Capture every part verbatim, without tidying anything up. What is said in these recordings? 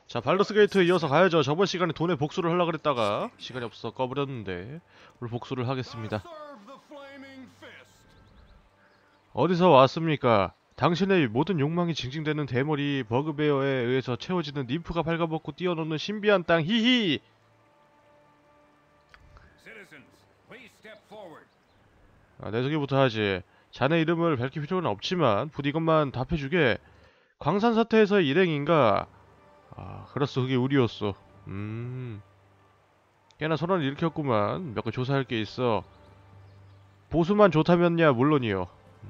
자, 발더스 게이트에 이어서 가야죠. 저번 시간에 돈에 복수를 하려고 그랬다가 시간이 없어서 꺼버렸는데 오늘 복수를 하겠습니다. 어디서 왔습니까? 당신의 모든 욕망이 징징대는 대머리 버그베어에 의해서 채워지는 ним프가 발가벗고 뛰어노는 신비한 땅. 히히! 아, 내 소개부터 하지. 자네 이름을 밝힐 필요는 없지만 부디 이것만 답해주게. 광산 사태에서의 일행인가? 아, 그렇소. 그게 우리였어. 음... 꽤나 소란을 일으켰구만. 몇 개 조사할 게 있어. 보수만 좋다면야 물론이요.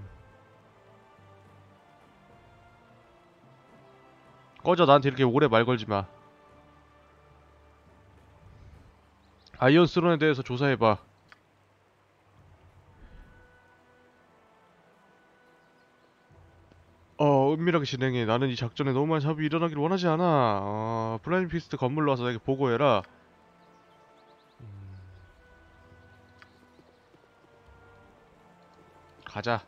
꺼져. 나한테 이렇게 오래 말 걸지마. 아이언스론에 대해서 조사해봐. 어, 은밀하게 진행해. 나는 이 작전에 너무 많은 잡이 일어나길 원하지 않아. 어, 플라잉 피스트 건물로 와서 내게 보고해라. 음... 가자.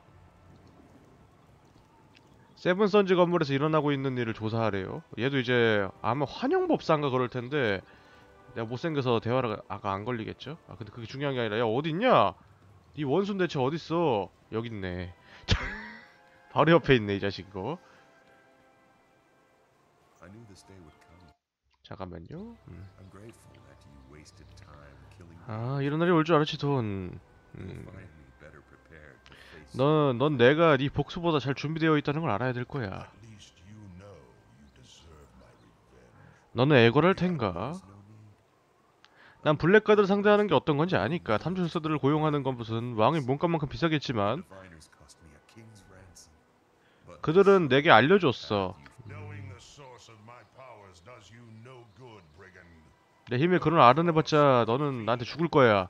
세븐선즈 건물에서 일어나고 있는 일을 조사하래요. 얘도 이제 아마 환영법사인가 그럴텐데 내가 못생겨서 대화가 아까 안 걸리겠죠? 아, 근데 그게 중요한 게 아니라, 야, 어딨냐? 네 원순 대체 어딨어? 여기 있네. 바로 옆에 있네, 이 자식 이거. 잠깐만요. 음. 아, 이런 날이 올 줄 알았지, 돈. 음. 넌, 넌 내가 네 복수보다 잘 준비되어 있다는 걸 알아야 될 거야. 너는 애걸할 텐가? 난 블랙가드를 상대하는 게 어떤 건지 아니까. 탐정수사들을 고용하는 건 무슨 왕의 몸값만큼 비싸겠지만 그들은 내게 알려줬어. 내 힘의 근원을 알아내봤자 너는 나한테 죽을 거야.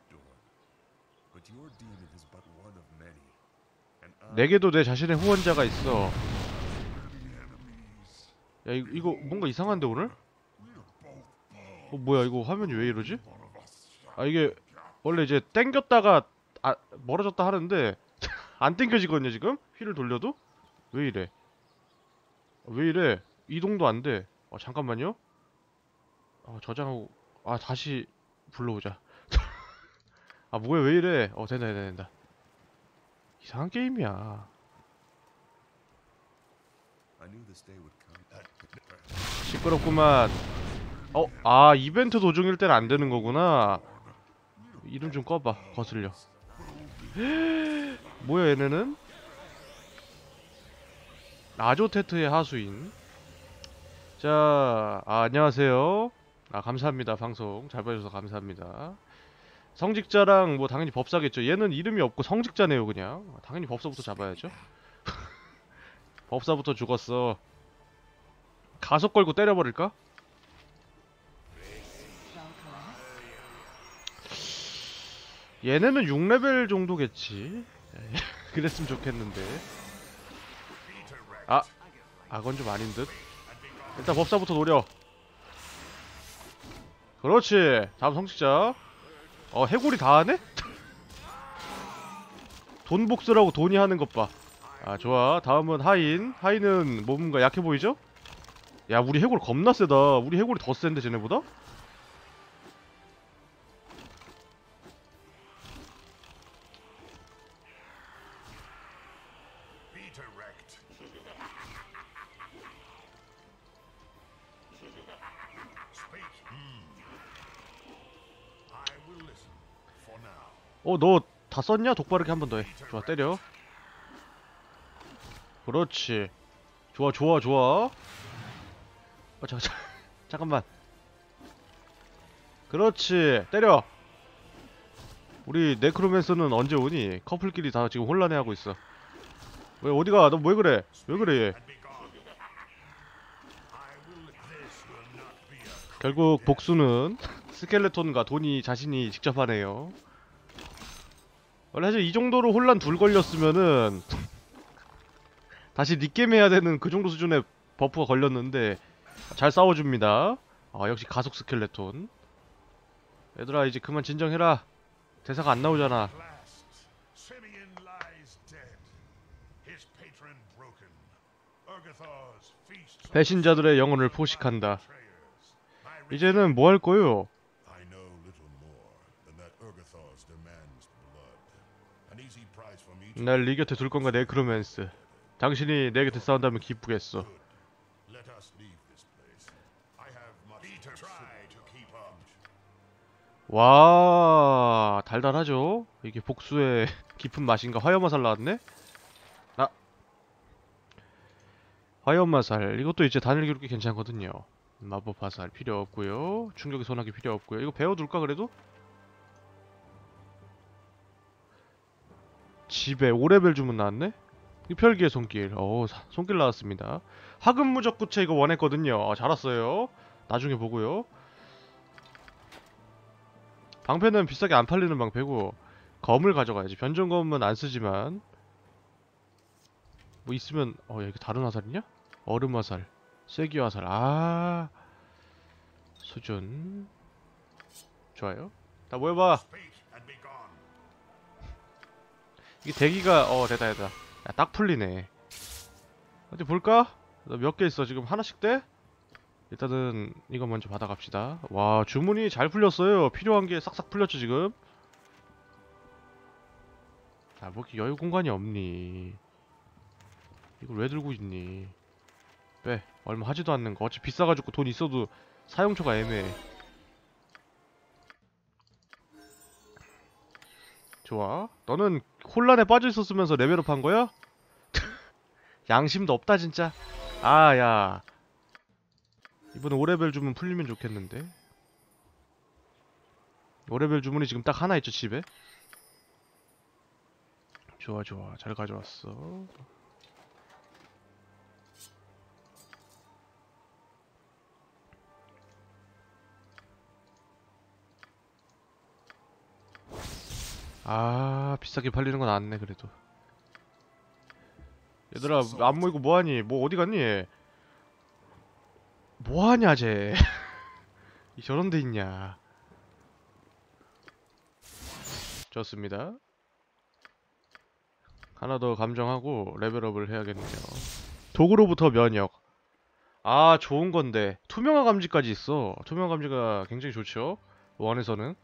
내게도 내 자신의 후원자가 있어. 야, 이, 이거 뭔가 이상한데 오늘? 어, 뭐야, 이거 화면이 왜 이러지? 아, 이게 원래 이제 땡겼다가 아, 멀어졌다 하는데 안 땡겨지거든요 지금? 휠을 돌려도? 왜 이래? 아, 왜 이래? 이동도 안 돼. 아, 잠깐만요. 아, 저장하고 아, 다시 불러오자. 아, 뭐야, 왜 이래? 어, 된다 된다 된다. 이상한 게임이야. 시끄럽구만. 어, 아, 이벤트 도중일 땐 안 되는 거구나. 이름 좀 꺼봐. 거슬려. 뭐야, 얘네는? 아조테트의 하수인. 자, 아, 안녕하세요. 아, 감사합니다. 방송 잘 봐주셔서 감사합니다. 성직자랑 뭐 당연히 법사겠죠. 얘는 이름이 없고 성직자네요, 그냥. 당연히 법사부터 잡아야죠. 법사부터 죽었어. 가속 걸고 때려버릴까? 얘네는 육 레벨 정도겠지. 그랬으면 좋겠는데. 아, 아, 그건 좀 아닌 듯. 일단 법사부터 노려. 그렇지. 다음 성직자. 어, 해골이 다 하네? 돈 복수라고 돈이 하는 것 봐. 아, 좋아. 다음은 하인. 하인은 뭔가 약해 보이죠? 야, 우리 해골 겁나 세다. 우리 해골이 더 센데, 쟤네보다? 어, 너 다 썼냐? 독바르게 한 번 더 해. 좋아, 때려. 그렇지. 좋아, 좋아, 좋아. 어, 잠깐, 잠깐만. 그렇지. 때려. 우리 네크로맨서는 언제 오니? 커플끼리 다 지금 혼란해하고 있어. 왜, 어디가? 너 왜 그래? 왜 그래, 얘? 결국 복수는 스켈레톤과 돈이 자신이 직접 하네요. 원래 사실 이 정도로 혼란 둘 걸렸으면은 다시 닉게임 해야 되는 그 정도 수준의 버프가 걸렸는데 잘 싸워줍니다. 아, 역시 가속 스켈레톤. 얘들아, 이제 그만 진정해라. 대사가 안 나오잖아. 배신자들의 영혼을 포식한다. 이제는 뭐 할 거요? 날 네 곁에 둘 건가 네크로맨스. 당신이 내 곁에 싸운다면 기쁘겠어. 와, 달달하죠? 이게 복수의 깊은 맛인가? 화염화살 나왔네? 아, 화염화살. 이것도 이제 단일 기록이 괜찮거든요. 마법 화살 필요 없고요. 충격의 소나기 필요 없고요. 이거 배워둘까 그래도? 집에 오 레벨 주문 나왔네? 흡혈기의 손길. 어, 손길 나왔습니다. 하급 무적 구체 이거 원했거든요. 잘 왔어요. 나중에 보고요. 방패는 비싸게 안 팔리는 방패고 검을 가져가야지. 변종검은 안 쓰지만 뭐 있으면 어, 야, 이게 다른 화살이냐? 얼음 화살, 쐐기 화살. 아, 수준 좋아요. 다 모여봐. 이게 대기가 어 됐다 됐다. 야, 딱 풀리네. 어디 볼까? 몇 개 있어 지금? 하나씩 돼? 일단은 이거 먼저 받아갑시다. 와, 주문이 잘 풀렸어요. 필요한 게 싹싹 풀렸죠 지금. 아, 뭐 이렇게 여유 공간이 없니? 이걸 왜 들고 있니? 빼. 얼마 하지도 않는 거. 어차피 비싸가지고 돈 있어도 사용처가 애매해. 좋아. 너는 혼란에 빠져있었으면서 레벨업 한 거야? 양심도 없다 진짜. 아, 야, 이번에 오 레벨 주문 풀리면 좋겠는데. 오 레벨 주문이 지금 딱 하나 있죠 집에. 좋아 좋아, 잘 가져왔어. 아, 비싸게 팔리는 건 낫네 그래도. 얘들아, 안 모이고 뭐하니? 뭐 어디 갔니? 뭐하냐 쟤. 이 저런 데 있냐. 좋습니다. 하나 더 감정하고 레벨업을 해야겠네요. 독으로부터 면역. 아, 좋은 건데. 투명화 감지까지 있어. 투명화 감지가 굉장히 좋죠. 원에서는.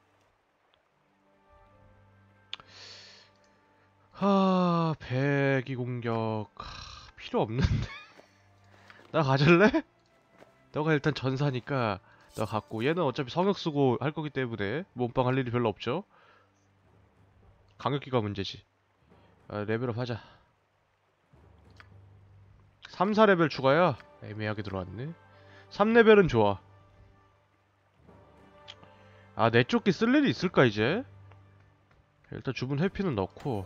하, 배기 공격. 하, 필요 없는데. 나 가질래? 너가 일단 전사니까 너 갖고. 얘는 어차피 성역 쓰고 할 거기 때문에 몸빵 할 일이 별로 없죠. 강력기가 문제지. 아, 레벨업 하자. 삼, 사 레벨 추가야? 애매하게 들어왔네. 삼 레벨은 좋아. 아, 내 쪽기 쓸 일이 있을까 이제? 일단 주문 회피는 넣고.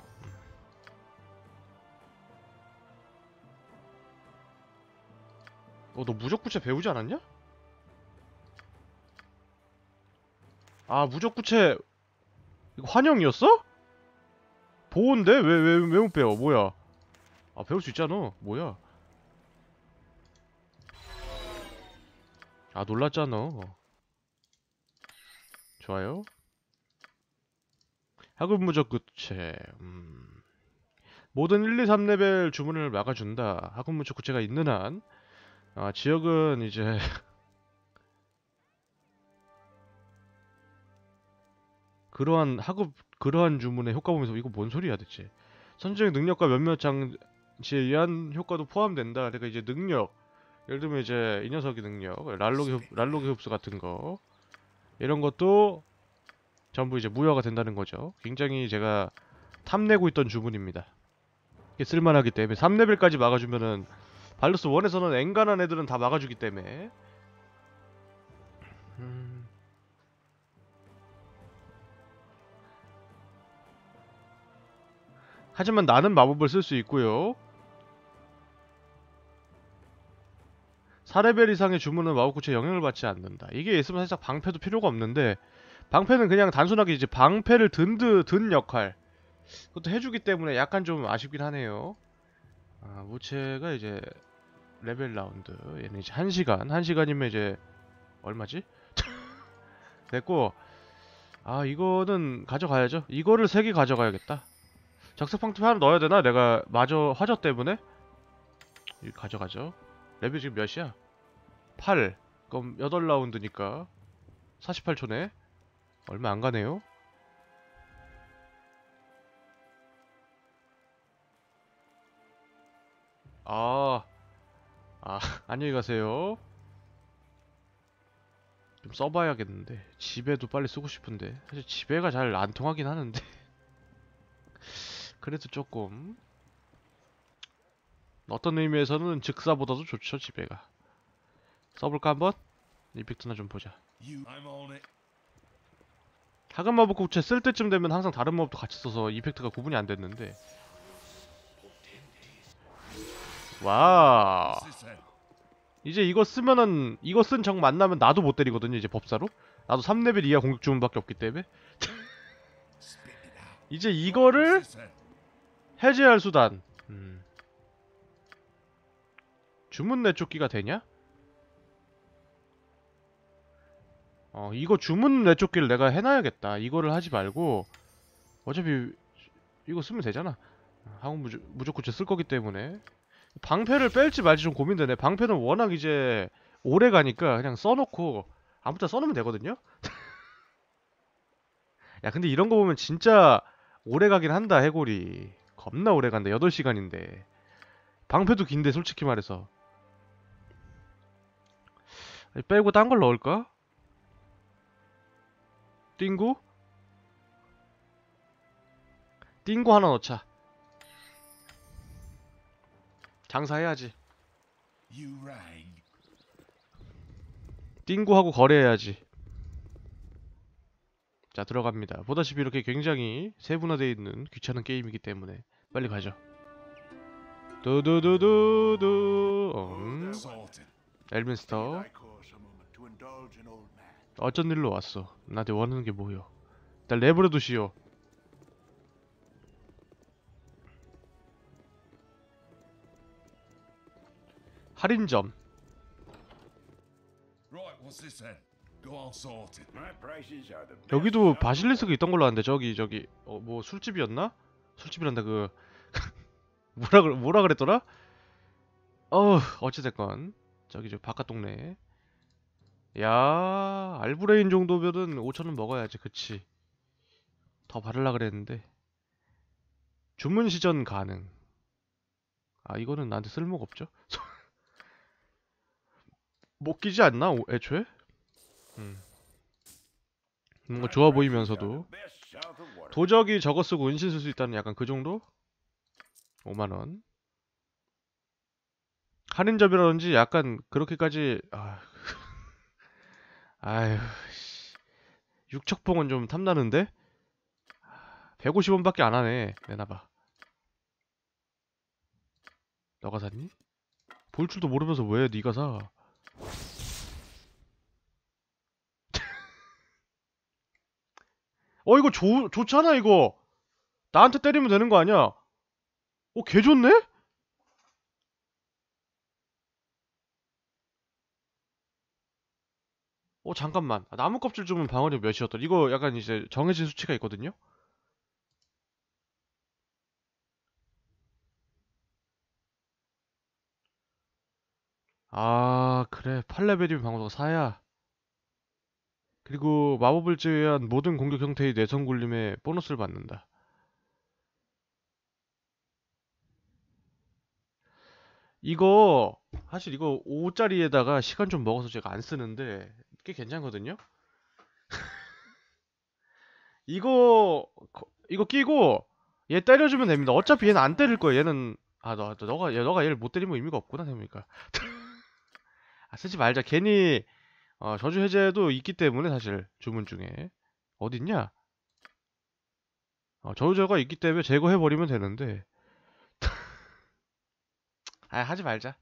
어, 너 무적구체 배우지 않았냐? 아, 무적구체 이거 환영이었어? 보호인데? 왜, 왜, 왜 못 배워? 뭐야? 아, 배울 수 있잖아. 뭐야? 아, 놀랐잖아. 좋아요. 하급 무적구체. 음. 모든 일, 이, 삼 레벨 주문을 막아준다. 하급 무적구체가 있는 한. 아, 지역은 이제 그러한 하급 그러한 주문의 효과 보면서 이거 뭔 소리야 대체. 선정의 능력과 몇몇 장치에 의한 효과도 포함된다. 그러니까 이제 능력, 예를 들면 이제 이 녀석의 능력, 랄록의, 흡, 랄록의 흡수 같은 거, 이런 것도 전부 이제 무효가 된다는 거죠. 굉장히 제가 탐내고 있던 주문입니다. 이게 쓸만하기 때문에 삼 레벨까지 막아주면은 발로스 원에서는 엔간한 애들은 다 막아주기 때문에. 음... 하지만 나는 마법을 쓸 수 있고요. 사 레벨 이상의 주문은 마법구체에 영향을 받지 않는다. 이게 있으면 살짝 방패도 필요가 없는데, 방패는 그냥 단순하게 이제 방패를 든드 든 역할, 그것도 해주기 때문에 약간 좀 아쉽긴 하네요. 아, 무체가 이제 레벨 라운드. 얘는 이제 한 시간. 한 시간이면 이제 얼마지? 됐고, 아, 이거는 가져가야죠. 이거를 세 개 가져가야겠다. 적색 방패 하나 넣어야 되나? 내가 마저 화저 때문에. 이거 가져가죠. 레벨 지금 몇이야? 팔. 그럼 여덟 라운드니까 사십팔 초네. 얼마 안 가네요. 아, 아, 안녕히 가세요. 좀 써봐야겠는데. 집에도 빨리 쓰고 싶은데. 사실 집에가 잘 안 통하긴 하는데. 그래도 조금. 어떤 의미에서는 즉사보다도 좋죠, 집에가. 써볼까 한번? 이펙트나 좀 보자. 하급 마법 국채 쓸 때쯤 되면 항상 다른 마법도 같이 써서 이펙트가 구분이 안 됐는데. 와. 이제 이거 쓰면은 이거 쓴 적 만나면 나도 못 때리거든요. 이제 법사로. 나도 삼 레벨 이하 공격 주문밖에 없기 때문에. 이제 이거를 해제할 수단. 음. 주문 내쫓기가 되냐? 어, 이거 주문 내쫓기를 내가 해놔야겠다. 이거를 하지 말고 어차피 이거 쓰면 되잖아. 항공 무조, 무조건 쓸 거기 때문에. 방패를 뺄지 말지 좀 고민되네. 방패는 워낙 이제 오래 가니까 그냥 써놓고 아무 때나 써놓으면 되거든요? 야, 근데 이런 거 보면 진짜 오래 가긴 한다, 해골이. 겁나 오래 간다. 여덟 시간인데. 방패도 긴데, 솔직히 말해서. 빼고 딴 걸 넣을까? 띵구? 띵구 하나 넣자. 장사해야지. 띵구하고 거래해야지. 자, 들어갑니다. 보다시피 이렇게 굉장히 세분화되어 있는 귀찮은 게임이기 때문에 빨리 가죠. 두두두두두. 음. 엘민스터. 어쩐 일로 왔어? 나한테 원하는 게 뭐요? 일단 랩으로 두시오. 할인점. 여기도 바실리스가 있던 걸로 아는데 저기 저기 어 뭐 술집이었나? 술집이란다. 그 뭐라 그 뭐라 그랬더라? 어 어찌됐건 저기 저 바깥 동네. 야, 알브레인 정도면은 오천 원 먹어야지. 그치. 더 바르려 그랬는데. 주문 시전 가능. 아, 이거는 나한테 쓸모가 없죠? 못 끼지 않나? 오, 애초에? 음. 뭔가 좋아 보이면서도. 도적이 저거 쓰고 은신 쓸 수 있다는 약간 그 정도? 오만 원. 할인점이라든지 약간 그렇게까지. 아, 아휴, 씨. 육척봉은 좀 탐나는데? 백오십 원밖에 안 하네. 내놔봐. 너가 샀니? 볼 줄도 모르면서 왜 네가 사? 어, 이거 좋, 좋잖아, 이거. 나한테 때리면 되는 거 아니야? 어, 개 좋네? 어, 잠깐만. 아, 나무 껍질 주면 방어력 몇이었더라? 이거 약간 이제 정해진 수치가 있거든요? 아, 그래. 팔 레벨이면 방어도가 사야. 그리고 마법을 제외한 모든 공격 형태의 내성 굴림에 보너스를 받는다. 이거 사실 이거 오짜리에다가 시간 좀 먹어서 제가 안 쓰는데 꽤 괜찮거든요? 이거 거- 이거 끼고 얘 때려주면 됩니다. 어차피 얘는 안 때릴 거야. 얘는 아, 너, 너, 너가 얘, 너가 얘를 못 때리면 의미가 없구나 생각해보니까. 아, 쓰지 말자. 괜히 어, 저주 해제도 있기 때문에 사실 주문 중에 어딨냐? 어, 저주가 있기 때문에 제거해버리면 되는데 아, 하지 말자.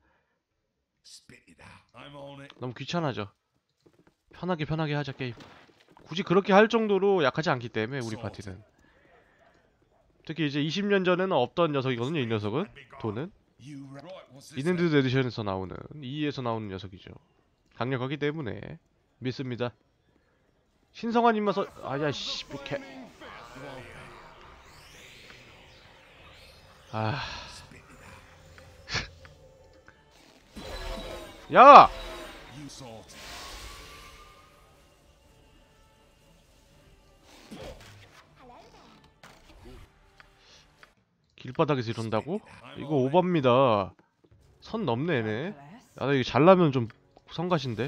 너무 귀찮아져. 편하게 편하게 하자 게임. 굳이 그렇게 할 정도로 약하지 않기 때문에 우리 파티는. 특히 이제 이십 년 전에는 없던 녀석이거든요. 이 녀석은 돈은 이랜드 에디션에서 나오는 이에서 나오는 녀석이죠. 강력하기 때문에 믿습니다. 신성한 입맛서 아야 씨 개. 아 야! You sort. 길바닥에서 이런다고? 이거 오바입니다. 선 넘네 얘네. 나도 이거 잘나면 좀 성가신데.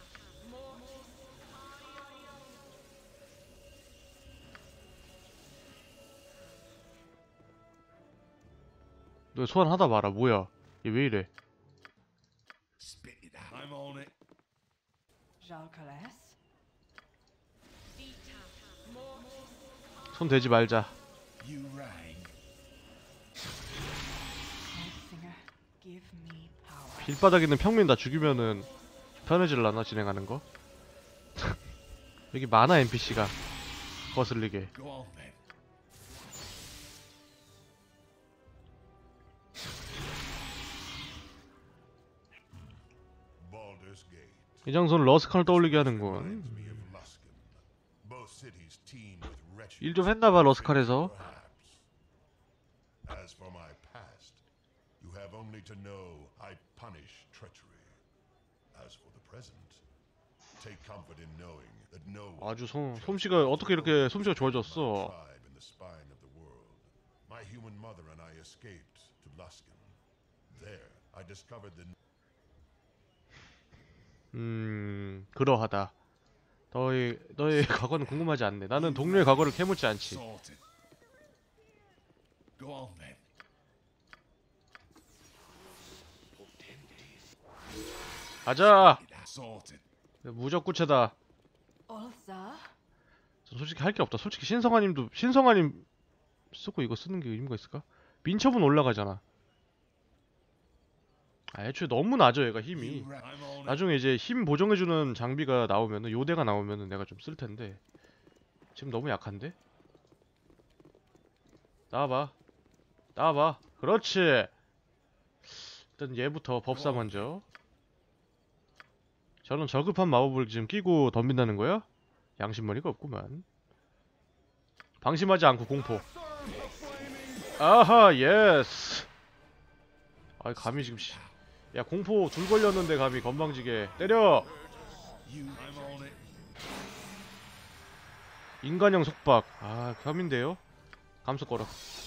너 소환하다 마라. 뭐야 얘 왜 이래. Spit it out. I'm on it. 손 대지 말자. You rang. 길바닥에 있는 평민 다 죽이면은 편해질라나 진행하는 거? 여기 많아 엔피씨가 거슬리게. Go on then. Baldur's Gate 이 장소는 러스칸을 떠올리게 하는군. reminds me of Luskan. Both cities teem with wretched 일 좀 했나봐 러스칸에서. perhaps. As for my past, you have only to know I punish treachery. As for the present, take comfort in knowing that no one 아주 솜, 솜씨가 어떻게 이렇게 솜씨가 좋아졌어. tribe in the spine of the world. My human mother and I escaped to Luskan. There, I discovered the 음 그러하다. 너의 너의 과거는 궁금하지 않네. 나는 동료의 과거를 캐묻지 않지. Sorted. Go on then. 가자. Sorted. 무적구체다. 전 솔직히 할 게 없다. 솔직히 신성아님도 신성아님 쓰고 이거 쓰는 게 의미가 있을까? 민첩은 올라가잖아. 아, 애초에 너무 낮아 얘가 힘이. You rang. I'm on it. 나중에 이제 힘 보정해주는 장비가 나오면은 요대가 나오면은 내가 좀 쓸 텐데 지금 너무 약한데? 나와봐. 나와봐. 그렇지. 일단 얘부터 법사 먼저. 저는 저급한 마법을 지금 끼고 덤빈다는 거야? 양심머리가 없구만. 방심하지 않고 공포. 아하 예스. 아이 감히 지금 씨. 야 공포 둘 걸렸는데 감히 건방지게 때려. You. I'm on it. 인간형 속박. 아 감인데요. 감속 걸어.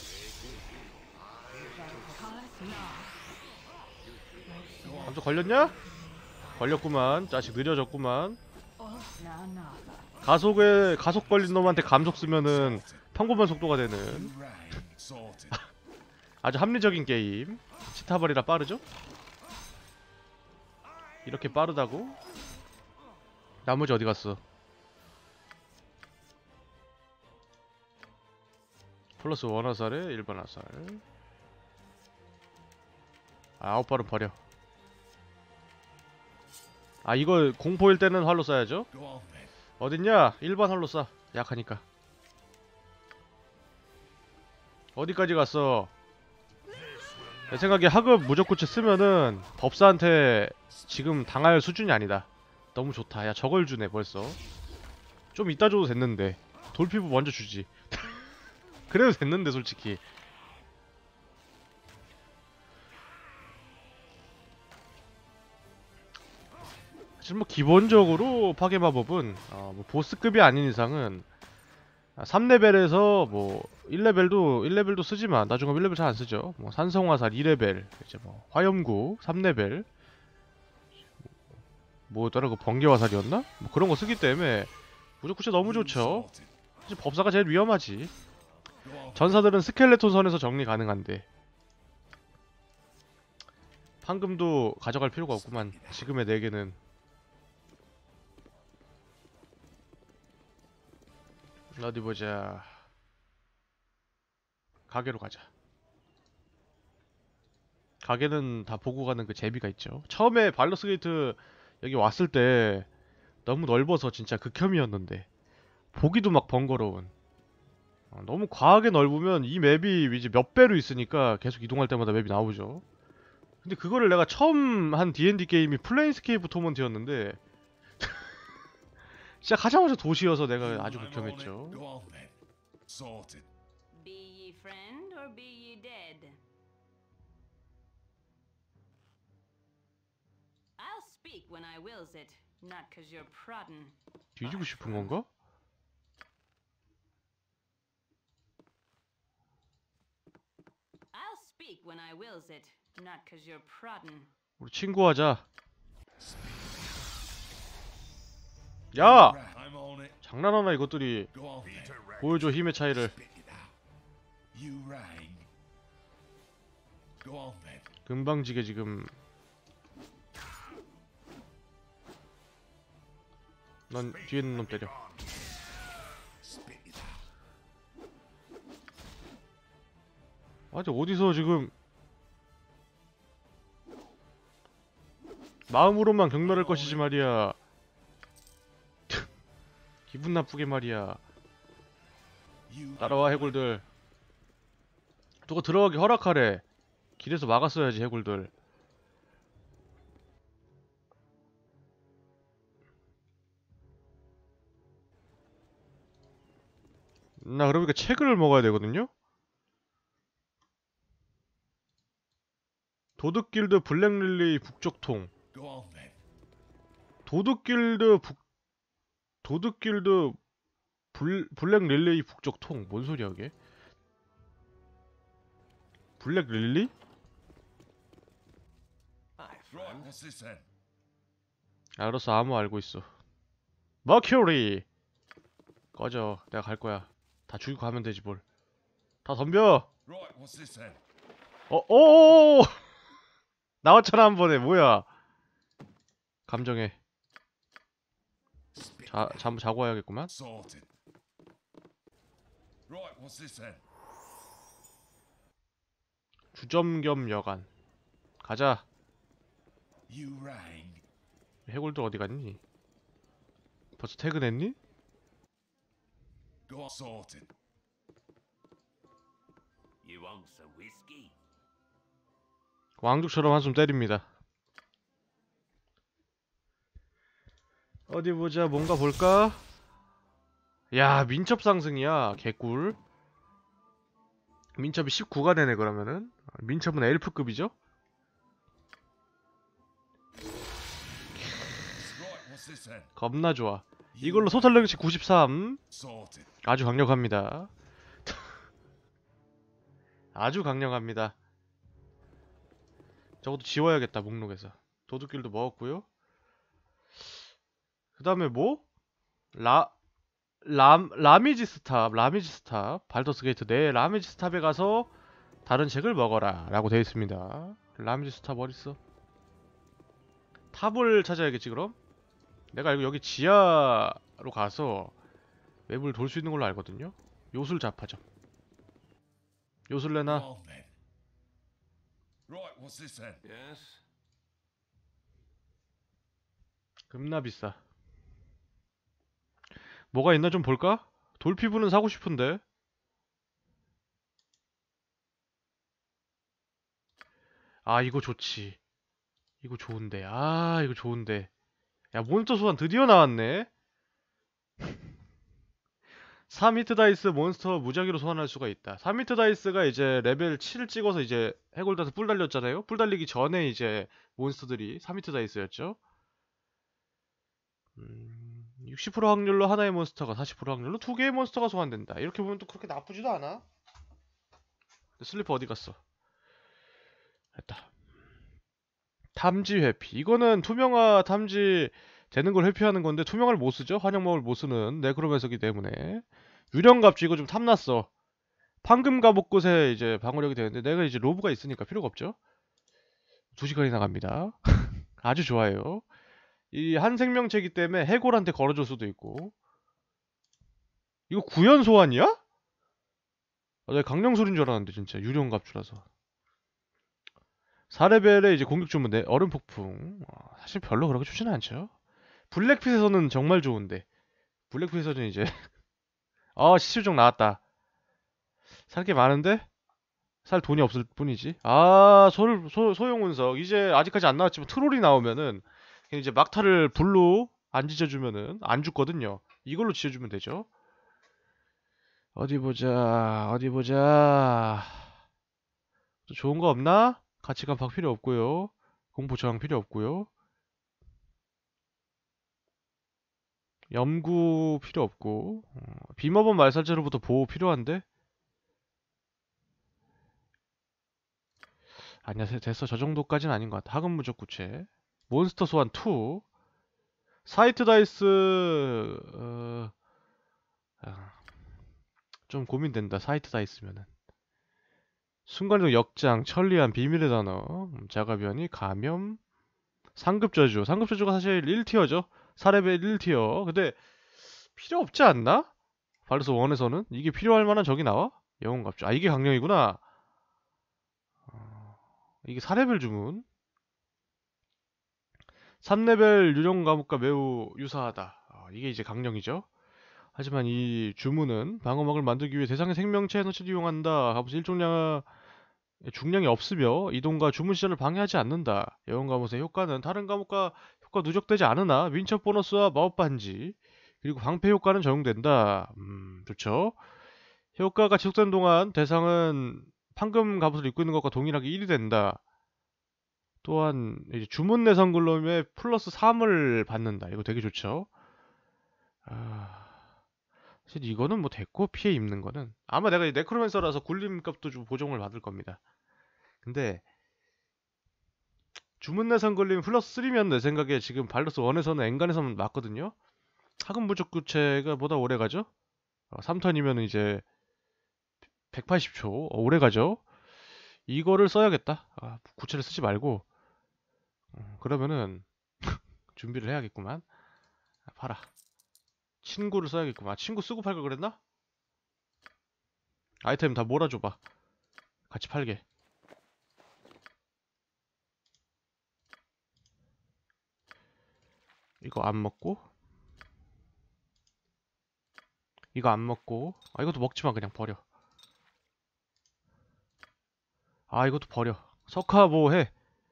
감속 걸렸냐? 걸렸구만. 자식 느려졌구만. 가속에 가속 걸린 놈한테 감속 쓰면은 평범한 속도가 되는 You rang. Sorted. 아주 합리적인 게임. 치타버리라 빠르죠? 이렇게 빠르다고? 나머지 어디 갔어? 플러스 원 화살에 일반 화살. 아, 아홉 발은 버려. 아 이거 공포일 때는 활로 쏴야죠. Go on then. 어딨냐? 일반 활로 쏴. 약하니까. 어디까지 갔어? 내 생각에 하급 무적구체 쓰면은 법사한테 지금 당할 수준이 아니다. 너무 좋다. 야 저걸 주네 벌써. 좀 이따 줘도 됐는데. 돌피부 먼저 주지. 그래도 됐는데 솔직히. 사실 뭐 기본적으로 파괴 마법은 어, 뭐 보스급이 아닌 이상은 삼 레벨에서 뭐 일 레벨도 일 레벨도 쓰지만 나중에 일 레벨 잘 안 쓰죠. 뭐 산성화살 이 레벨, 이제 뭐 화염구 삼 레벨, 뭐 다른 거 번개화살이었나? 뭐 그런 거 쓰기 때문에 무적구체 너무 좋죠. Sorted. 사실 법사가 제일 위험하지. Go on. 전사들은 스켈레톤 선에서 정리 가능한데 판금도 가져갈 필요가 없구만. 지금의 네 개는. 어디 보자. 가게로 가자. 가게는 다 보고 가는 그 재미가 있죠. 처음에 발러스 게이트 여기 왔을 때 너무 넓어서 진짜 극혐이었는데 보기도 막 번거로운. 어, 너무 과하게 넓으면 이 맵이 이제 몇 배로 있으니까 계속 이동할 때마다 맵이 나오죠. 근데 그거를 내가 처음 한 디앤디 게임이 플레인스케이프 토먼트였는데 시작하자마자 도시여서 내가 아주 I'm on it. 극혐했죠. Go on then. Sorted. Be ye friend or be ye dead? I'll speak when I wills it, not cause you're prodding. 뒤지고 싶은 건가? I'll speak when I wills it, not cause you're prodding. 우리 친구하자. 야! Right, I'm on it. 장난하나 이것들이. Go on then. 보여줘 힘의 차이를. Spit it out. You rang. Go on then. 금방지게 지금. 넌 뒤에 있는 놈 때려. Spit it out. 아직 어디서 지금 마음으로만 경멸할 것이지 말이야. 기분 나쁘게 말이야. You 따라와 해골들. 누가 들어가기 허락하래. 길에서 막았어야지 해골들. 나 그러니까 책을 먹어야 되거든요? 도둑길드 블랙릴리 북쪽통. go on then. 도둑길드 북 도둑길드 불 블랙릴리 북쪽통. 뭔 소리야 그게? 블랙릴리? Right, what's this then? 알았어, 아무 알고 있어. 머큐리. 꺼져. 내가 갈 거야. 다 죽이고 가면 되지 뭘. 다 덤벼. Right, what's this then? 어, 오! 나왔잖아 한 번에. 뭐야? 감정해. Spit 자, 잠 자고 와야겠구만. sorted. Right, what's this then? 주점 겸 여간. 가자. You rang. 해골들 어디 갔니? 벌써 퇴근했니? Go on, sorted. You want some whiskey? 왕족처럼 한숨 때립니다. 어디 보자. 뭔가 볼까? 야, 민첩 상승이야. 개꿀. 민첩이 십구가 되네 그러면은. 민첩은 엘프급이죠? Right, what's this then? 겁나 좋아. 이걸로 소설 능력치 구십삼. Sorted. 아주 강력합니다. 아주 강력합니다. 저것도 지워야겠다 목록에서. 도둑길도 먹었고요. 그 다음에 뭐? 라... 람... 라미지스 탑. 라미지스 탑. 발더스 게이트 내 라미지스 탑에 가서 다른 책을 먹어라 라고 되어 있습니다. 라미지스 탑 어딨어? 탑을 찾아야겠지 그럼? 내가 알고 여기 지하로 가서 맵을 돌 수 있는 걸로 알거든요. 요술 잡화점. 요술 Go 내놔. on then. Right, what's this then? Yes? 겁나 비싸. 뭐가 있나 좀 볼까? 돌피부는 사고 싶은데. 아 이거 좋지. 이거 좋은데. 아 이거 좋은데. 야 몬스터 소환 드디어 나왔네. 삼 히트 다이스 몬스터 무작위로 소환할 수가 있다. 삼 히트 다이스가 이제 레벨 칠 찍어서 이제 해골드한테 뿔 달렸잖아요. 뿔 달리기 전에 이제 몬스터들이 삼 히트 다이스였죠. 음, 육십 퍼센트 확률로 하나의 몬스터가 사십 퍼센트 확률로 두 개의 몬스터가 소환된다. 이렇게 보면 또 그렇게 나쁘지도 않아. 슬리퍼 어디 갔어? 됐다. 탐지 회피. 이거는 투명화 탐지 되는 걸 회피하는 건데 투명화를 못 쓰죠. 환영목을 못 쓰는 네크로맨서기 때문에. 유령갑주 이거 좀 탐났어. 황금 갑옷곳에 이제 방어력이 되는데 내가 이제 로브가 있으니까 필요가 없죠. 두 시간이나 갑니다. 아주 좋아요. 이 한 생명체이기 때문에 해골한테 걸어줄 수도 있고. 이거 구연 소환이야? 아, 내가 강령술인 줄 알았는데 진짜 유령갑주라서. 사 레벨에 이제 공격 주문 내 얼음 폭풍. 어, 사실 별로 그렇게 좋지는 않죠. 블랙핏에서는 정말 좋은데. 블랙핏에서는 이제 아 시술종 나왔다. 살 게 많은데 살 돈이 없을 뿐이지. 아 소, 소, 소용운석 이제 아직까지 안 나왔지만 트롤이 나오면은 이제 막타를 불로 안 지져주면은 안 죽거든요. 이걸로 지져주면 되죠. 어디 보자 어디 보자. 또 좋은 거 없나? 가치감 박 필요 없고요. 공포 저항 필요 없고요. 염구 필요 없고 어, 빔업은 말살제로부터 보호 필요한데? 아니야 됐어. 저 정도까지는 아닌 것 같아. 학은 무적 구체 몬스터 소환 투 사이트 다이스 어... 아, 좀 고민된다. 사이트 다이스면은 순간이동 역장 천리안 비밀의 단어 음, 자가변이 감염 상급저주 상급저주가 사실 일 티어죠. 사 레벨 일 티어 근데 필요 없지 않나? 발로스 일에서는 이게 필요할 만한 적이 나와? 영웅갑주 아 이게 강령이구나. 어, 이게 사 레벨 주문 삼 레벨 유령 과목과 매우 유사하다. 어, 이게 이제 강령이죠. 하지만 이 주문은 방어막을 만들기 위해 대상의 생명체 에너지를 이용한다. 갑옷 일종량 중량이 없으며 이동과 주문 시전을 방해하지 않는다. 영웅 갑옷의 효과는 다른 과목과 효과 누적되지 않으나 윈처 보너스와 마법 반지 그리고 방패 효과는 적용된다. 음, 좋죠. 효과가 지속되는 동안 대상은 황금 갑옷을 입고 있는 것과 동일하게 일이 된다. 또한 이제 주문 내성 글럼에 플러스 삼을 받는다. 이거 되게 좋죠. 아... 사실 이거는 뭐 됐고 피해 입는 거는 아마 내가 네크로맨서라서 굴림 값도 좀 보정을 받을 겁니다. 근데 주문 내성 걸림 플러스 삼이면 내 생각에 지금 발로스 일에서는 엔간에서는 맞거든요. 학은 무적 구체가 보다 오래 가죠. 어, 삼 턴이면 이제 백팔십 초 어, 오래 가죠. 이거를 써야겠다. 아, 구체를 쓰지 말고 어, 그러면은 준비를 해야겠구만. 아, 팔아. 친구를 써야겠구만. 아, 친구 쓰고 팔걸 그랬나? 아이템 다 몰아줘봐. 같이 팔게. 이거 안 먹고 이거 안 먹고 아 이것도 먹지마. 그냥 버려. 아 이것도 버려. 석화 뭐해.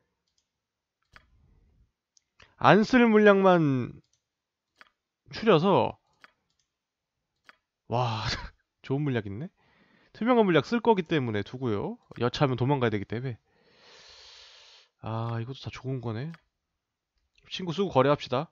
안 쓸 물량만 추려서 와 좋은 물약 있네. 투명한 물약 쓸 거기 때문에 두고요. 여차하면 도망가야 되기 때문에 아 이것도 다 좋은 거네. 친구 쓰고 거래합시다.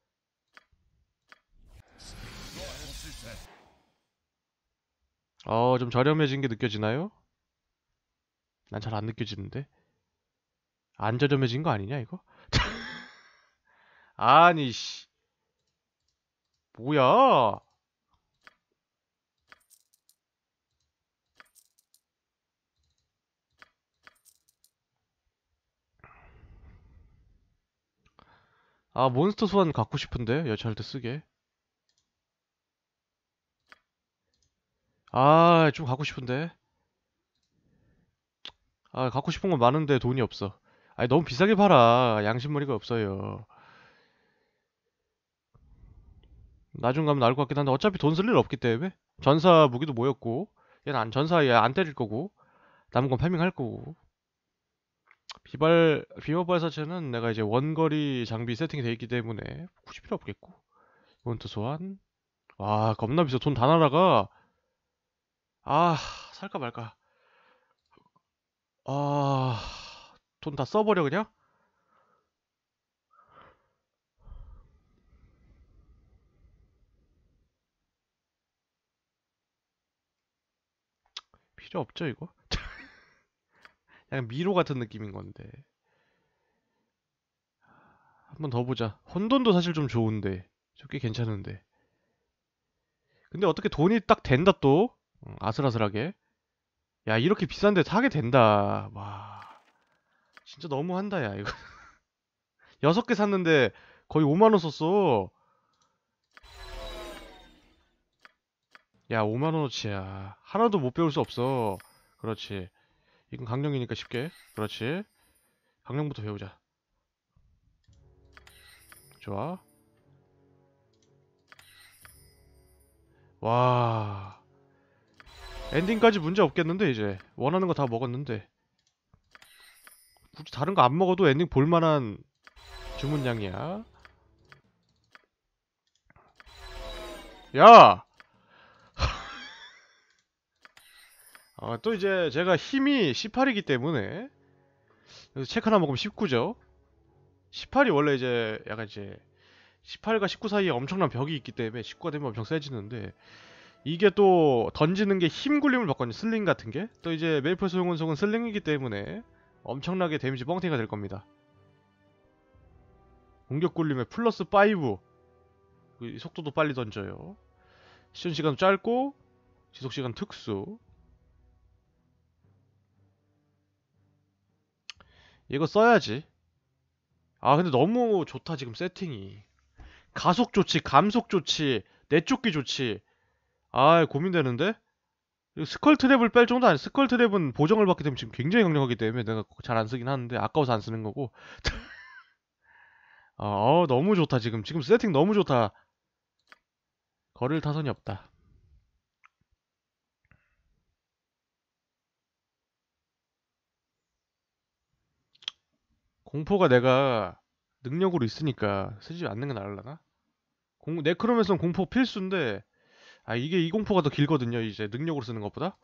어 좀 저렴해진 게 느껴지나요? 난 잘 안 느껴지는데. 안 저렴해진 거 아니냐 이거? 아니 씨 뭐야. 아 몬스터 소환 갖고 싶은데 여차할 때 쓰게. 아 좀 갖고 싶은데. 아 갖고 싶은 건 많은데 돈이 없어. 아니 너무 비싸게 팔아. 양심머리가 없어요. 나중 가면 나올 것 같긴 한데 어차피 돈 쓸 일 없기 때문에 전사 무기도 모였고 얘는 안 전사 얘 안 때릴 거고 남은 건 파밍할 거고 비발 비버 발사체는 내가 이제 원거리 장비 세팅이 돼 있기 때문에 굳이 필요 없겠고 이번트 소환 와 겁나 비싸. 돈 다 날아가. 아 살까 말까. 아 돈 다 써버려 그냥. 필요 없죠 이거. 약간 미로 같은 느낌인 건데 한 번 더 보자. 혼돈도 사실 좀 좋은데 저게 괜찮은데 근데 어떻게 돈이 딱 된다 또. 어, 아슬아슬하게. 야 이렇게 비싼데 사게 된다. 와 진짜 너무한다 야 이거. 여섯 개 샀는데 거의 오만 원 썼어. 야 오만 원어치야. 하나도 못 배울 수 없어. 그렇지. 이건 강령이니까 쉽게. 그렇지. 강령부터 배우자. 좋아. 와 엔딩까지 문제 없겠는데 이제 원하는 거 다 먹었는데 굳이 다른 거 안 먹어도 엔딩 볼만한 주문량이야. 야! 아, 또 이제 제가 힘이 십팔이기 때문에 여기서 체크 하나 먹으면 십구죠. 십팔이 원래 이제 약간 이제 십팔과 십구 사이에 엄청난 벽이 있기 때문에 십구가 되면 엄청 세지는데, 이게 또 던지는 게 힘 굴림을 받거든요. 슬링 같은 게. 또 이제 메이플 소용운송은 슬링이기 때문에 엄청나게 데미지 뻥튀기가 될 겁니다. 공격 굴림에 플러스 오. 속도도 빨리 던져요. 시전 시간도 짧고 지속 시간 특수. 이거 써야지. 아 근데 너무 좋다 지금 세팅이. 가속 좋지, 감속 좋지, 내쫓기 좋지. 아 고민되는데? 이거 스컬 트랩을 뺄 정도 아니. 스컬 트랩은 보정을 받게 되면 지금 굉장히 강력하기 때문에 내가 잘 안 쓰긴 하는데 아까워서 안 쓰는 거고. 아, 어, 너무 좋다 지금. 지금 세팅 너무 좋다. 거릴 타선이 없다. 공포가 내가 능력으로 있으니까 쓰지 않는 게 나을라나? 공, 네크로맨서는 공포 필수인데, 아 이게 이 공포가 더 길거든요. 이제 능력으로 쓰는 것보다.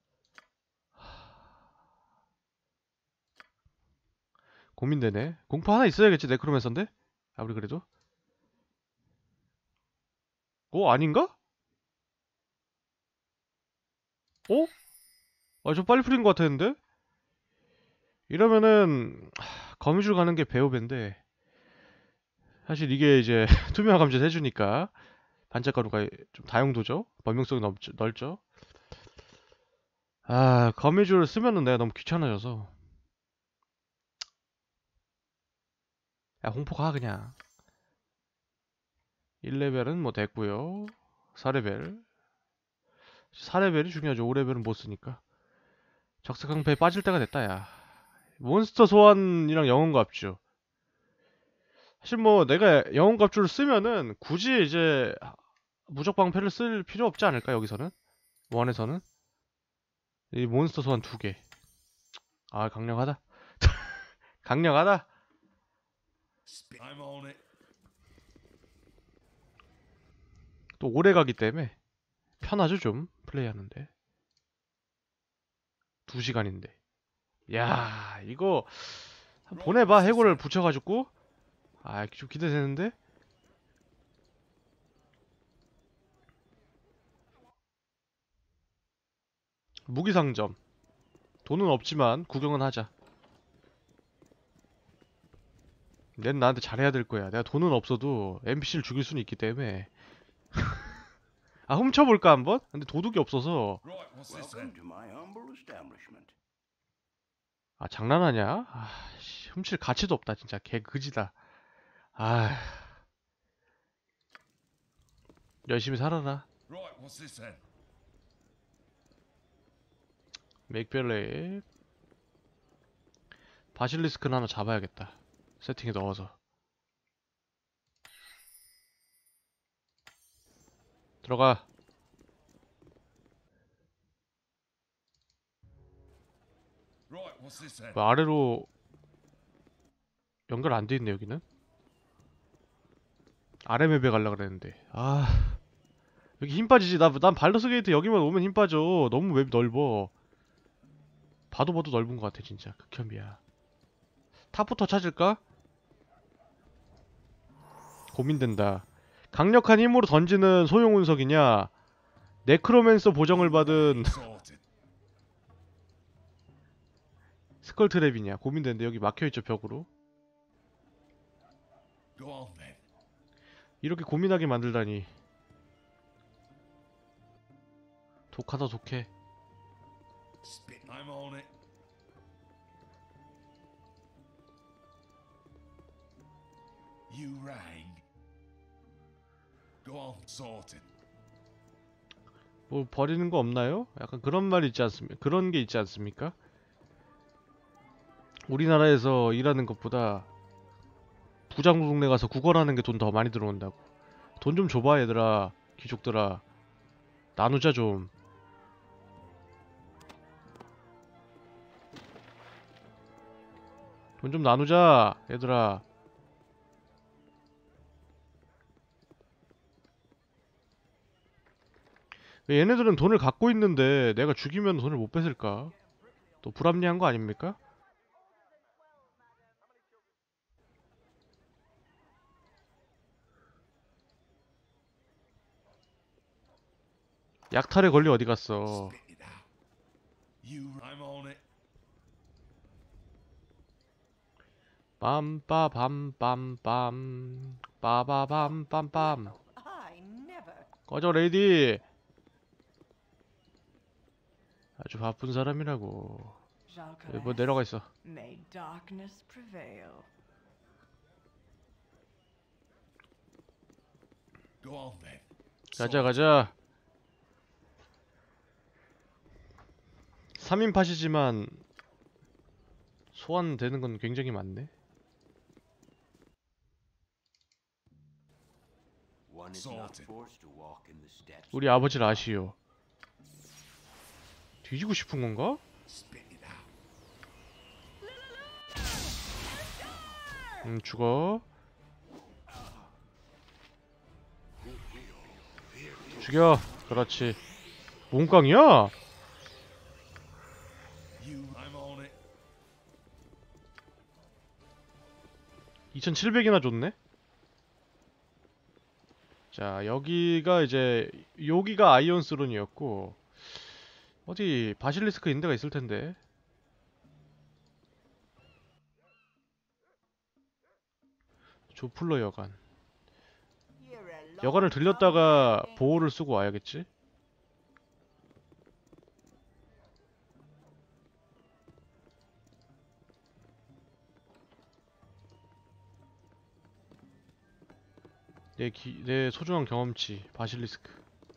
고민되네. 공포 하나 있어야겠지 네크로맨서인데? 아무리 그래도. 어 아닌가? 어? 아 좀 빨리 풀린 것 같았는데? 이러면은 하, 거미줄 가는 게 배우배인데, 사실 이게 이제 투명화 감지를 해주니까 반짝가루가 좀 다용도죠. 범용성이 넓죠, 넓죠. 아 거미줄 쓰면은 내가 너무 귀찮아져서. 야 홍포 가 그냥. 일 레벨은 뭐 됐고요. 사 레벨 사 레벨이 중요하죠. 오 레벨은 못 쓰니까. 적색강패에 빠질 때가 됐다 야. 몬스터 소환이랑 영혼갑주. 사실 뭐 내가 영혼갑주를 쓰면은 굳이 이제 무적방패를 쓸 필요 없지 않을까 여기서는? 원에서는? 이 몬스터 소환 두 개. 아 강력하다. 강력하다. I'm on it. 또 오래 가기 때문에 편하죠 좀 플레이하는데. 두 시간인데. 야 이거 한번 보내봐. 해골을 붙여가지고. 아 좀 기대되는데. 무기상점. 돈은 없지만 구경은 하자. 넌 나한테 잘해야 될 거야. 내가 돈은 없어도 엔피씨를 죽일 수는 있기 때문에. 아 훔쳐볼까 한번? 근데 도둑이 없어서. Right, what's this Welcome then? to my humble establishment. 아 장난하냐? 아 씨, 훔칠 가치도 없다 진짜. 개 그지다. 아 열심히 살아라. Right, what's this then? 맥벨레. 바실리스크는 하나 잡아야겠다. 세팅에 넣어서. 들어가. Right, what's this then? 뭐 아래로 연결 안 돼 있네 여기는. 아래 맵에 가려고 그랬는데. 아 여기 힘 빠지지. 나, 난 발더스 게이트 여기만 오면 힘 빠져. 너무 맵이 넓어. 봐도 봐도 넓은 것 같아 진짜. 극혐이야. 탑부터 찾을까? 고민된다. 강력한 힘으로 던지는 소형 운석이냐, 네크로맨서 보정을 받은 Sorted. 스컬 트랩이냐. 고민되는데 여기 막혀있죠 벽으로. Go on then. 이렇게 고민하게 만들다니. 독하다 독해. Spit. I'm on it. You rang. Go on, sorted. 뭐 버리는 거 없나요? 약간 그런 말이 있지 않습니까? 그런 게 있지 않습니까? 우리나라에서 일하는 것보다 부장 동네 가서 구걸하는 게 돈 더 많이 들어온다고. 돈 좀 줘봐 얘들아. 귀족들아. 나누자 좀. 돈 좀 나누자 얘들아. 왜 얘네들은 돈을 갖고 있는데 내가 죽이면 돈을 못 뺏을까? 또 불합리한 거 아닙니까? 약탈에 걸려 어디 갔어? Spit it out. You. I'm on it. 빰빠밤빰빰 빠바밤빰빰. I never. 꺼져 레이디. 아주 바쁜 사람이라고. 여기 뭐 내려가 있어. May darkness prevail. Go on then. 가자 가자. 삼 인 팟이지만 소환되는 건 굉장히 많네. One is not Sorted. forced to walk in the steps. 우리 아버지를 아시오. 뒤지고 싶은 건가? Spit it out. 음 죽어. 죽여. 그렇지. 몽깡이야? You. I'm on it. 이천칠백이나 줬네? 자, 여기가 이제 여기가 아이언스론이었고 어디 바실리스크 있는 데가 있을 텐데. 조플러 여관. 여관을 들렸다가 보호를 쓰고 와야겠지? 내, 기, 내 소중한 경험치 바실리스크.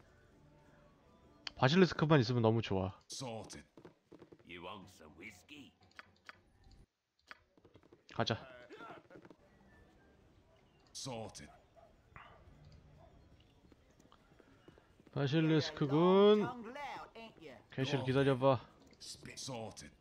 바실리스크만 있으면 너무 좋아. Sorted. You want some whiskey? 가자. Sorted. 바실리스크군. Tongue loud, ain't you? 캐시를 기다려봐. Spit. Sorted.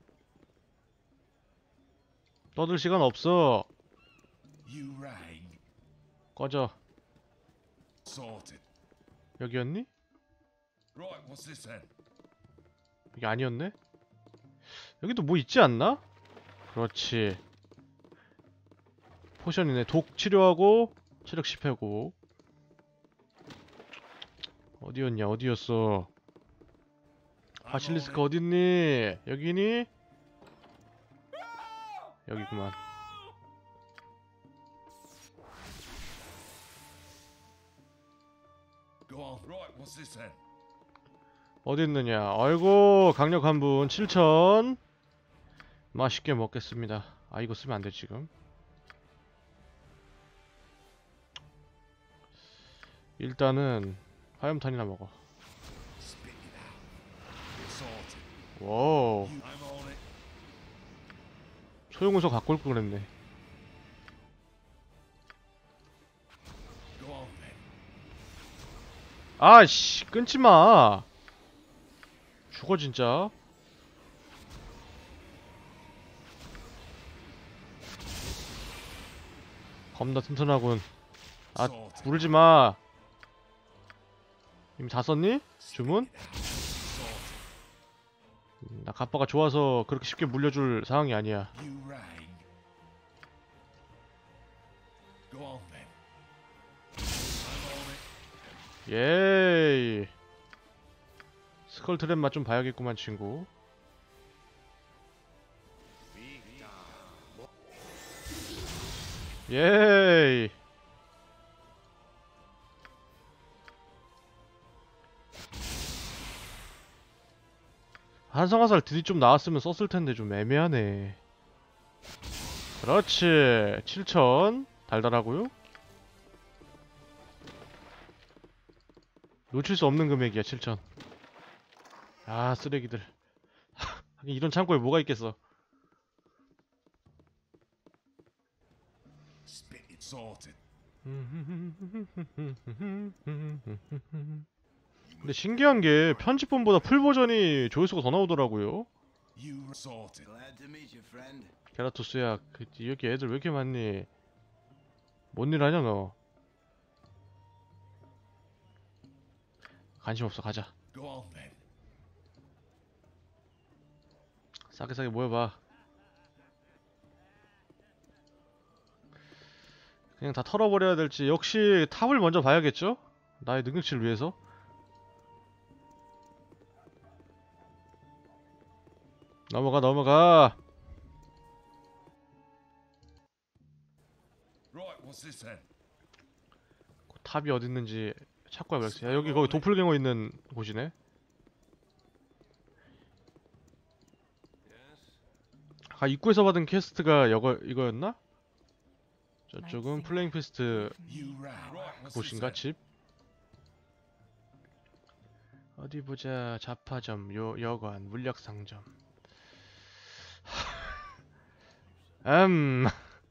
떠들 시간 없어. You rang. 꺼져. Sorted. 여기였니? Right, what's this then? 이게 아니었네? 여기도 뭐 있지 않나? 그렇지. 포션이네. 독 치료하고 체력 십 회고. 어디였냐? 어디였어? I'm 바실리스크 on 어딨니? 여기니? 여기구만. it. Go on. Right, what's this then? 어디 있느냐? 아이고 강력한 분 칠천. 맛있게 먹겠습니다. 아 이거 쓰면 안 돼 지금. 일단은 화염탄이나 먹어. Spit it out. Sorted. 와우. You. I'm on it. 소형우소 갖고 올 걸 그랬네. Go on then. 아씨 끊지마. 죽어 진짜. 겁나 튼튼하군. 아 Sorted. 물지마. 이미 다 썼니? 주문? Sorted. 음, 나 가빠가 좋아서 그렇게 쉽게 물려줄 상황이 아니야. You rang. Go on then. I'm on it. 예이. 스컬 트랩 맛 좀 봐야겠구만 친구. 예이. 한성화살 드디 좀 나왔으면 썼을 텐데 좀 애매하네. 그렇지. 칠천. 달달하고요. 놓칠 수 없는 금액이야 칠천. 아 쓰레기들. 하긴 이런 창고에 뭐가 있겠어. Spit it. Sorted. 근데 신기한 게 편집본보다 풀 버전이 조회수가 더 나오더라고요. You sorted. Glad to meet you, friend. 게라토스야, 그 여기 애들 왜 이렇게 많니? 뭔 일 하냐 너? 관심 없어, 가자. Go on then. 싸게 싸게 모여봐. 그냥 다 털어버려야 될지. 역시 탑을 먼저 봐야겠죠? 나의 능력치를 위해서. 넘어가 넘어가. Right, what's this then? 탑이 어디 있는지 찾고 와야겠어. 야 여기 거기 도플갱어 있는 곳이네. 아 입구에서 받은 퀘스트가 이거 이거였나? 저쪽은 플레잉 페스트 You rang. Right, what's this 곳인가 then? 집? 어디 보자. 잡화점, 요 여관, 물약상점. 음.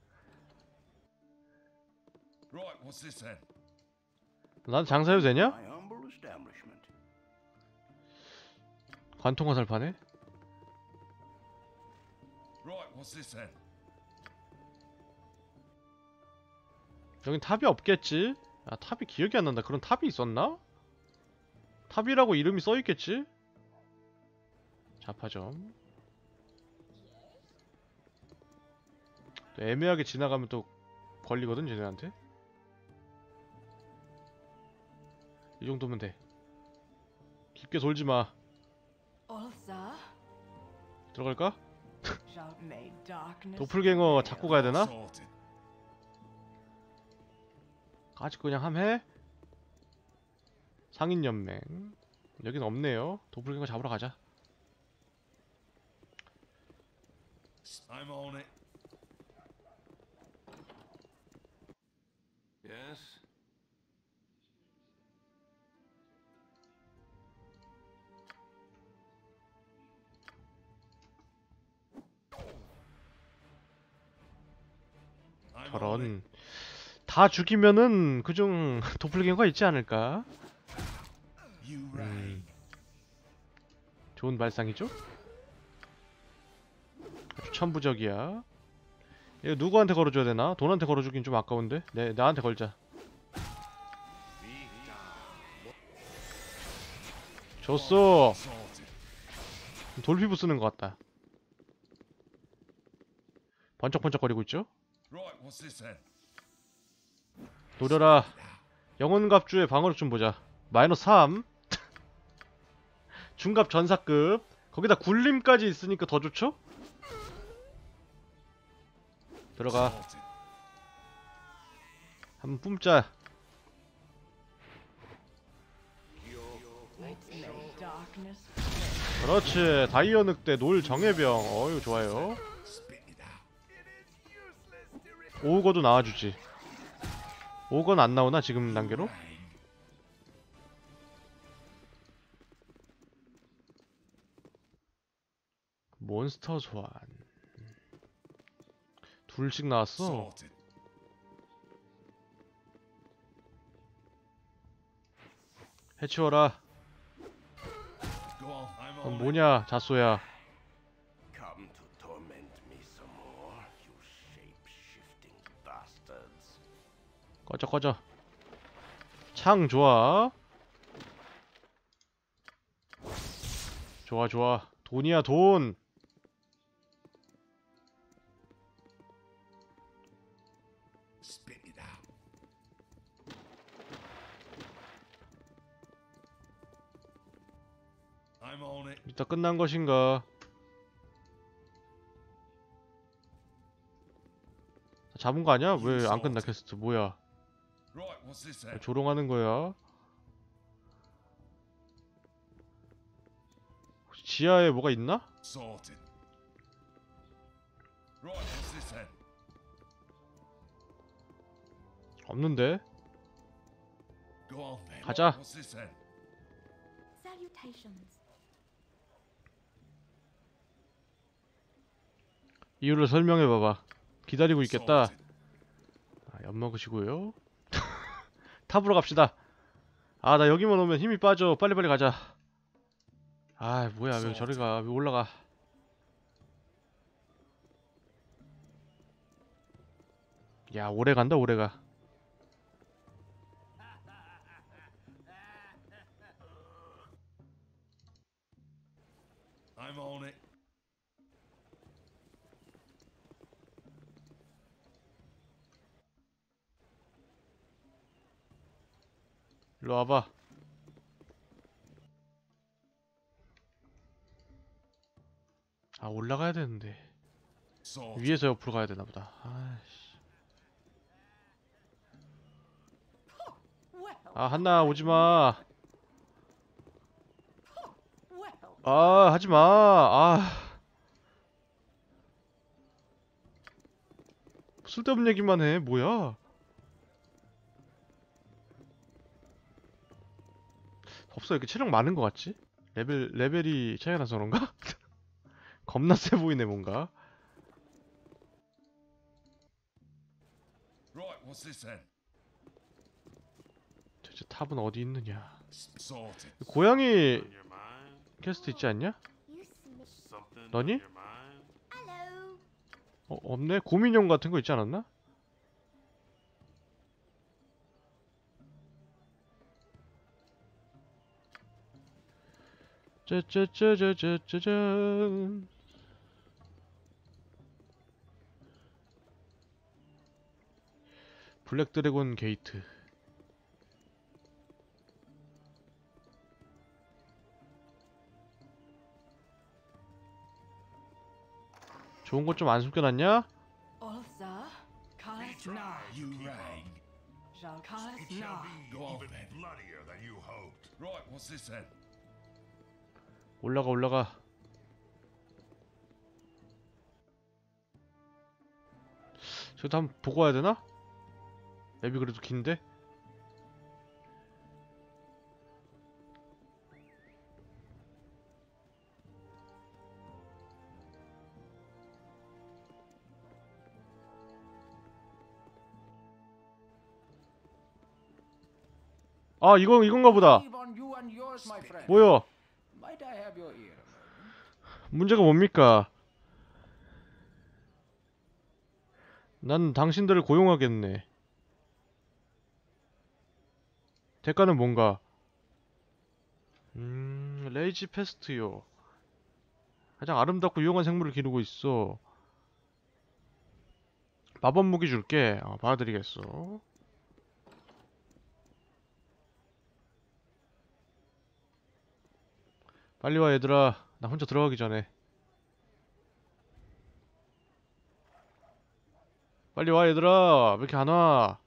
Right, what's this then? 난 장사해도 되냐? My humble establishment. 관통 화살파네. Right, what's this then? 여긴 탑이 없겠지? 아 탑이 기억이 안 난다. 그런 탑이 있었나? 탑이라고 이름이 써있겠지? 잡화점. 또 애매하게 지나가면 또 걸리거든 쟤네한테. 이 정도면 돼. 깊게 돌지마. Ulsa, 들어갈까? shall may darkness 도플갱어 prevail. 잡고 가야 되나? Sorted. 아직 그냥 함해? 상인연맹. 여긴 없네요. 도플갱어 잡으러 가자. I'm on it. Yes? I'm on it. 저런. 다 죽이면은 그중 도플갱어가 있지 않을까? You rang. 좋은 발상이죠? 아주 천부적이야. 이거 누구한테 걸어줘야 되나? 돈한테 걸어주긴 좀 아까운데? 내, 나한테 걸자. 줬어! Sorted. 돌피부 쓰는 것 같다. 번쩍번쩍거리고 있죠? Right, what's this then? 노려라. 영혼갑주의 방어력 좀 보자. 마이너스 삼. 중갑 전사급. 거기다 굴림까지 있으니까 더 좋죠? 들어가. Sorted. 한번 뿜자. May darkness prevail. 그렇지. 다이어 늑대 놀 정예병. 어유 좋아요. Spit it out. 오거도 나와주지. 오건 안 나오나 지금 단계로? Rang. 몬스터 소환. 둘씩 나왔어. Sorted. 해치워라. Go on, I'm 그럼 on it. 뭐냐 자쏘야. Come to torment me some more, you shape-shifting bastards. 꺼져 꺼져. 창 좋아. 좋아 좋아. 돈이야 돈. Spit it out. I'm on it. 이따 끝난 것인가? 잡은 거 아니야? 왜 안 끝나 퀘스트? 뭐야? Right, what's this 왜 then? 조롱하는 거야? 혹시 지하에 뭐가 있나? Sorted. Right, what's this then? 없는데. Go on then. 가자. What's this then? Salutations. 이유를 설명해봐봐. 기다리고 있겠다. Sorted. 아, 엿 먹으시고요. 탑으로 갑시다. 아, 나 여기만 오면 힘이 빠져. 빨리빨리 가자. 아, 뭐야. 왜 저리 가. 왜 올라가. 야, 오래 간다, 오래 가. I'm on it. 일로 와봐. 아 올라가야 되는데 Sorted. 위에서 옆으로 가야 되나 보다. 아이씨. Well, 아 한나 오지 마. well. 아 하지 마. 아 쓸데없는 얘기만 해. 뭐야? 없어 이렇게 체력 많은 것 같지? 레벨 레벨이 차이가 나서 그런가? 겁나 세 보이네 뭔가. Right, what's this then? 대체 탑은 어디 있느냐? Sorted. 고양이 On your mind? 퀘스트 있지 않냐? Something 너니? on your mind? 어 없네. 곰인형 같은 거 있지 않았나? 짜짜짜짜짜짜잔. 블랙 드래곤 게이트. 좋은 것 좀 안 숨겨놨냐? Olsa, Kalas Na, You rang. Jal Kalas It shall Na. be Go on, even then. bloodier than you hoped. Right, what's this then? 올라가 올라가. 저기도 한번 보고 와야 되나? 맵이 그래도 긴데? 아 이건 이건가 보다. On you and yours, my friend. 뭐야? Might I have your ear? 문제가 뭡니까? 난 당신들을 고용하겠네. 대가는 뭔가? 음, 레이지 페스트요. 가장 아름답고 유용한 생물을 기르고 있어. 마법 무기 줄게. 어, 봐드리겠어. 빨리 와 얘들아. 나 혼자 들어가기 전에. 빨리 와 얘들아. 왜 이렇게 안 와?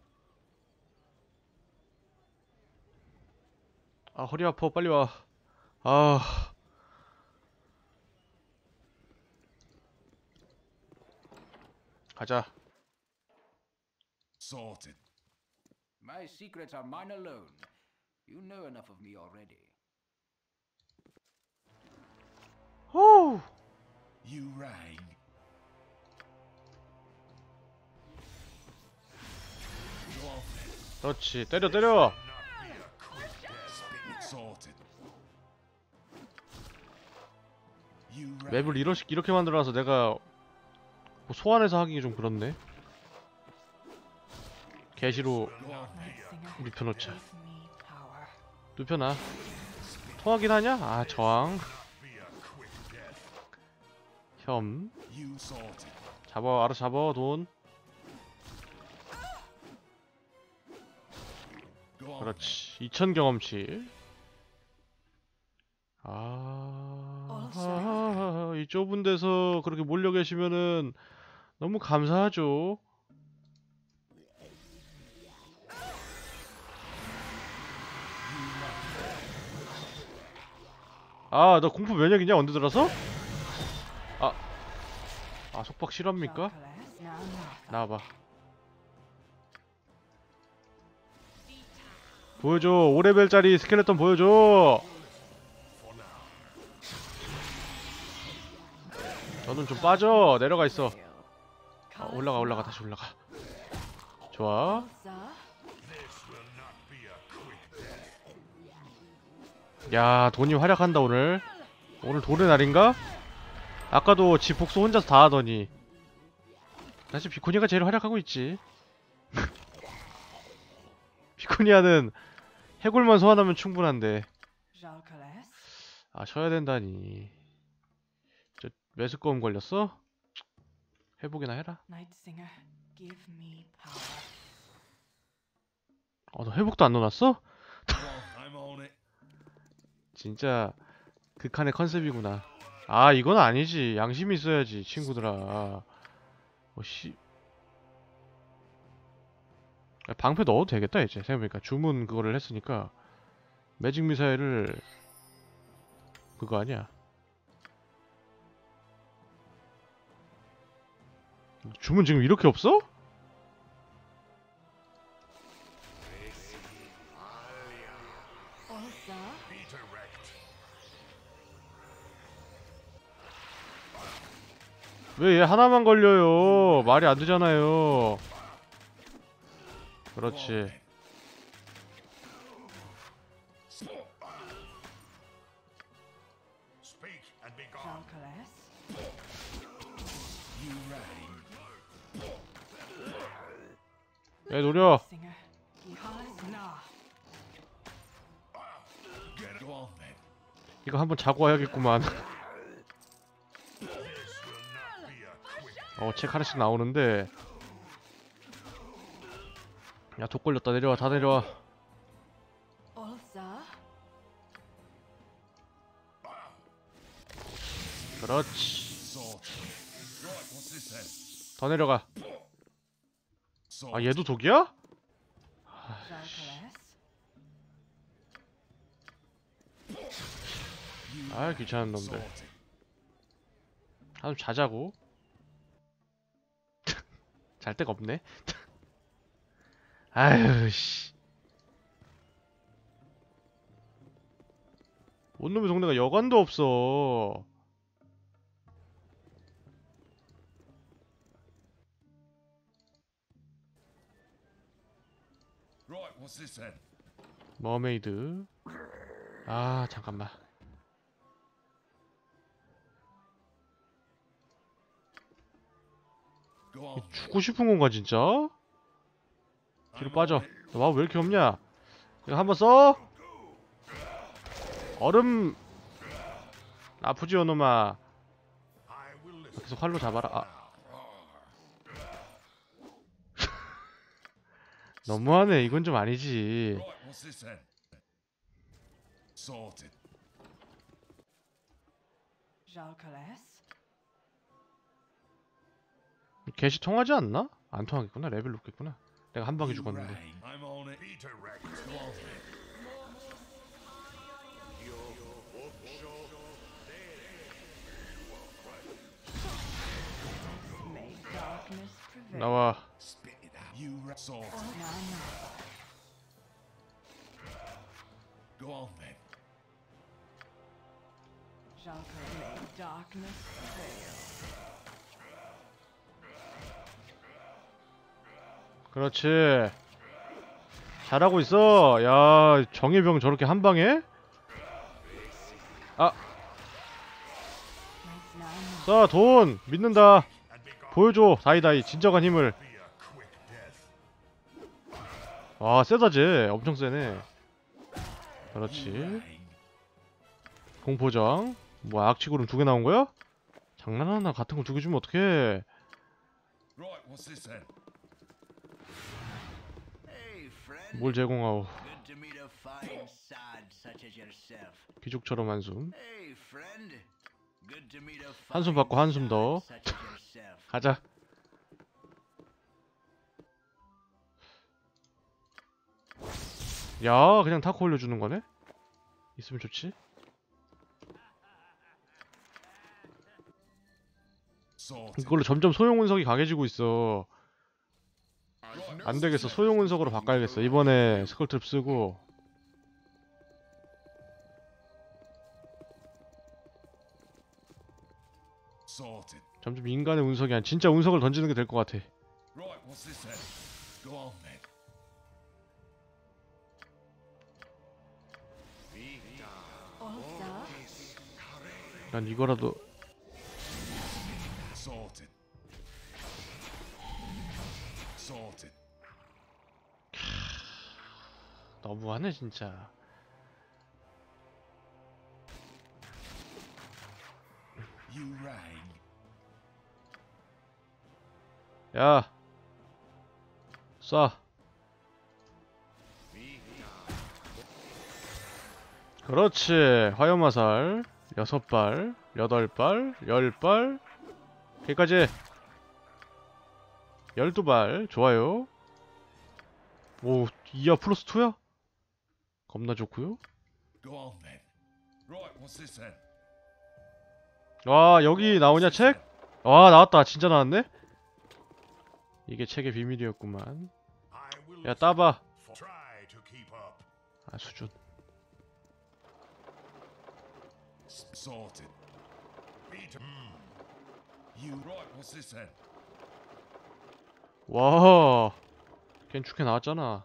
아 허리 아파. 빨리 와. 아 가자. Sorted. My secrets are mine alone. You know enough of me already. 후. You rang. Go on, then. 그렇지. 때려 때려. Sorted. You rang. 맵을 이렇게, 이렇게 만들어놔서 내가 뭐 소환해서 하기 좀 그렇네. 게시로 Go on, then. Night Singer, 눕혀놓자. give me power. 눕혀놔. 통하긴 하냐? 아 저항. 혐. You sorted. 잡아. 알아서 잡아. 돈. Go on, 그렇지. 이천 경험치. 아, 아, 이 좁은 데서 그렇게 몰려 계시면은 너무 감사하죠. 아, 너 공포 면역이냐? 언제 들어서? 아, 아 속박 실합니까? Jal Kalas Na Natha. 나와봐. 보여줘. 오 레벨짜리 스켈레톤 보여줘. 너는 좀 빠져. 내려가 있어. 아, 올라가 올라가 다시 올라가. 좋아. Olsa, 야 돈이 활약한다 오늘. 오늘 돈의 날인가? 아까도 지 복수 혼자서 다 하더니. 사실 비코니가 제일 활약하고 있지. 비코니아는 해골만 소환하면 충분한데. Jal Kalas. 아 쉬어야 된다니. 저 매스꺼움 걸렸어? 회복이나 해라. Night Singer, give me power. 어 너 회복도 안 넣어놨어? Go on, I'm on it. 진짜 극한의 컨셉이구나. 아 이건 아니지. 양심이 있어야지 친구들아. 어씨 방패 넣어도 되겠다 이제 생각해보니까. 주문 그거를 했으니까 매직 미사일을 그거 아니야. 주문 지금 이렇게 없어? Also, 왜 얘 하나만 걸려요? 말이 안 되잖아요. 그렇지. Speak and be gone. Jalcales. You reign. 얘 노려. Singer. Gihalis na. Get go on then. 이거 한번 자고 와야겠구만. 어, 책 하나씩 나오는데. 야, 독 걸렸다. 내려와. 다 내려와. Also, 그렇지. Sorted. Right, what's this then? 더 내려가. 아, Sorted. 얘도 독이야? Jalcales. 아, 귀찮은 놈들. Sorted. 한번 자자고. 잘 데가 없네. 아유, 씨. 온놈의 동네가 여관도 없어. Right, what's this then? 머메이드. 아, 잠깐만. Go on. 죽고 싶은 건가, 진짜? 뒤로 빠져. 와, 왜 이렇게 없냐? 이거 한번 써? 얼음. 아프지요, 놈아. I will listen. 계속 활로 잡아라. 아. 너무하네. 이건 좀 아니지. Right, what's this then? Sorted. Jalcales. 개시 통하지 않나? 안 통하겠구나. 레벨 높겠구나. 내가 한 방에 You 죽었는데. reign. I'm on it. Peter Rex. Go on then. May darkness prevail. 나와. Spit it out. You re- sorted. Na na. Go on then. Jalcales. May darkness prevail. 그렇지. 잘하고 있어. 야, 정예병 저렇게 한 방에? 아, Makes na na. 자, 돈 믿는다. 보여줘. 다이다이 진정한 힘을. Be a quick death. 와, 세다 쟤. 엄청 세네. 그렇지. Reign. 공포장. 뭐 악취구름 두 개 나온 거야? 장난하나? 같은 거 두 개 주면 어떡해? Right, what's this then? Hey, friend. 뭘 제공하오? Good to meet a fine sod such as yourself. 귀족처럼 한숨. Hey, friend. Good to meet a 한숨 fine 받고 한숨 더. sod such as yourself. 가자. 야, 그냥 타코 올려주는 거네? 있으면 좋지. Sorted. 이걸로 점점 소형 운석이 강해지고 있어. 안 되겠어. 소형 운석으로 바꿔야겠어. 이번에 스컬트립 쓰고. Sorted. 점점 인간의 운석이 아니라 진짜 운석을 던지는 게 될 것 같아. Right, what's this then? Go on then. Also, 난 이거라도. Sorted. Sorted. 너무하네 진짜. You reign. 야, 쏴. 그렇지. 화염화살. 여섯 발, 여덟 발, 열 발, 여기까지. 열두 발, 좋아요. 오, 이야 플러스 이야? 겁나 좋고요. Go on then. Right, what's this then? 와, 여기 나오냐 책? 와, 나왔다. 진짜 나왔네? 이게 책의 비밀이었구만. I will 야, 따봐. try to keep up. 아, 수준. Sorted. Beat him. You right, what's this then? 와, 걘 축해 나왔잖아.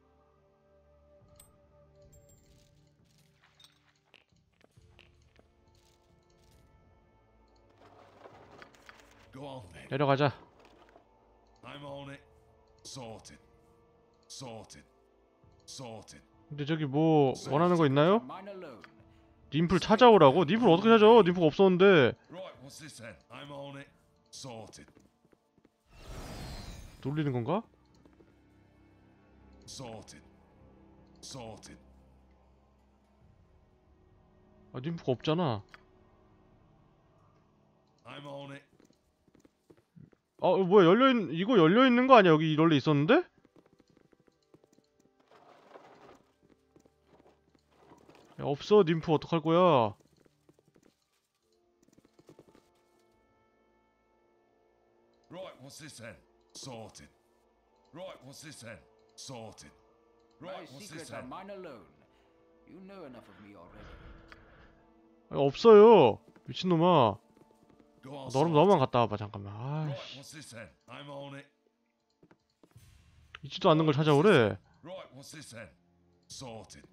Go on then. 내려가자. I'm on it. Sorted. Sorted. Sorted. 근데 저기 뭐 원하는 거 있나요? Mine alone. 님플 찾아오라고? 님플 어떻게 찾아? 님플 없었는데. Right, what's this then? I'm on it. Sorted. 놀리는 건가? Sorted. Sorted. 아, 님플가 없잖아. I'm on it. 아, 이거 뭐야, 열려있, 이거 열려있는 거 아니야? 여기 원래 있었는데? 야, 없어. 님프 어떡할 거야? Right, what's this then? Sorted. Right, what's this then? Sorted. My Right, what's this secrets are then? mine alone. You know enough of me already. 아, 없어요. 미친놈아. Go on. 너럼 sorted. 너만 갔다 와봐, 잠깐만. Right, 아이씨. what's this then? I'm on it. 있지도 않는 걸 찾아오래. Right, what's this then? Sorted.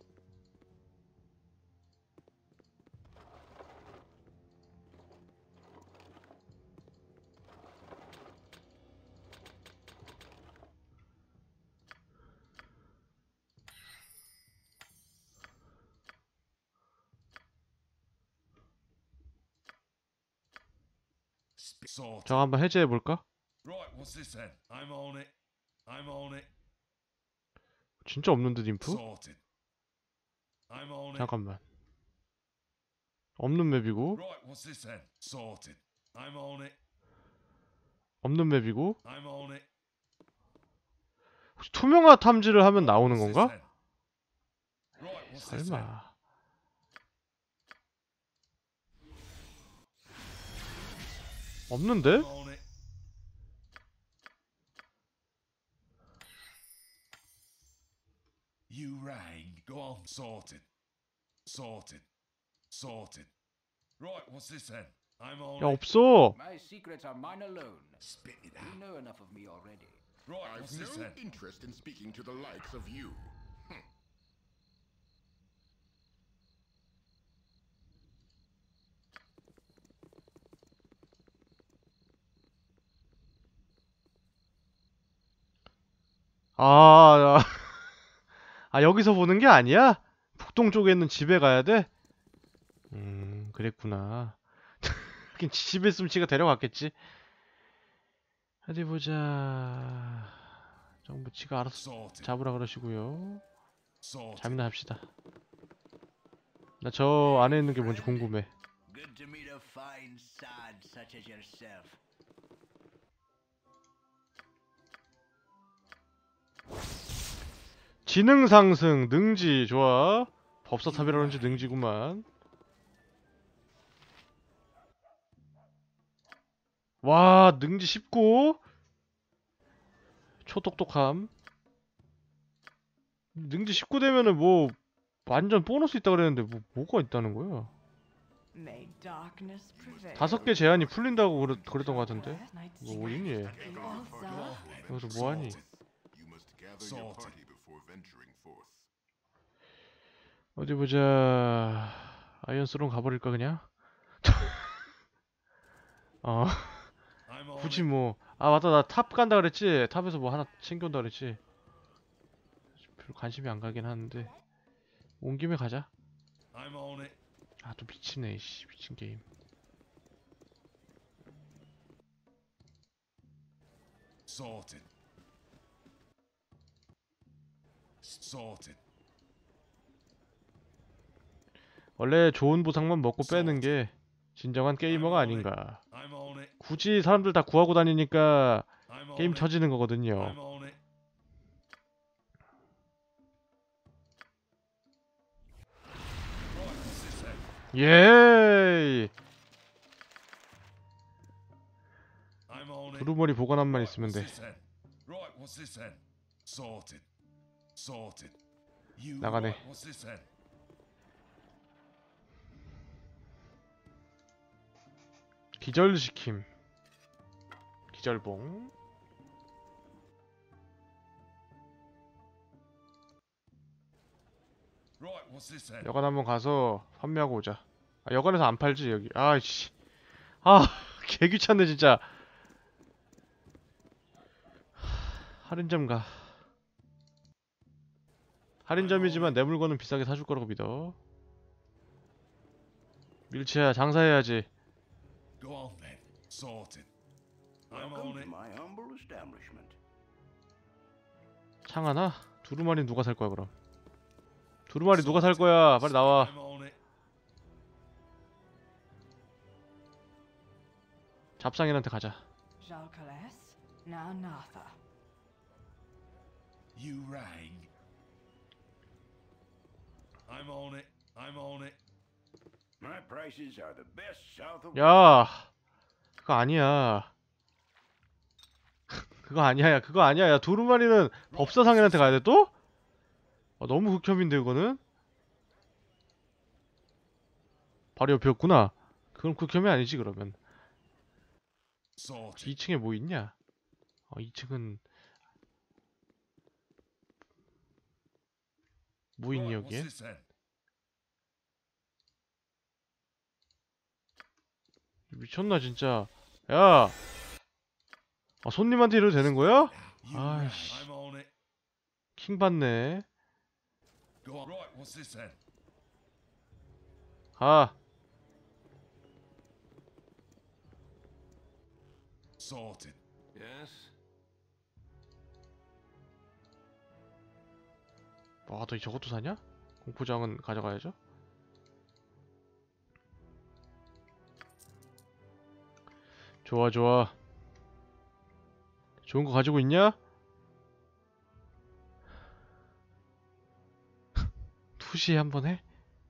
Sp- Sorted. 저거 한번 해제해볼까? Right, what's this then? I'm on it. I'm on it. 진짜 없는데, 님프? Sorted. I'm on it. 잠깐만. 없는 맵이고, Right, what's this then? Sorted. I'm on it. 없는 맵이고. I'm on it. 혹시 투명화 탐지를 하면 나오는 What's this 건가? then? Right, what's this then? 설마. 없는데? I'm on it. You rang. Go on. Sorted. Sorted. Sorted. Right, what's this then? I'm on 야, it. 없어. My secrets are mine alone. Spit it You out. know enough of me already. Right, what's I've this no then? interest in speaking to the likes of you. 아, 아, 아, 여기서 보는 게 아니야? 북동 쪽에 있는 집에 가야 돼? 음, 그랬구나. 하긴 집에 있으면 지가 데려갔겠지. 어디 보자. 정부 지가 알아서 Sorted. 잡으라 그러시고요. Sorted. 잠이나 합시다. 나 저 안에 있는 게 뭔지 궁금해. Good to meet a fine sod such as yourself. 지능 상승, 능지 좋아. 법사탑이라든지 능지구만. 와, 능지 십구. 초똑똑함. 능지 십구 되면은 뭐 완전 보너스 있다 그랬는데 뭐 뭐가 있다는 거야? May darkness prevail. 다섯 개 제한이 풀린다고 그랬, 그랬던 것 같은데. Night's 뭐 어딨니? All that. 여기서 뭐하니? You must gather your Sorted. party before venturing forth. 어디 보자. 아이언스론 가버릴까 그냥? 어, I'm on 굳이 it. 뭐. 아 맞다, 나 탑 간다 그랬지. 탑에서 뭐 하나 챙겨온다 그랬지. 별로 관심이 안 가긴 하는데 온 김에 가자. I'm on it. 아 또 미치네, 씨, 미친 게임. Sorted. Sorted. 원래 좋은 보상만 먹고 빼는 게 진정한 게이머가 아닌가. I'm on it. 굳이 사람들 다 구하고 다니니까 I'm on 게임 it. 터지는 거거든요. I'm on it. Right, what's this then? 예이! I'm on it. 두루머리 보관함만 Right, 있으면 what's 돼. this then? Right, what's this then? Sorted. Sorted. You 나가네. right, what's this then? 기절시킴. 기절봉. Right, what's this then? 여관 한번 가서 판매하고 오자. 아, 여관에서 안 팔지 여기. 아이씨. 아, 개 귀찮네 진짜. 할인점 가. 할인점이지만 내 물건은 비싸게 사줄 거라고 믿어. 밀치야 장사해야지. Go on then. Sorted. I'm Welcome on to it. my humble establishment. 창 하나? 두루마리 누가 살 거야 그럼? 두루마리 누가 살 거야? 빨리 나와. I'm on it. 잡상인한테 가자. Jalcales, now Natha. You rang. I'm on it. I'm on it. My prices are the best south of. 야, 그거 아니야. 그거 아니야, 야, 그거 아니야. 야, 두루마리는 법사상인한테 가야 돼 또? 아, 너무 극혐인데 이거는? 바로 옆이었구나. 그럼 극혐이 아니지 그러면. Sorted. 이 층에 뭐 있냐? 어, 이 층은 뭐 있니 Right, what's 여기에? this then? 미쳤나 진짜. 야, 아, 손님한테 이래도 되는 거야? You Ah, rang. sh- I'm on it. 킹 받네. Go on. Right, what's this then? 가. Sorted. Yes? 와, 너 저것도 사냐? 공포장은 가져가야죠. 좋아, 좋아. 좋은 거 가지고 있냐? 투시 한번 해?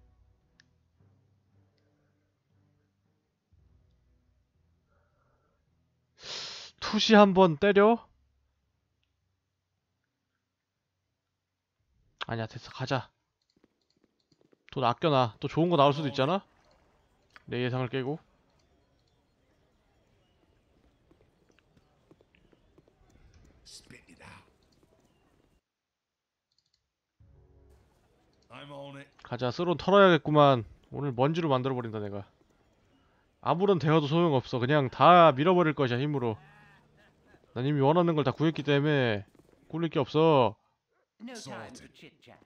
투시 한번 때려? 아니야, 됐어. 가자. 돈 아껴놔. 또 좋은 거 나올 수도 있잖아? 내 예상을 깨고. Spit it out. I'm on it. 가자. 쓰론 털어야겠구만. 오늘 먼지로 만들어버린다 내가. 아무런 대화도 소용없어. 그냥 다 밀어버릴 것이야 힘으로. 난 이미 원하는 걸 다 구했기 때문에 꿀릴 게 없어. No time for Sorted. chit chat.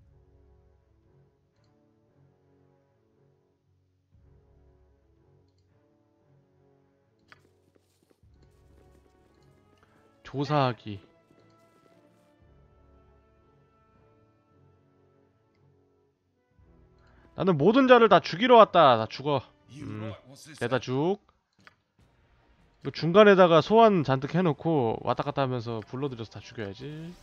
조사하기. 나는 모든 자를 다 죽이러 왔다. 다 죽어. You 음, right, what's this 내다 then? 죽. 이거 중간에다가 소환 잔뜩 해놓고 왔다 갔다 하면서 불러들여서 다 죽여야지.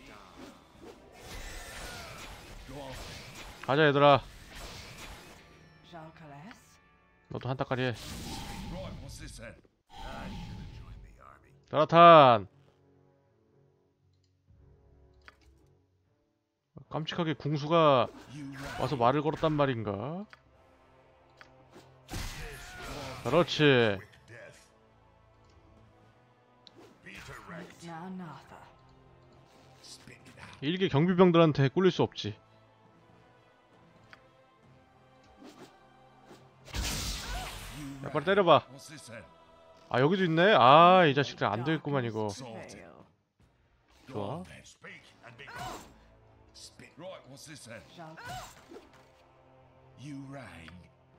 Go on. 가자 얘들아. Jalcales, 너도 한따까리 해. Right, what's this then? 나라탄. 깜찍하게 궁수가 You rang. 와서 말을 걸었단 말인가? 그렇지. it's now Natha. Spit it out. 일개 경비병들한테 꿀릴 수 없지. You 야, rang. 빨리 때려봐. What's this then? 아, 여기도 있네? 아, 이 자식들 안 되겠구만 이거. Prevail. Go 좋아. on then. Speak and be gone. Spit. Right, what's this then? Jalcales, You rang.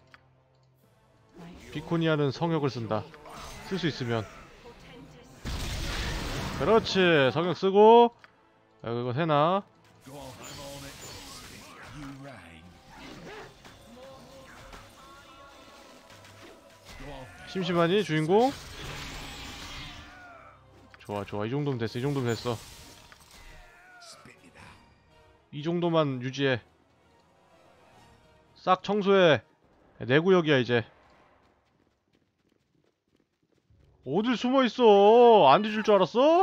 my 비코니아는 성역을 쓴다. 쓸 수 있으면. 그렇지. 성역 쓰고. 야, 이거 세나? Go on. I'm on it. You rang. 심심하니 주인공? 좋아 좋아 이 정도면 됐어 이 정도면 됐어 이 정도만 유지해 싹 청소해 내 구역이야 이제 어딜 숨어있어 안 뒤질 줄 알았어?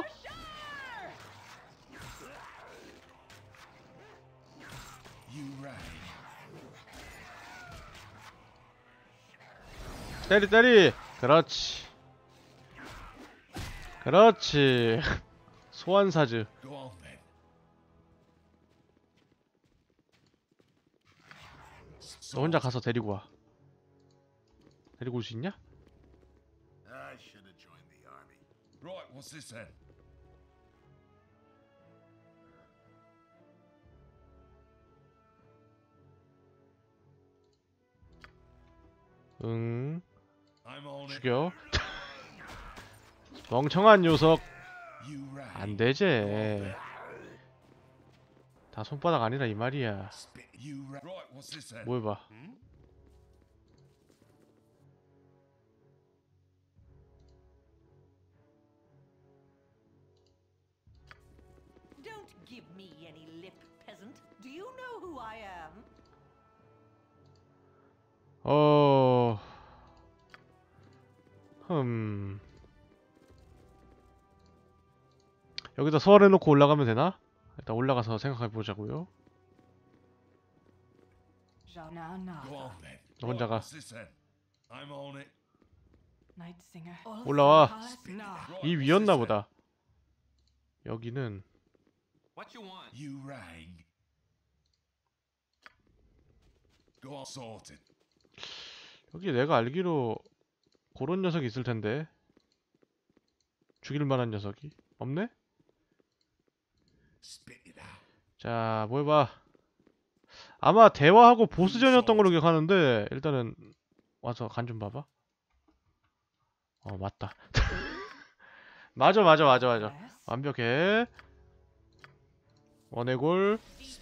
때리 때리 그렇지 그렇지 소환사즈 너 혼자 가서 데리고 와 데리고 올 수 있냐? I should have joined the army. Right, what's this then? 응 I'm on it. 죽여 멍청한 녀석 You rang. 안되지 다 손바닥 아니라 이 말이야 You rang. Right, what's this then? 뭐 해봐 Don't give me any lip, peasant. Do you know who I am? 어... 흠... 여기다 소환해놓고 올라가면 되나? 일단 올라가서 생각해보자고요 Now Natha. Go on then. 너 혼자 가 What's this then? I'm on it. Night Singer. 올라와 Nah. 이 위였나 보다 여기는 What you want? You rang. Go on, sorted. 여기 내가 알기로 그런 녀석이 있을 텐데 죽일 만한 녀석이 없네? Spit it out. 자, 뭐 해봐. 아마 대화하고 보스전이었던 걸로 기억하는데 일단은 와서 간 좀 봐봐. 어, 맞다. 맞아, 맞아, 맞아, 맞아. 완벽해. 원해골.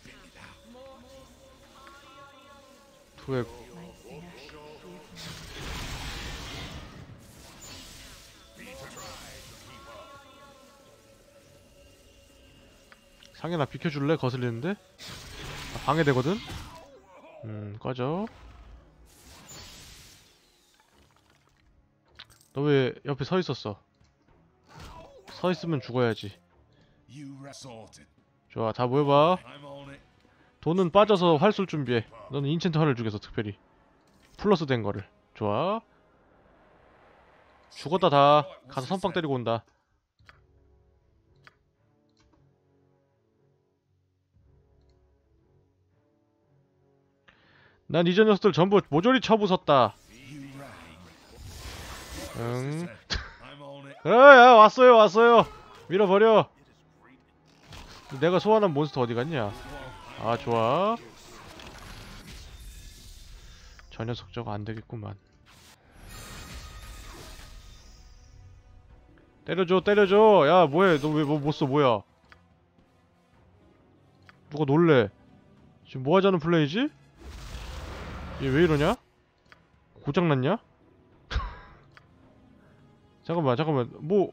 투해골. Night Singer. 상현아 비켜줄래? 거슬리는데? 아, 방해되거든? 음 꺼져. 너 왜 옆에 서 있었어? 서 있으면 죽어야지. You rang. Sorted. 좋아, 다 모여봐. I'm on it. 돈은 빠져서 활 쏠 준비해. 너는 인챈트 활을 주겠어, 특별히. 플러스 된 거를. 좋아. 죽었다 다. 가서 선빵 때리고 온다. 난 이전 녀석들 전부 모조리 쳐부쉈다. You rang. 응. I'm on it. 그래, 야, 왔어요, 왔어요. 밀어버려. 내가 소환한 몬스터 어디 갔냐? 아, 좋아. 저 녀석 저거 안 되겠구만. 때려줘, 때려줘. 야, 뭐해? 너 왜 뭐 못 써? 뭐야? 누가 놀래? 지금 뭐 하자는 플레이지? 얘 왜 이러냐? 고장났냐? 잠깐만, 잠깐만. 뭐?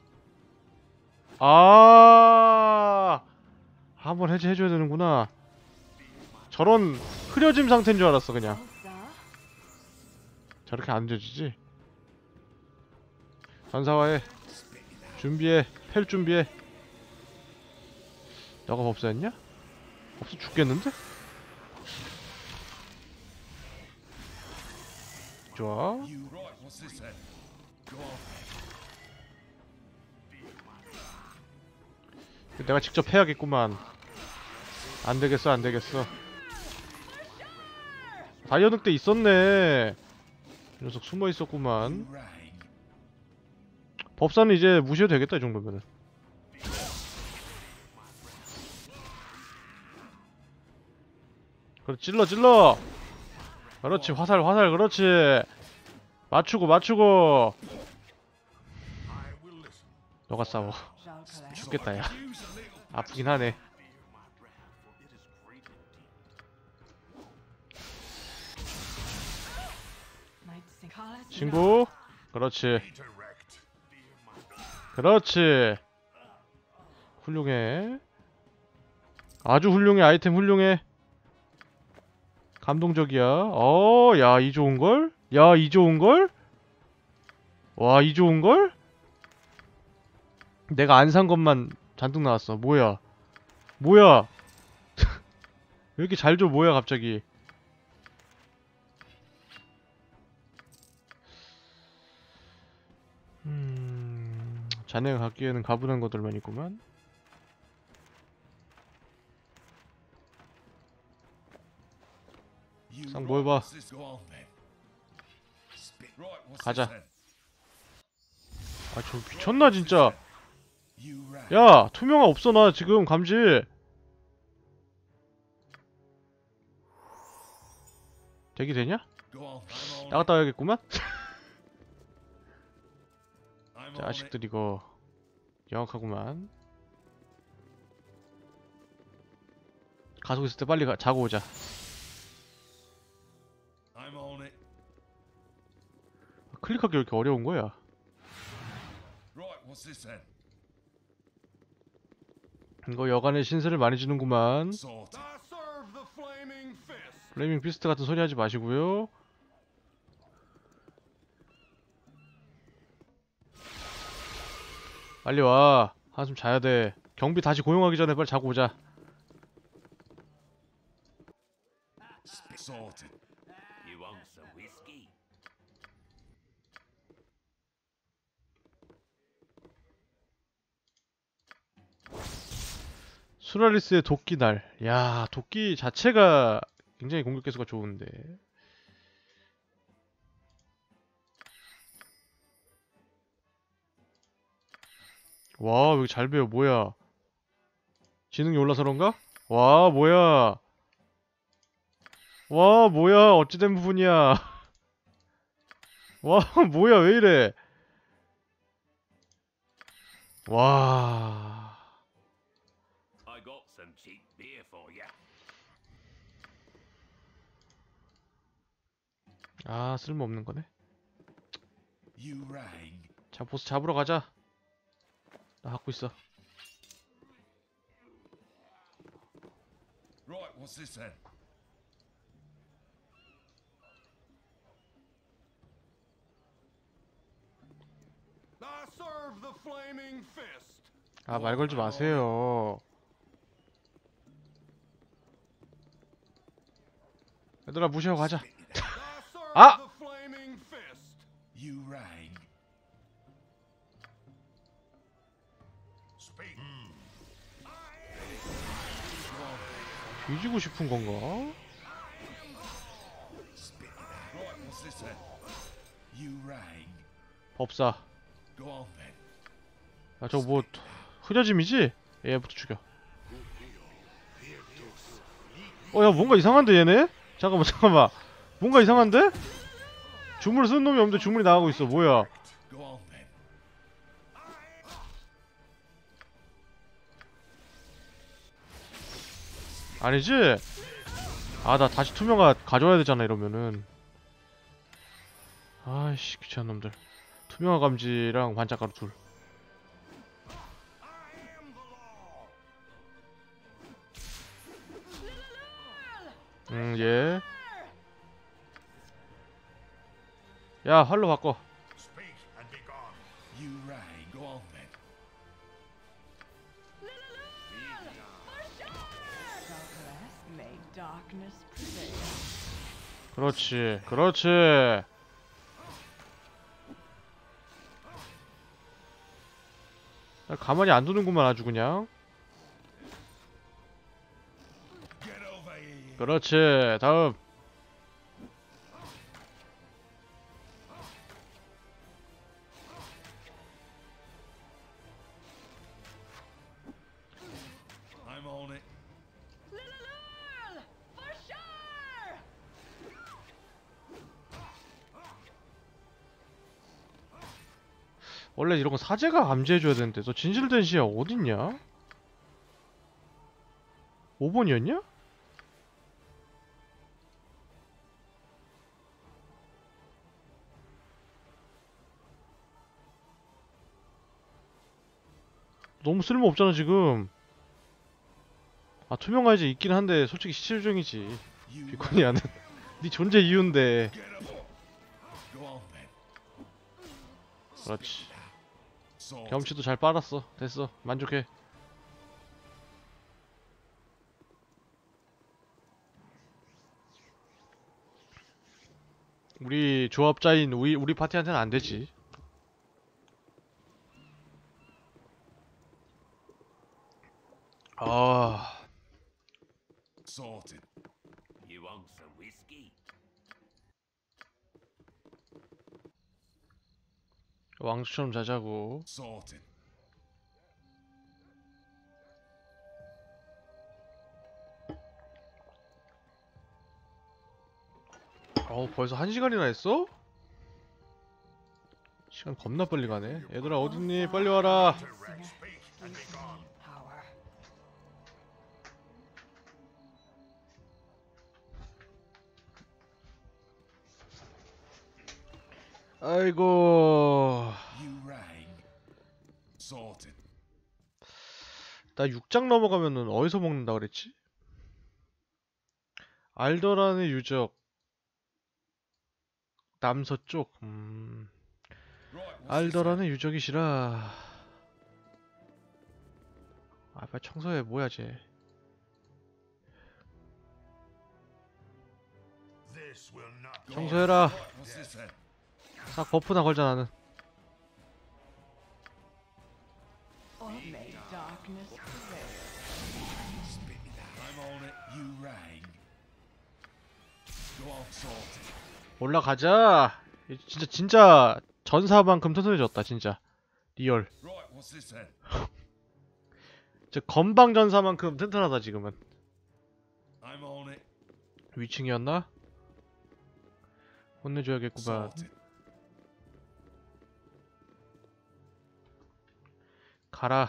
아, 한번 해제해줘야 되는구나. 저런 흐려짐 상태인 줄 알았어, 그냥. 저렇게 안 되지지? 전사화해. 준비해. 팰 준비해. 너가 법사였냐? 법사 죽겠는데? 좋아. You right. What's this then? Go on. 내가 직접 해야겠구만. 안 되겠어, 안 되겠어. 다이아 늑대 있었네. 이 녀석 숨어 있었구만. You rang. 법사는 이제 무시해도 되겠다, 이 정도면은. 그래, 찔러, 찔러! 그렇지, 화살, 화살, 그렇지! 맞추고, 맞추고! 너가 싸워. 죽겠다, 야. 아프긴 하네. Night Singer. 친구, 그렇지. Redirect. 그렇지. 훌륭해. 아주 훌륭해. 아이템 훌륭해. 감동적이야. 어, 야, 이 좋은걸? 야, 이 좋은걸? 와, 이 좋은걸? 내가 안 산 것만 잔뜩 나왔어. 뭐야? 뭐야? 왜 이렇게 잘 줘? 뭐야, 갑자기? 음... 자네가 갖기에는 가분한 것들만 있구만. You 상 right, 뭐 해봐. what's this? Go on then. Right, what's 가자. this then? 아, 저 미쳤나 진짜. You right. 야, 투명화 없어 나 지금 감지. 되기 되냐? Go on. I'm on 나갔다 와야겠구만. it. I'm on it. 자식들 이거 영악하구만. 가속 있을 때 빨리 가, 자고 오자. I'm on it. 클릭하기 왜 이렇게 어려운 거야? Right, what's this then? 이거 여간의 신세를 많이 주는구만. Sorted. I serve the flaming fist. 플레이밍 피스트 같은 소리 하지 마시고요. 빨리 와. 한숨 자야 돼. 경비 다시 고용하기 전에 빨리 자고 오자. Sorted. You want some whiskey? 수라리스의 도끼 날. 야, 도끼 자체가 굉장히 공격 개수가 좋은데. 와, 여기 잘 배워. 뭐야? 지능이 올라서 그런가? 와, 뭐야? 와, 뭐야? 어찌된 부분이야? 와, 뭐야? 왜 이래? 와. I got some cheap beer for ya. 아, 쓸모없는 거네. You rang. 자, 보스 잡으러 가자. 나 갖고 있어. Right, what's this then? I serve the flaming fist. 아, 말 걸지 마세요. 얘들아, 무시하고 가자. I serve Ah! the flaming fist. You rang. Speak. 뒤지고 싶은 건가? Right, what's this then? You rang. 법사. Go on then. 야, 저거 뭐 흐려짐이지? 얘부터 죽여. 어, 야, 뭔가 이상한데 얘네? 잠깐만, 잠깐만. 뭔가 이상한데? 주문을 쓴 놈이 없는데 주문이 나가고 있어. 뭐야? Go on then. 아니지? 아, 나 다시 투명화 가져와야 되잖아, 이러면은. 아이씨, 귀찮은 놈들. 투명화 감지랑 반짝가루 둘. 음, 예. 야, 활로 바꿔. Speak and be gone. You rang. Go on then. Darkness, may darkness prevail. 그렇지, 그렇지. 나 가만히 안 두는구만 아주 그냥. Get over here. 그렇지. 다음. I'm on it. For sure! 원래 이런 거 사제가 감지해줘야 되는데 너 진실된 시야 어딨냐? 오 번이었냐? 너무 쓸모없잖아 지금. 아 투명화이제 있긴 한데 솔직히 시체조정이지 비코니아는. 네 존재 이유인데. Go on then. 그렇지. Sorted. 경험치도 잘 빨았어. 됐어. 만족해. 우리 조합자인 우리 우리 파티한테는 안 되지. 아, Sorted. You want some whiskey? 왕수처럼 자자고. Sorted. 어우, 벌써 한 시간이나 했어? 시간 겁나 빨리 가네. 얘들아 어딨니? 빨리 와라. Power. 아이고, You rang. Sorted. 나 육 장 넘어가면은 어디서 먹는다 그랬지? 알더란의 유적 남서쪽. 음... Right, what's this then? 알더란의 유적이시라. 아, 빨리 청소해. 뭐야 쟤. This will not Go on. 청소해라. Right, what's this then? 싹 버프나 걸자 나는. May darkness prevail. I'm on it. You rang. Go on, sorted. 올라가자. 이 진짜 진짜 전사만큼 튼튼해졌다 진짜. 리얼. Right, what's this then? 저 건방 전사만큼 튼튼하다 지금은. I'm on it. 위층이었나? 혼내줘야겠구만. Sorted. 가라.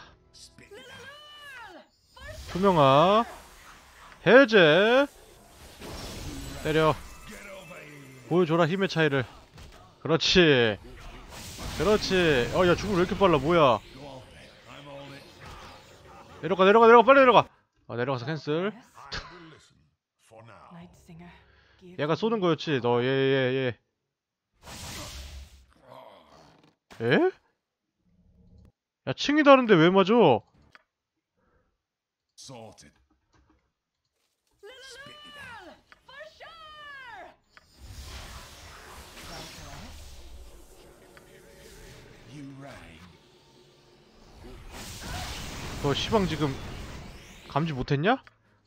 투명아. 해제. 때려. 보여줘라 힘의 차이를. 그렇지. 그렇지. 어, 야 죽음 왜 이렇게 빨라? 뭐야? Go on then. I'm on it. 내려가 내려가 내려가 빨리 내려가. 아 내려가서 캔슬. I will listen for now. Night Singer. Give 얘가 쏘는 거였지. 너 얘 얘 얘. 에? 야 층이 다른데 왜 맞아? Sorted. for sure. Valkyrie. You rang. 너 시방 지금 감지 못했냐?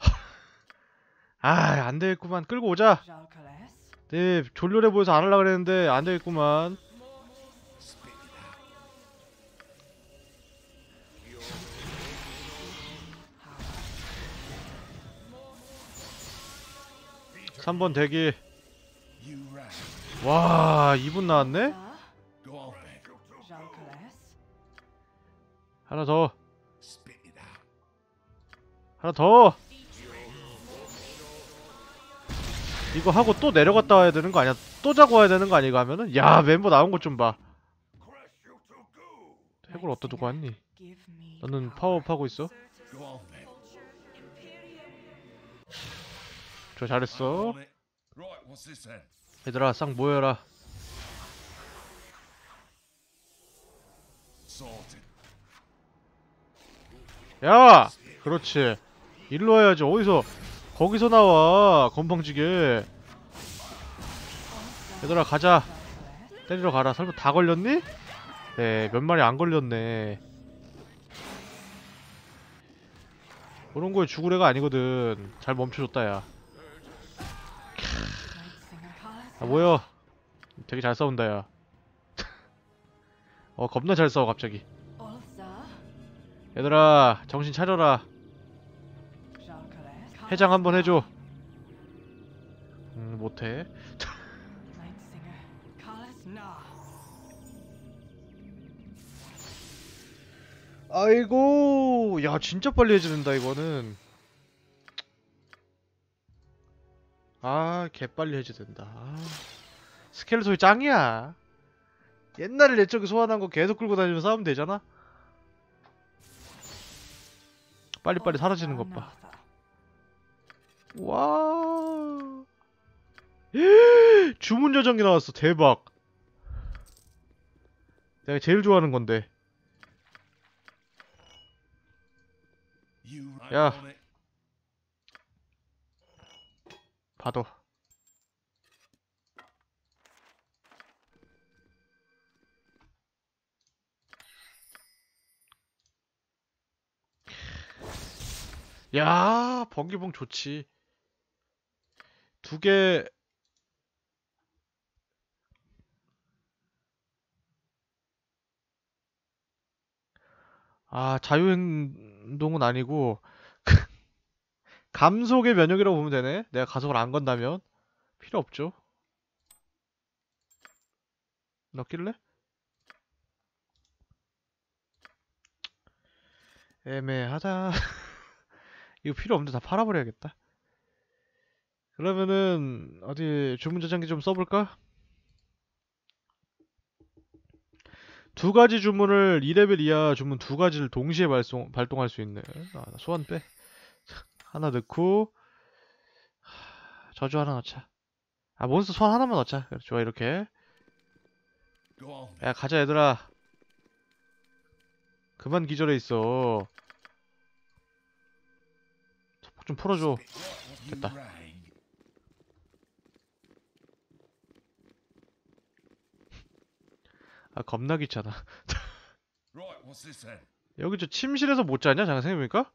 아 안되겠구만. 끌고 오자. Valkyrie. 네 졸렬해 보여서 안 하려고 그랬는데 안되겠구만. 삼 번 대기. You rang. 와 이 분 나왔네? Go on then. Valkyrie. 하나 더. Spit it out. 하나 더. 이거 하고 또 내려갔다 와야 되는 거 아니야? 또 자고 와야 되는 거 아니야 이거 하면은? 야 멤버 나온 것 좀 봐. Crush you to goo. 해골 어디다 두고 왔니? Give me 너는 power. 파워업 하고 있어? Go on then. 저 잘했어. On it. Right, what's this then? 얘들아 싹 모여라. Sorted. 야! 그렇지. 일로 와야지. 어디서 거기서 나와 건방지게. 얘들아 가자. 때리러 가라. 설마 다 걸렸니? 네, 몇 마리 안 걸렸네. 그런 거에 죽을 애가 아니거든. 잘 멈춰줬다 야. Night Singer. 아 뭐야? 되게 잘 싸운다 야. 어 겁나 잘 싸워 갑자기. Ulsa. 얘들아 정신 차려라. Valkyrie. 해장 한번 해줘. 음 못해. Night Singer. Callis Na. 아이고 야 진짜 빨리 해지는다 이거는. 아 개빨리 해지된다. 아, 스켈레톤이 짱이야. 옛날에 내 쪽에 소환한 거 계속 끌고 다니면서 싸우면 되잖아. 빨리빨리 사라지는 것 봐. 와. 주문 저장기 나왔어. 대박. 내가 제일 좋아하는 건데. You Yeah. on it. 봐도. 야, 번개봉 좋지. 두 개. 아, 자유행동은 아니고 감속의 면역이라고 보면 되네. 내가 가속을 안 건다면 필요 없죠. 넣길래? 애매하다. 이거 필요 없는데 다 팔아버려야겠다. 그러면은 어디 주문 저장기 좀 써볼까? 두 가지 주문을 이 레벨 이하 주문 두 가지를 동시에 발송, 발동할 수 있네. 아, 나 소환 빼. 하나 넣고 하, 저주 하나 넣자. 아, 몬스터 소환 하나만 넣자. 그래, 좋아, 이렇게. Go on. 야, 가자 얘들아. 그만 기절해 있어. 소폭 좀 풀어줘. Right, what you 됐다. rang. 아, 겁나 귀찮아. Right, what's this then? 여기 저 침실에서 못 자냐? 잠깐 생각해보니까?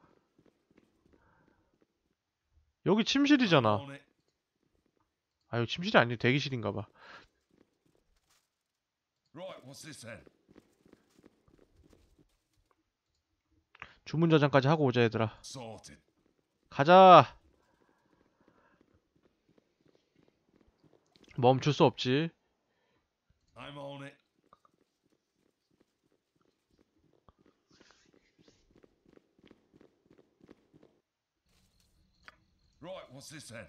여기 침실이잖아. On it. 아, 여기 침실이 아니고 대기실인가봐. Right, what's this then? 주문 저장까지 하고 오자 얘들아. Sorted. 가자. 멈출 수 없지. I'm on it. Right, what's this then?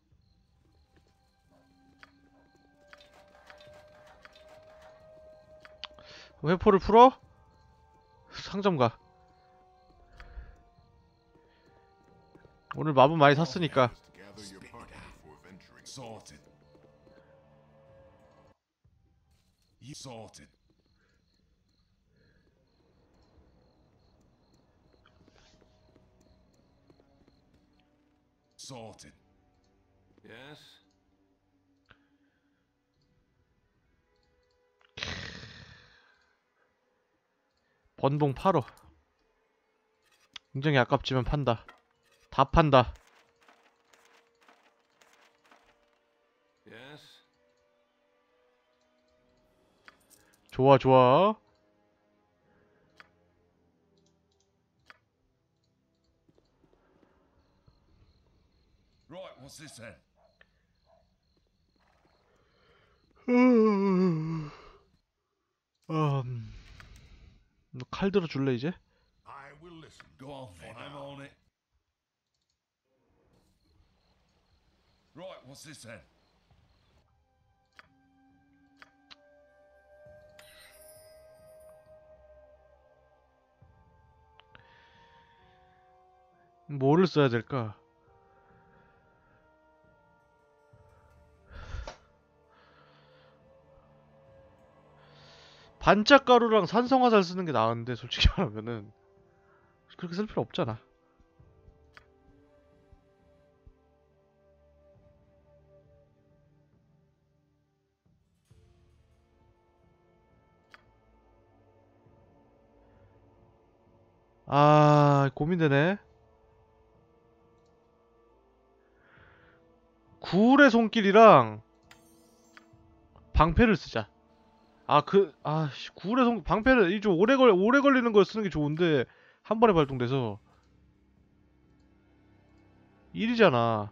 회포를 풀어? 상점 가. 오늘 마법 많이 샀으니까. Gather your party before venturing. Sorted. You sorted. Sorted. Yes? 번봉 팔어. 굉장히 아깝지만 판다. 다 판다. Yes? 좋아 좋아. Right, what's this then? 음... 너 칼 들어 줄래 이제? I will listen. Go on then, I'm on it. Right, what's this then? 뭐를 써야 될까? 반짝가루랑 산성화살 쓰는 게 나은데 솔직히 말하면은 그렇게 쓸 필요 없잖아. 아, 고민되네. 구울의 손길이랑 방패를 쓰자. 아, 그, 아, 씨, 구울의 손, 방패를, 이 좀 오래 걸, 오래 걸리는 걸 쓰는 게 좋은데, 한 번에 발동돼서. 일이잖아.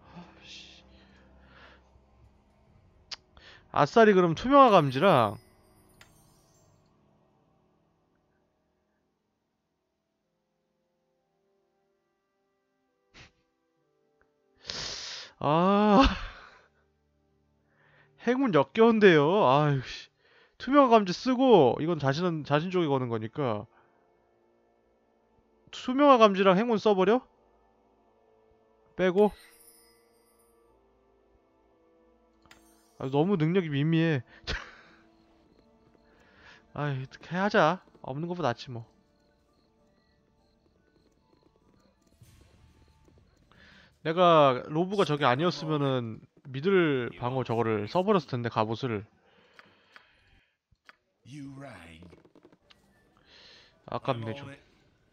아싸리 그럼 투명화 감지랑, 아, 행운 역겨운데요. 아유, 씨. 투명화 감지 쓰고, 이건 자신은, 자신 쪽에 거는 거니까. 수명화 감지랑 행운 써버려? 빼고? 아, 너무 능력이 미미해. 아이, 어떻게 하자. 없는 것보다 낫지 뭐. 내가 로브가 저게 아니었으면은 미들 방어 저거를 써버렸을 텐데, 갑옷을. You rang. I'm 아깝네 on 좀. it.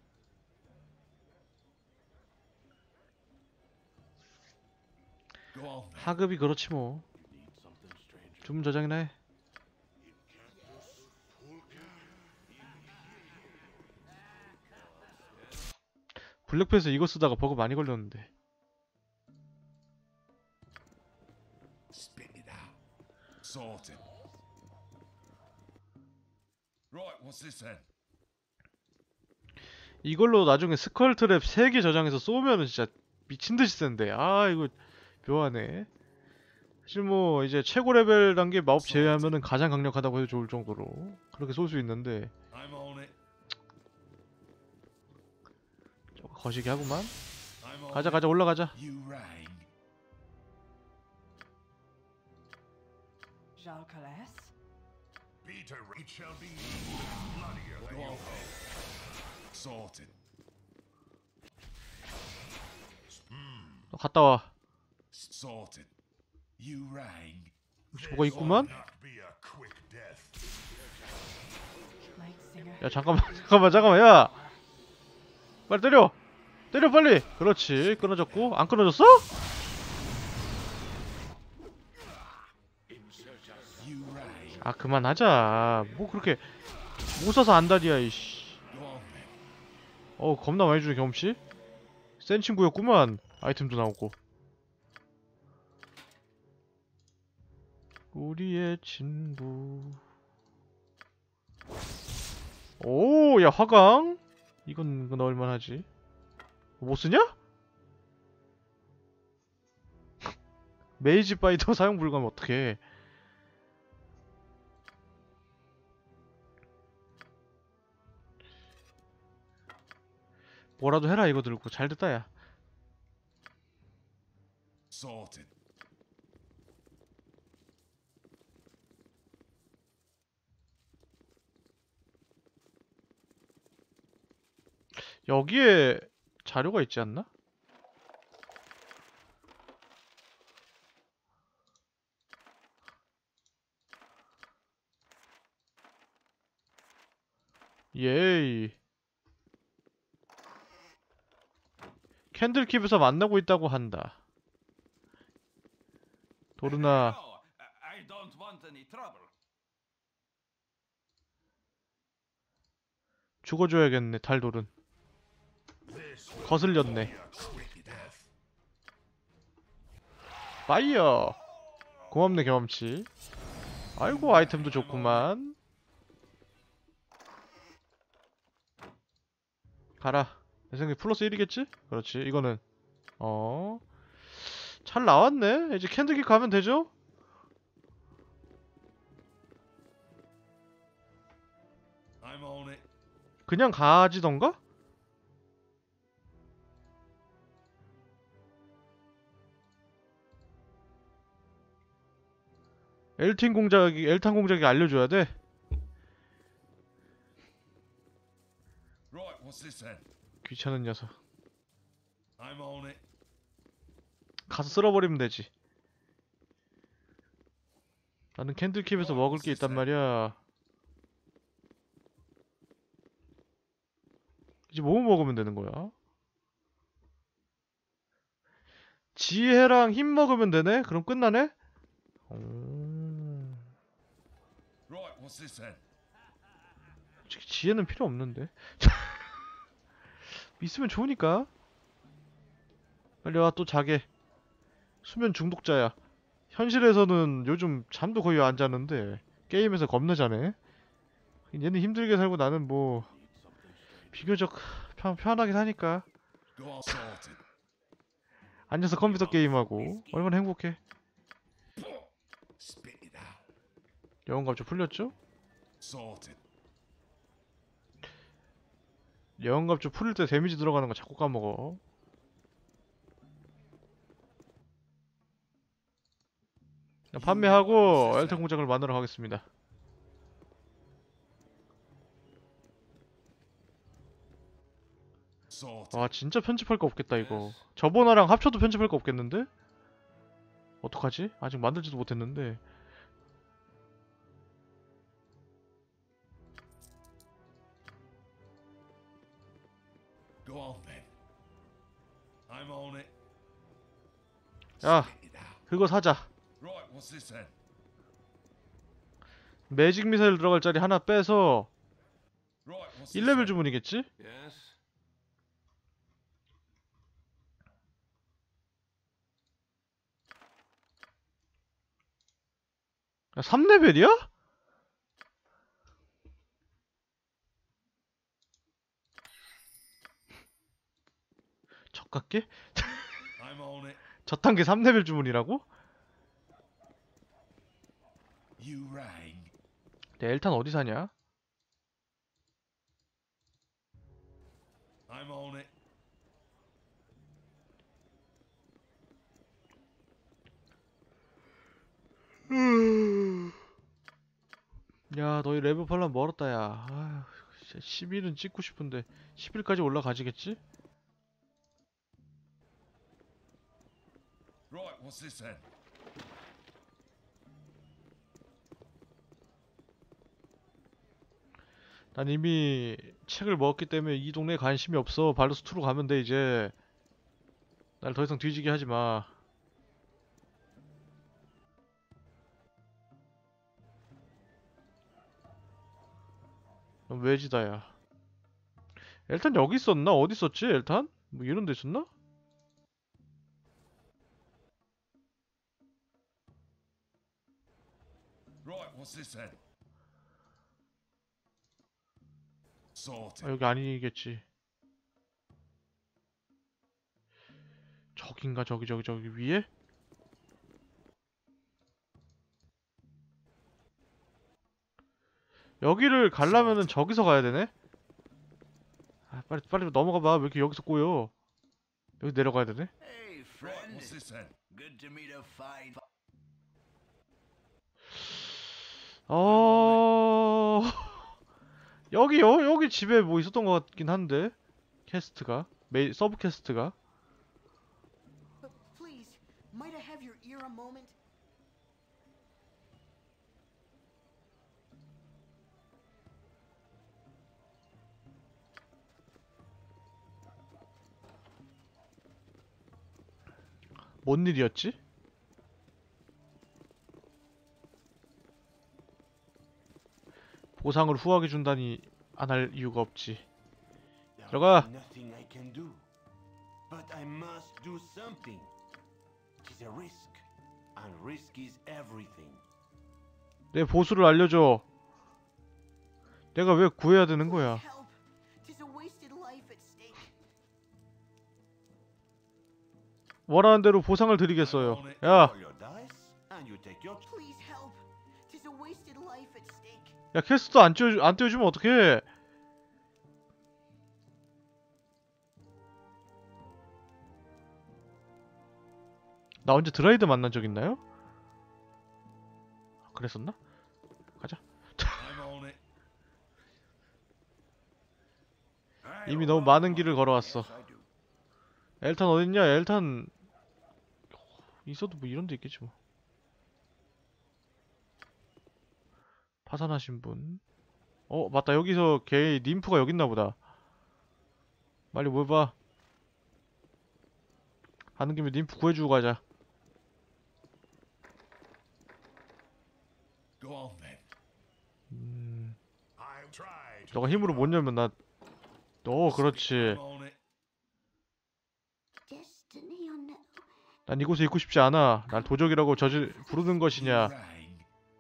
Go on. then. 하급이 그렇지 뭐. 주문 저장이나 해. 블랙패스 이거 쓰다가 버그 많이 걸렸는데. Spit it out. Sorted. Right, what's this then? 이걸로 나중에 스컬 트랩 세 개 저장해서 쏘면은 진짜 미친듯이 센데. 아, 이거 묘하네. 사실 뭐 이제 최고 레벨 단계 마법 제외하면은 가장 강력하다고 해도 좋을 정도로 그렇게 쏠 수 있는데 I'm on it. 조금 거시기 하구만. I'm on 가자 it. 가자 올라가자. You rang. Jal Calais? Peter, it shall be bloodier than Go you on. hope. Sorted. 너 갔다 와. Sorted. You rang. 뭐가 있구만? Not be a quick death. Light singer. 야 잠깐만 잠깐만 잠깐만 야 빨리 때려 때려 빨리. 그렇지 끊어졌고. 안 끊어졌어? You rang. 아 그만하자. 뭐 그렇게 못 써서 안달이야 이씨. Go on then. 어 겁나 많이 주네 경험치. 센 친구였구만. 아이템도 나오고. 우리의 친구. 오, 야 화강. 이건 이거 넣을만 하지. 못 쓰냐? 메이지 파이터 사용 불가면 어떡해. 뭐라도 해라 이거 들고. 잘 됐다 야. Sorted. 여기에 자료가 있지 않나? 예이. 캔들킵에서 만나고 있다고 한다. 도르나 No, I don't want any trouble. 죽어줘야겠네. 달돌은 거슬렸네. 파이어. 고맙네 경험치. 아이고 아이템도 좋구만. 가라. 내 생각에 플러스 일이겠지? 그렇지. 이거는 어... 잘 나왔네. 이제 캔들킥 가면 되죠? I'm on it. 그냥 가지던가? 엘틴 공작이 엘탄 공작이 알려줘야 돼. Right, what's this then? 귀찮은 녀석. I'm on it. 가서 쓸어버리면 되지. 나는 캔들킵에서 먹을 게 있단 말이야. 이제 뭐 먹으면 되는 거야? 지혜랑 힘 먹으면 되네? 그럼 끝나네? 오... Right, what's this then? 솔직히 지혜는 필요 없는데. 있으면 좋으니까. 빨리 와 또 자게. 수면 중독자야. 현실에서는 요즘 잠도 거의 안 자는데 게임에서 겁나 자네. 얘는 힘들게 살고 나는 뭐 비교적 편, 편하긴 하니까. Go on. Sorted. 앉아서 컴퓨터 게임하고 얼마나 행복해. Spit it out. 영혼감 좀 풀렸죠? Sorted. 영웅갑주 풀릴 때 데미지 들어가는 거 자꾸 까먹어. 판매하고 엘탄 공장을 만들어 가겠습니다. Sorted. 와 진짜 편집할 거 없겠다 이거. 저번화랑 합쳐도 편집할 거 없겠는데? 어떡하지? 아직 만들지도 못했는데. Go on then. I'm on it. 야 Spit it out. 그거 사자. Right, what's this then? 매직 미사일 들어갈 자리 하나 빼서 Right, what's this 일 레벨 then? 주문이겠지? Yes. 야, 삼 레벨이야? 적같게? I'm on it. 저탄 게 삼 레벨 주문이라고? You rang. 내 엘탄 어디 사냐? I'm on it. 야 너희 레벨 팔려면 멀었다 야. 아휴, 십 일은 찍고 싶은데 십 일까지 올라가지겠지? Right, what's this then? 난 이미 책을 먹었기 때문에 이 동네에 관심이 없어. 발로스 투로 가면 돼 이제. 날 더 이상 뒤지게 하지 마. 넌 외지다야. 엘탄 여기 있었나? 어디 있었지? 엘탄? 뭐 이런 데 있었나? Right, what's this then? Sorted. 아, 여기 아니겠지. 저긴가? 저기 저기 저기 위에? 여기를 가려면은 저기서 가야 되네? 아, 빨리 빨리 넘어가 봐. 왜 이렇게 여기서 꼬여? 여기 내려가야 되네? Hey, Right, friend. what's this then? Good to meet a fine. 어... 여기요? 여기 집에 뭐 있었던 것 같긴 한데 캐스트가 메이 서브 캐스트가 But please, might I have your ear a moment? 뭔 일이었지? 보상을 후하게 준다니 안 할 이유가 없지. 들어가. Nothing I can do. But I must do something. It is a risk. And risk is everything. 내 보수를 알려줘. 내가 왜 구해야 되는 거야? Help! Tis a wasted life at stake. 원하는 대로 보상을 드리겠어요. 야, Roll your dice and you take your Please help! Tis a wasted life at stake. 야 캐스트 안 띄워 안 띄워주면 어떡해? 나 언제 드라이드 만난 적 있나요? 그랬었나? 가자. I'm on it. 이미 너무 많은 길을 걸어왔어. 엘탄 어딨냐? 엘탄 있어도 뭐 이런 데 있겠지 뭐. 파산하신 분. 어 맞다 여기서 걔 님프가 여기 있나 보다. 빨리 모여봐. 가는 김에 님프 구해주고 가자. Go on then. 음, I'll try to 너가 힘으로 못 열면 나. 어 그렇지. I'm on it. Destiny on 난 이곳에 있고 싶지 않아. 날 도적이라고 저지 부르는 것이냐. Rang.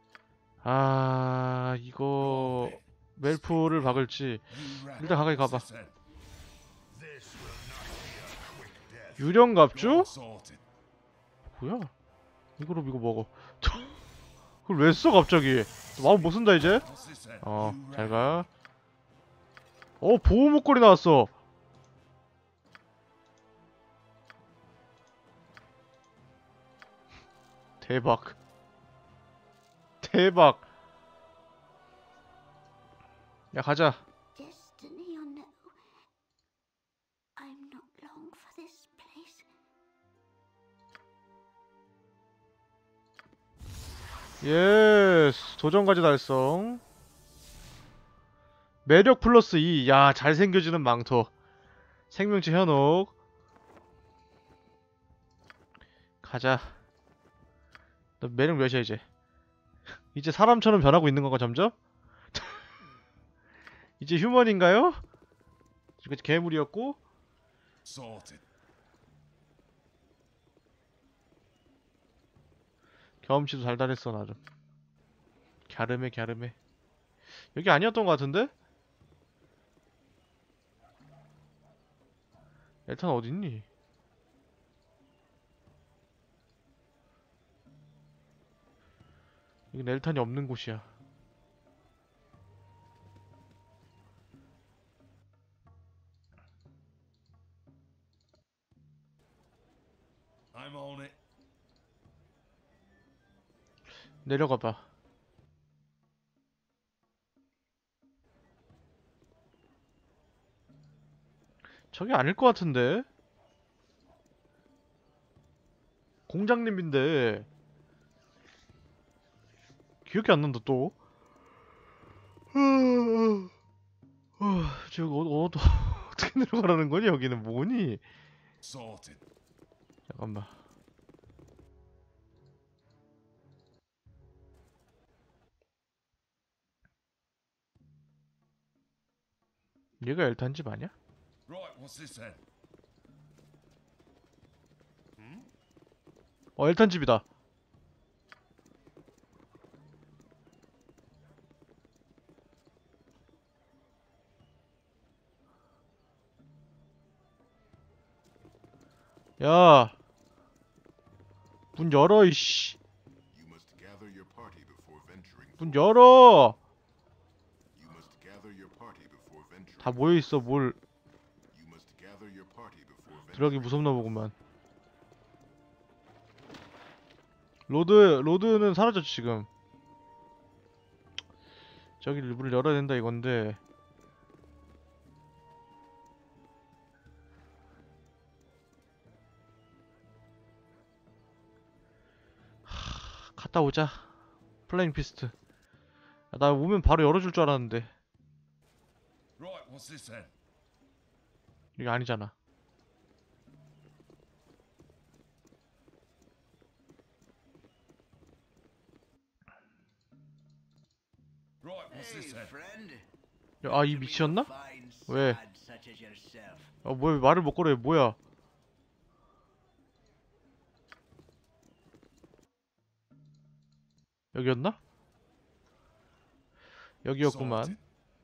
아 이거 멜프를 박을지. You rang. 일단 가까이 가봐. What's this then? This will not be a quick death. 유령갑주? Sorted. 뭐야? 이거로 이거 먹어. 그걸 왜 써 갑자기? 마음 못 쓴다 이제? What's this then? 어, You 잘 rang. 가. 어, 보호 목걸이 나왔어. 대박. 대박. 야, 가자. Destiny or no, I'm not long for this place. 예스. 도전과제 달성. 매력 플러스 이. 야, 잘생겨지는 망토. 생명체 현혹. 가자. 너 매력 몇이야 이제? 이제 사람처럼 변하고 있는 건가 점점? 이제 휴먼인가요? 지금까지 괴물이었고. Sorted. 경험치도 달달했어 나름. 갸름해 갸름해. 여기 아니었던 것 같은데? 엘탄 어딨니? 여긴 엘탄이 없는 곳이야. I'm on it. 내려가봐. 저게 아닐 것 같은데? 공장님인데 기억이 안 난다 또. 저기 어, 어, 어떻게 내려가라는 거니? 여기는 뭐니? Sorted. 잠깐만. 얘가 엘탄 집 아니야? Right, what's this then? 어, 엘탄 집이다. 야, 문 열어 이씨. You must gather your party before venturing. 문 열어. You must gather your party before venturing. 다 모여 있어. 뭘 You must gather your party before venturing. 들어가기 무섭나 보구만. 로드 로드는 사라졌지 지금. 저기 문을 열어야 된다 이건데. 하, 갔다 오자. 플레잉 피스트. 야, 나 오면 바로 열어줄 줄 알았는데. Right, what's this then? 이게 아니잖아. Right, what's Hey, this then? friend. 야, 아, 이 미치였나? Fine 왜? sod such as yourself. 아, 뭐야, 왜 말을 못 걸어, 얘 뭐야? 여기였나? 여기였구만. Sorted.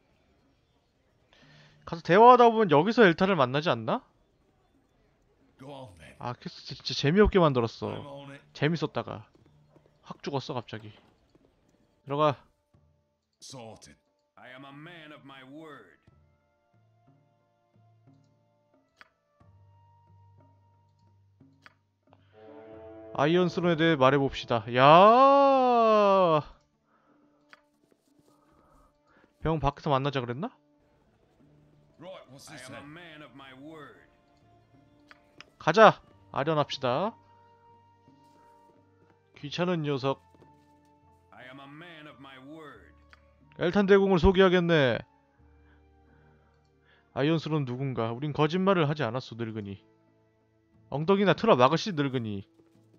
가서 대화하다 보면 여기서 엘타를 만나지 않나? Go on then. 아, 퀘스트 진짜 재미없게 I'm 만들었어. on it. 재밌었다가 확 죽었어 갑자기. 들어가. Sorted. I am a man of my word. 아이언스론에 대해 말해봅시다. 야, 병 밖에서 만나자 그랬나? Right, what's I this am a then? man of my word. 가자. 아련합시다. 귀찮은 녀석. I am a man of my word. 엘탄 대공을 소개하겠네. 아이언스론 누군가? 우린 거짓말을 하지 않았어 늙은이. 엉덩이나 틀어 막으시 늙은이.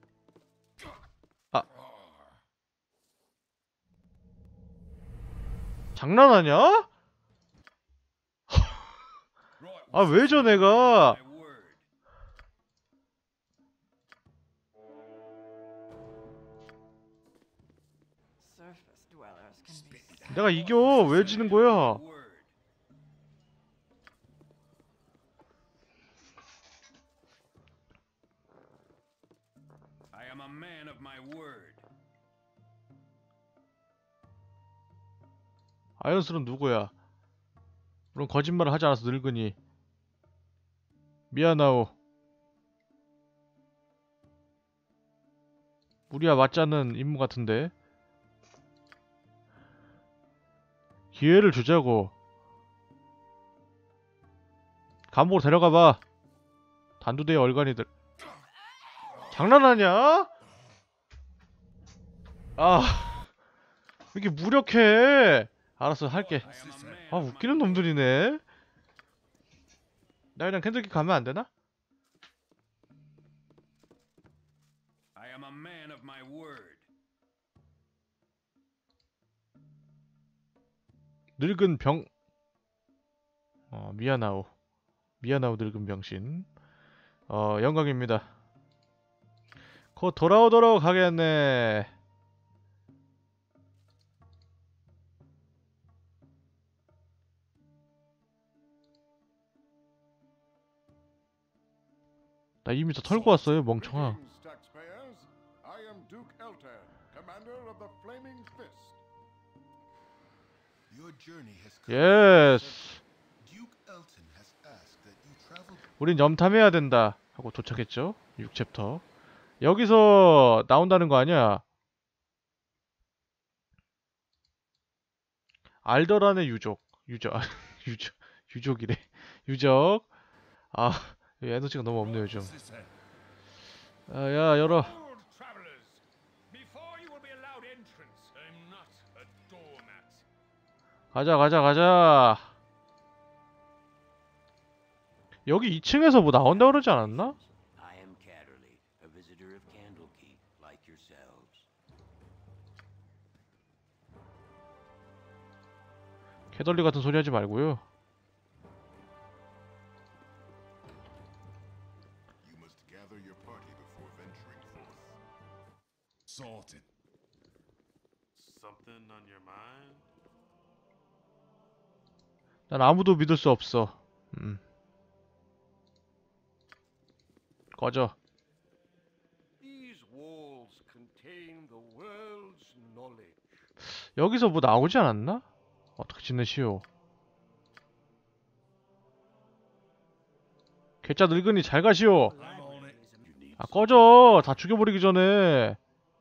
아, 장난하냐? Right, 아, 왜 저 내가? My word. Surface dwellers can be sad. 내가 이겨. 왜 지는 거야? Word. I am a man of my word. 아이언스론 누구야? 물론 거짓말을 하지 않아서 늙으니. 미안하오. 우리와 맞지 않는 임무 같은데. 기회를 주자고. 감옥으로 데려가봐. 단두대의 얼간이들. 장난하냐? 아, 왜 이렇게 무력해? 알았어, 할게. 아, 웃기는 놈들이네. 나 그냥 캔들키 가면 안 되나? I am a man of my word. 늙은 병. 어, 미안하오. 미안하오, 늙은 병신. 어, 영광입니다. 곧 돌아오도록 하겠네. 나 이미 다 털고 왔어요, 멍청아. I am Duke Eltan, commander of the Flaming Fist. Your journey has come. 예스. Duke Eltan has asked that you travel. 우린 염탐해야 된다 하고 도착했죠. 육 챕터. 여기서 나온다는 거 아니야? 알더란의 유족. 유적. 유적. 유족이래. 유적. 아, 에너지가 너무 없네 요즘. 아, 야, 열어. 가자, 가자, 가자. 여기 이 층에서 뭐 나온다 그러지 않았나? I am Catterley, a visitor of Candlekeep, like yourselves. 캐덜리 같은 소리 하지 말고요. You must gather your party before venturing forth. Sorted. Something on your mind? 난 아무도 믿을 수 없어. 음. 꺼져. These walls contain the world's knowledge. 여기서 뭐 나오지 않았나? 어떻게 지내시오? 괴짜 늙은이 잘 가시오. 아, 꺼져. 다 죽여버리기 전에.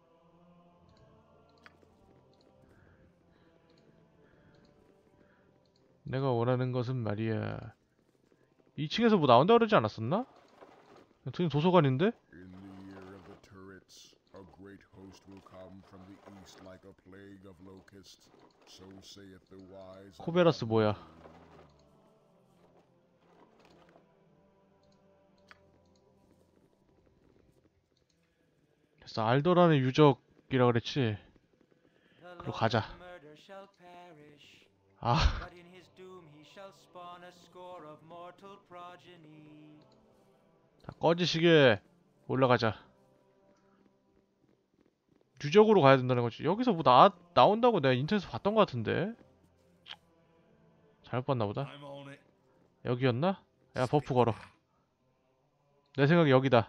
내가 원하는 것은 말이야. 이 층에서 뭐 나온다 그러지 않았었나? 지금 도서관인데? In the year of the turrets, a great host will come from the east like a plague of locusts. So saith the wise. 코베라스 뭐야? 됐어. 알더란의 유적이라 그랬지. 그리고 가자. 아. 다 꺼지시게. 올라가자. 유적으로 가야 된다는 거지. 여기서 뭐 나, 나온다고 내가 인터넷에서 봤던 것 같은데. 잘못 봤나 보다. 여기였나? 야, 버프 걸어. 내 생각에 여기다.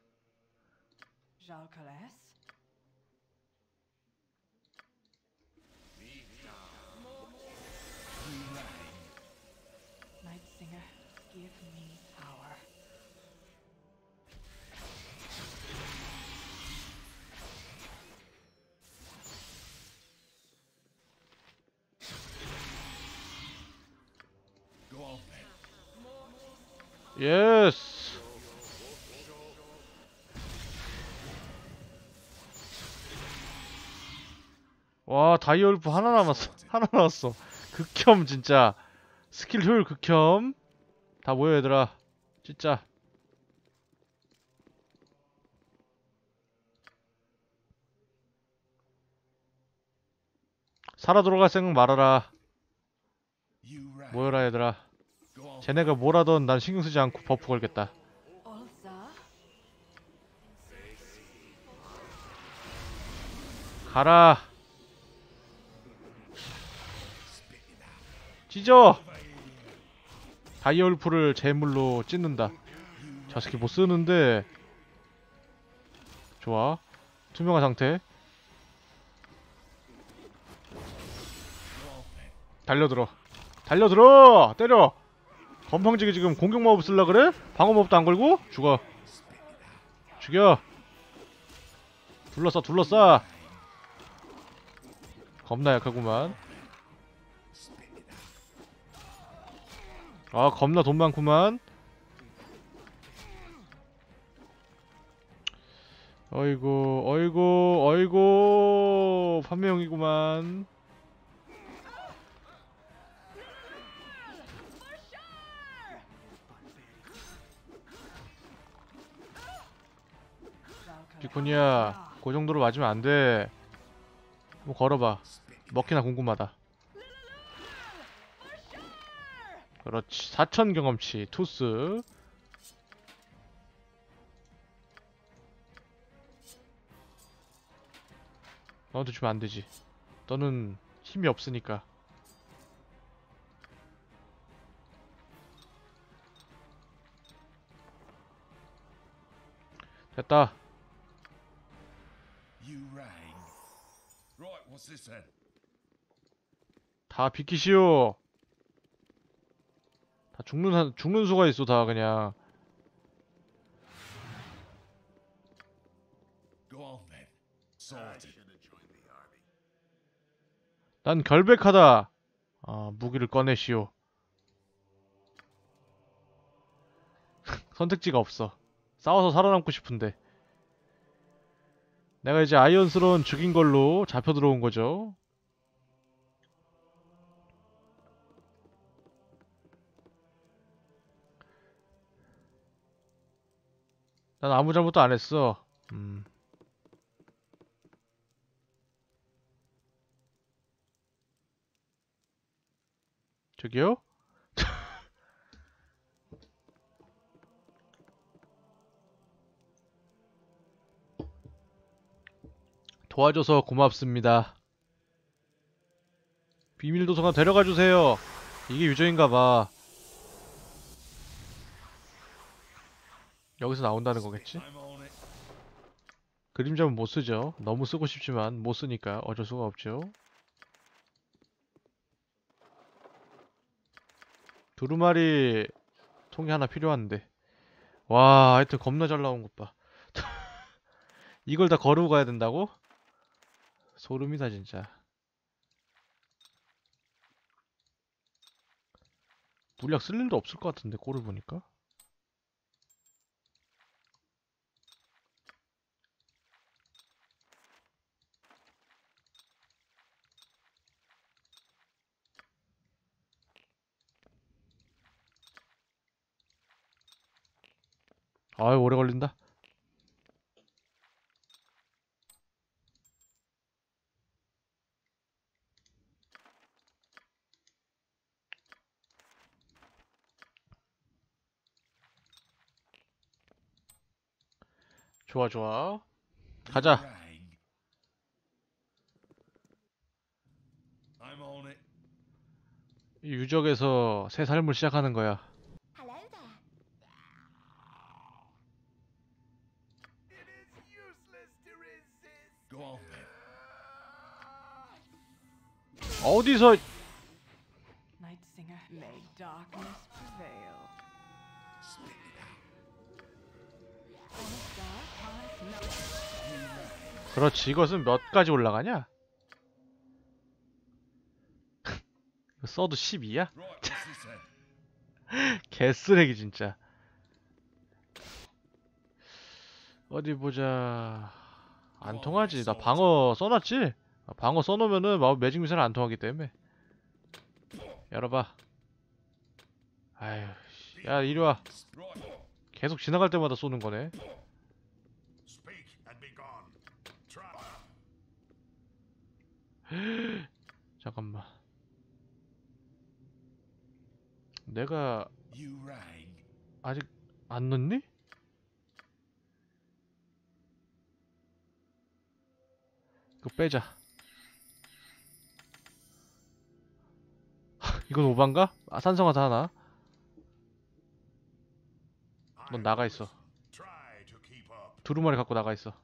Nightsinger, give me power. Go on then. 예스. 와, 다이얼프 하나 남았어. 하나 남았어. 극혐 진짜. 스킬 효율 극혐. 다 모여 얘들아. 진짜. 살아 돌아갈 생각 말아라. 모여라 얘들아. 쟤네가 뭐라던 난 신경 쓰지 않고 버프 걸겠다. 가라. 찢어. 다이얼프를 제물로 찢는다. 저 새끼 못 쓰는데. 좋아. 투명한 상태. 달려들어. 달려들어! 때려! 건방지게 지금 공격 마법 쓸라 그래? 방어 마법도 안 걸고? 죽어. 죽여. 둘러싸 둘러싸. 겁나 약하구만. 아 겁나 돈 많구만. 어이구 어이구 어이구 판매용이구만. 피코니아 그 정도로 맞으면 안돼. 뭐 걸어봐. 먹히나 궁금하다. 그렇지. 사천 경험치 투스. 너한테 주면 안되지. 너는 힘이 없으니까. 됐다. You rang. Right, what's this then? 다 비키시오. 다 죽는 한, 죽는 수가 있어 다 그냥. Go on then. Sorted. 난 결백하다. 아, 무기를 꺼내시오. 선택지가 없어. 싸워서 살아남고 싶은데. 내가 이제 아이언스러운 죽인 걸로 잡혀 들어온 거죠. 난 아무 잘못도 안 했어. 음. 저기요? 도와줘서 고맙습니다. 비밀도서관 데려가주세요. 이게 유저인가봐. 여기서 나온다는 거겠지? 그림자는 못쓰죠. 너무 쓰고 싶지만 못쓰니까 어쩔 수가 없죠. 두루마리 통이 하나 필요한데. 와, 하여튼 겁나 잘 나온 것 봐. 이걸 다 거르고 가야 된다고? 소름이다 진짜. 물약 쓸 일도 없을 것 같은데 꼴을 보니까. 아유 오래 걸린다. 좋아 좋아. 가자. I'm on it. 이 유적에서 새 삶을 시작하는 거야. Go on then. 어디서 Night Singer, may darkness prevail. On a dark path, no. 그렇지. 이것은 몇 가지 올라가냐? 이거 써도 십이야? Right, what's this then? 개쓰레기 진짜. 어디 보자. 안 통하지. 나 방어 써놨지? 아, 방어 써놓으면은 마법 매직 미사일 안 통하기 때문에. 열어봐. 아휴, 야 이리 와. 계속 지나갈 때마다 쏘는 거네. Speak and be gone. Try. 잠깐만. 내가 You rang. 아직 안 넣니? 이거 빼자. 이건 오반가? 아, 산성화사 하나. 넌 나가 있어. Try to keep up. 두루마리 갖고 나가 있어.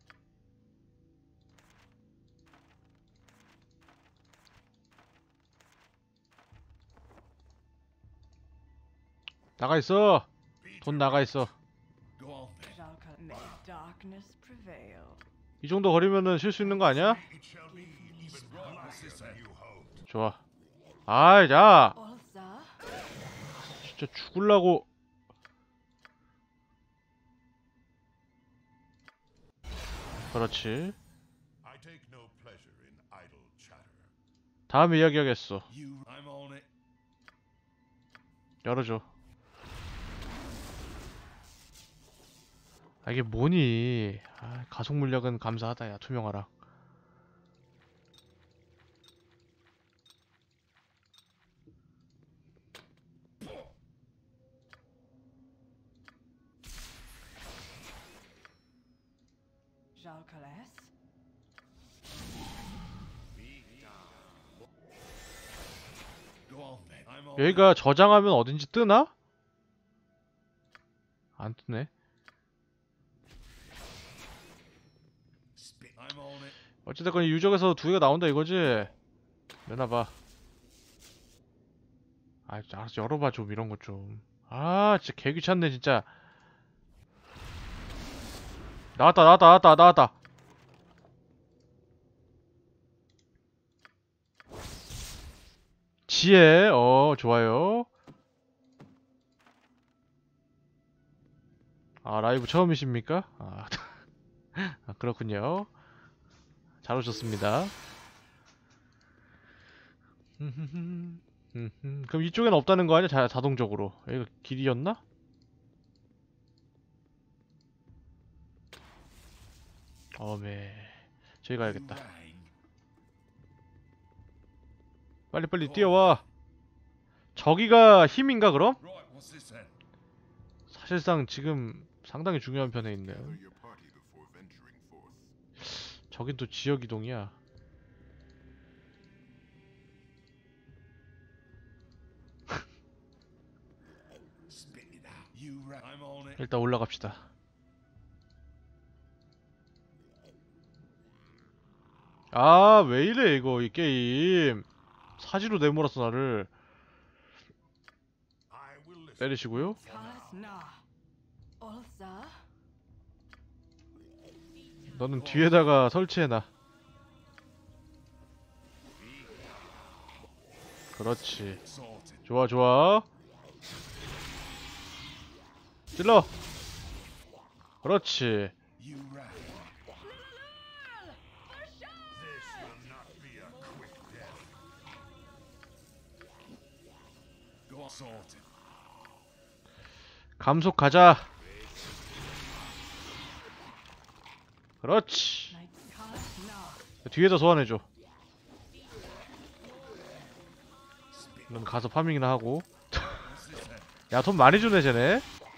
나가 있어. 돈 나가 있어. Go on then. Shall col- may darkness prevail. 이 정도 거리면은 쉴 수 있는 거 아니야? It shall be even Right, what's blacker this than then? you hoped. 좋아. 아이, 자. Ulsa. 진짜 죽을라고. 그렇지. I take no pleasure in idle chatter. 다음에 이야기하겠어. You, I'm on it. 열어줘. 아, 이게 뭐니? 아, 가속 물력은 감사하다, 야, 투명하라. Shall caress. Go on then. I'm on it. 여기가 저장하면 어딘지 뜨나? 안 뜨네. Spit. I'm on it. 어찌됐건 이 유적에서 두 개가 나온다 이거지? 내놔봐. 아, 알았어, 열어봐 좀 이런 거 좀. 아, 진짜 개귀찮네 진짜. 나왔다 나왔다 나왔다 나왔다. 지혜, 어, 좋아요. 아, 라이브 처음이십니까? 아, 아 그렇군요. 잘 오셨습니다. 그럼 이쪽엔 없다는 거 아니야? 자, 자동적으로. 여기가 길이었나? 어메, 저기 가야겠다. You rang. 빨리빨리 뛰어와. 저기가 힘인가 그럼? Right, what's this then? 사실상 지금 상당히 중요한 편에 있네. Gather your party before venturing forth. 저긴 또 지역 이동이야. Spit it out. You rang. I'm on it. 일단 올라갑시다. 아, 왜 이래 이거 이 게임. 사지로 내몰았어 나를. I will listen. 때리시고요. Caress na. Ulsa. 너는 뒤에다가 설치해놔. 그렇지. Sorted. 좋아 좋아. 찔러. 그렇지. You rang. This will not be a quick death. Go on. Sorted. 감속 가자. 그렇지. Knights caress na. 뒤에다 소환해줘. 넌 가서 파밍이나 하고. What's this then? 야, 돈 많이 주네 쟤네.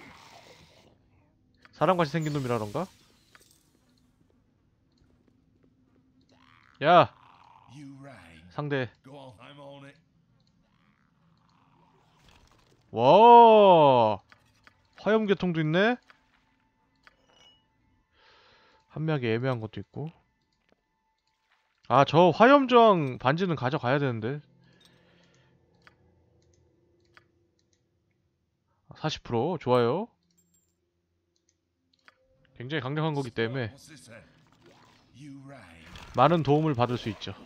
사람같이 생긴 놈이라던가. 야, You rang. 상대. Go on. I'm on it. 와, 화염계통도 있네. 한미하게 애매한 것도 있고. 아, 저 화염저항 반지는 가져가야 되는데. 사십 퍼센트 좋아요. 굉장히 강력한 거기 때문에 What's this then? You rang. 많은 도움을 받을 수 있죠.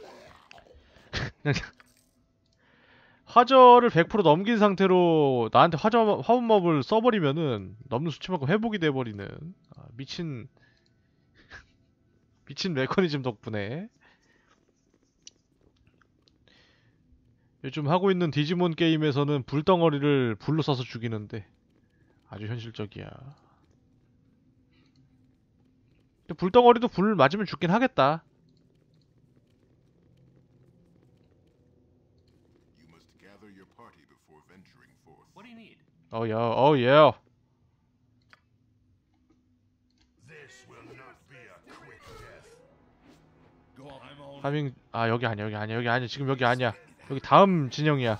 화저를 백 퍼센트 넘긴 상태로 나한테 화저, 화음업을 써버리면은 넘는 수치만큼 회복이 돼버리는 아, 미친 미친 메커니즘 덕분에 요즘 하고 있는 디지몬 게임에서는 불덩어리를 불로 쏴서 죽이는데 아주 현실적이야. 근데 불덩어리도 불 맞으면 죽긴 하겠다. You must gather your party before venturing forth. What do you need? 어야, 어예. This will not be a quick death. Go on. I'm on it. 파밍 아 여기 아니야 여기 아니야 여기 아니야 지금 여기 아니야 여기 다음 진영이야.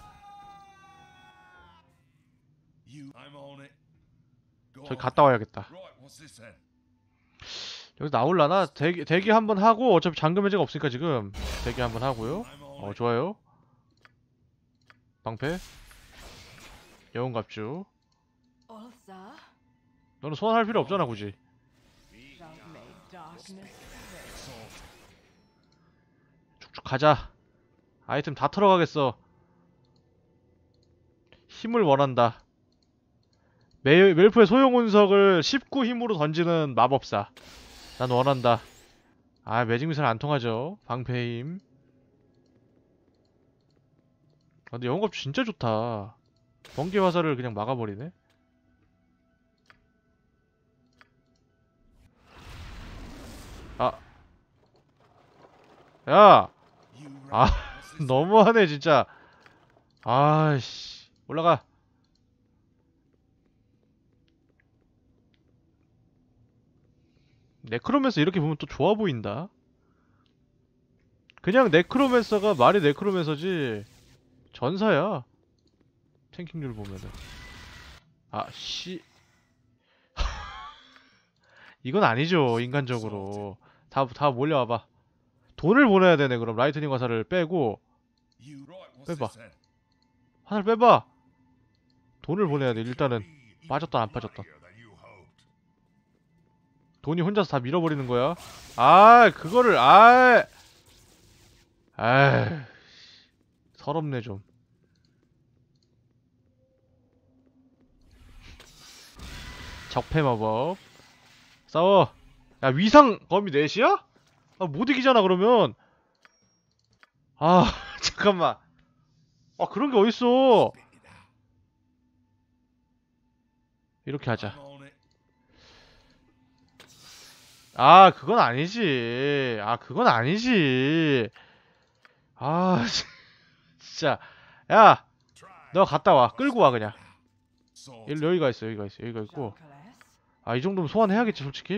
You. I'm on it. Go 저기 on. 갔다 와야겠다. Right, what's this then? 여기 나올라나? 대기 대기 한번 하고 어차피 잠금 해제가 없으니까 지금 대기 한번 하고요. I'm on 어 it. 좋아요. 방패. 영웅갑주. All, sir. 너는 소환할 필요 없잖아 굳이. Shall make darkness prevail. 쭉쭉 가자. 아이템 다 털어가겠어. 힘을 원한다. 멜, 멜프의 소형 운석을 십구 힘으로 던지는 마법사. 난 원한다. 아, 매직 미사일 안 통하죠. 방패 힘. 아, 근데 영업주 진짜 좋다. 번개 화살을 그냥 막아버리네. 아. 야! 아, 너무하네, 진짜. 아이씨. 올라가. 네크로맨서 이렇게 보면 또 좋아 보인다. 그냥 네크로맨서가 말이 네크로맨서지 전사야. 탱킹률 보면은. 아, 씨. 이건 아니죠, 인간적으로. 다, 다 몰려와봐. 돈을 보내야 되네, 그럼. 라이트닝 화살을 빼고. 빼봐. 화살 빼봐. 돈을 보내야 돼, 일단은. 빠졌다, 안 빠졌다. 돈이 혼자서 다 밀어버리는 거야. 아, 그거를, 아, 아, 서럽네 좀. 적폐 마법. 싸워. 야, 위상 범위 넷이야? 아, 못 이기잖아 그러면. 아, 잠깐만. 아, 그런 게 어딨어. 이렇게 하자. 아, 그건 아니지. 아, 그건 아니지. 아, 진짜. 야, 너 갔다 와. 끌고 와, 그냥. 일, 여기가 있어, 여기가 있어, 여기가 있고. 아, 이 정도면 소환해야겠지, 솔직히.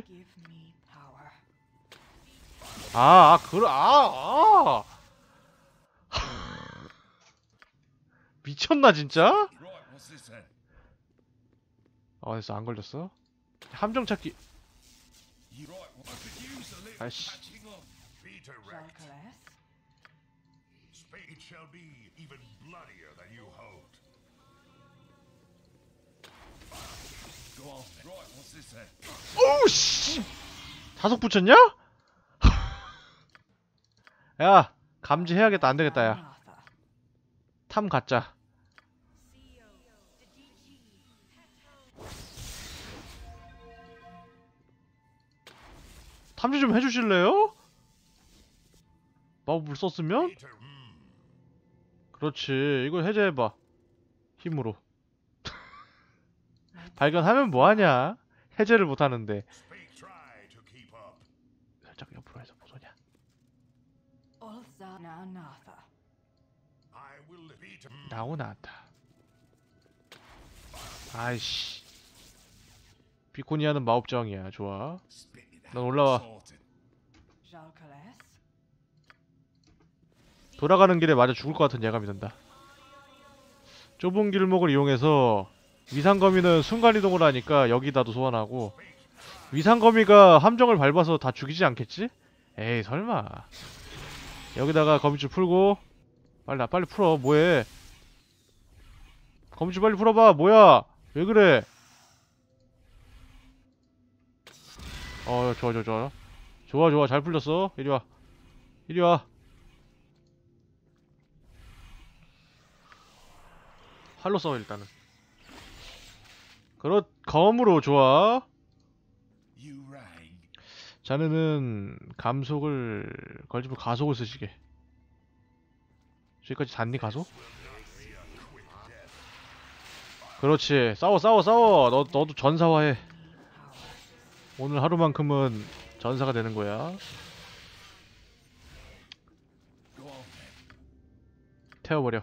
아, 아, 그래, 아, 아. 미쳤나, 진짜? 아, 됐어, 안 걸렸어. 함정 찾기. 아이씨. 오우 씨. 자석 붙였냐? 야, 감지해야겠다. 안 되겠다, 야. 탐 가짜. 탐지 좀 해주실래요? 마법을 썼으면? 그렇지. 이거 해제해봐. 힘으로. 발견하면 뭐하냐? 해제를 못하는데. 살짝 옆으로 해서 보소냐. 나오 나왔다. 아이씨. 비코니아는 마법정이야. 좋아. 넌 올라와. 돌아가는 길에 맞아 죽을 것 같은 예감이 든다. 좁은 길목을 이용해서 위상거미는 순간이동을 하니까 여기다도 소환하고, 위상거미가 함정을 밟아서 다 죽이지 않겠지? 에이 설마. 여기다가 거미줄 풀고. 빨리 빨리 풀어. 뭐해. 거미줄 빨리 풀어봐. 뭐야 왜 그래. 어 좋아 좋아 좋아 좋아 좋아 잘 풀렸어. 이리와 이리와. 활로 싸워 일단은. 그렇 검으로. 좋아. 자네는 감속을 걸집을 가속을 쓰시게. 저기까지 닿니 가속? 그렇지. 싸워 싸워 싸워. 너, 너도 전사화해. 오늘 하루만큼은 전사가 되는 거야. 태워버려.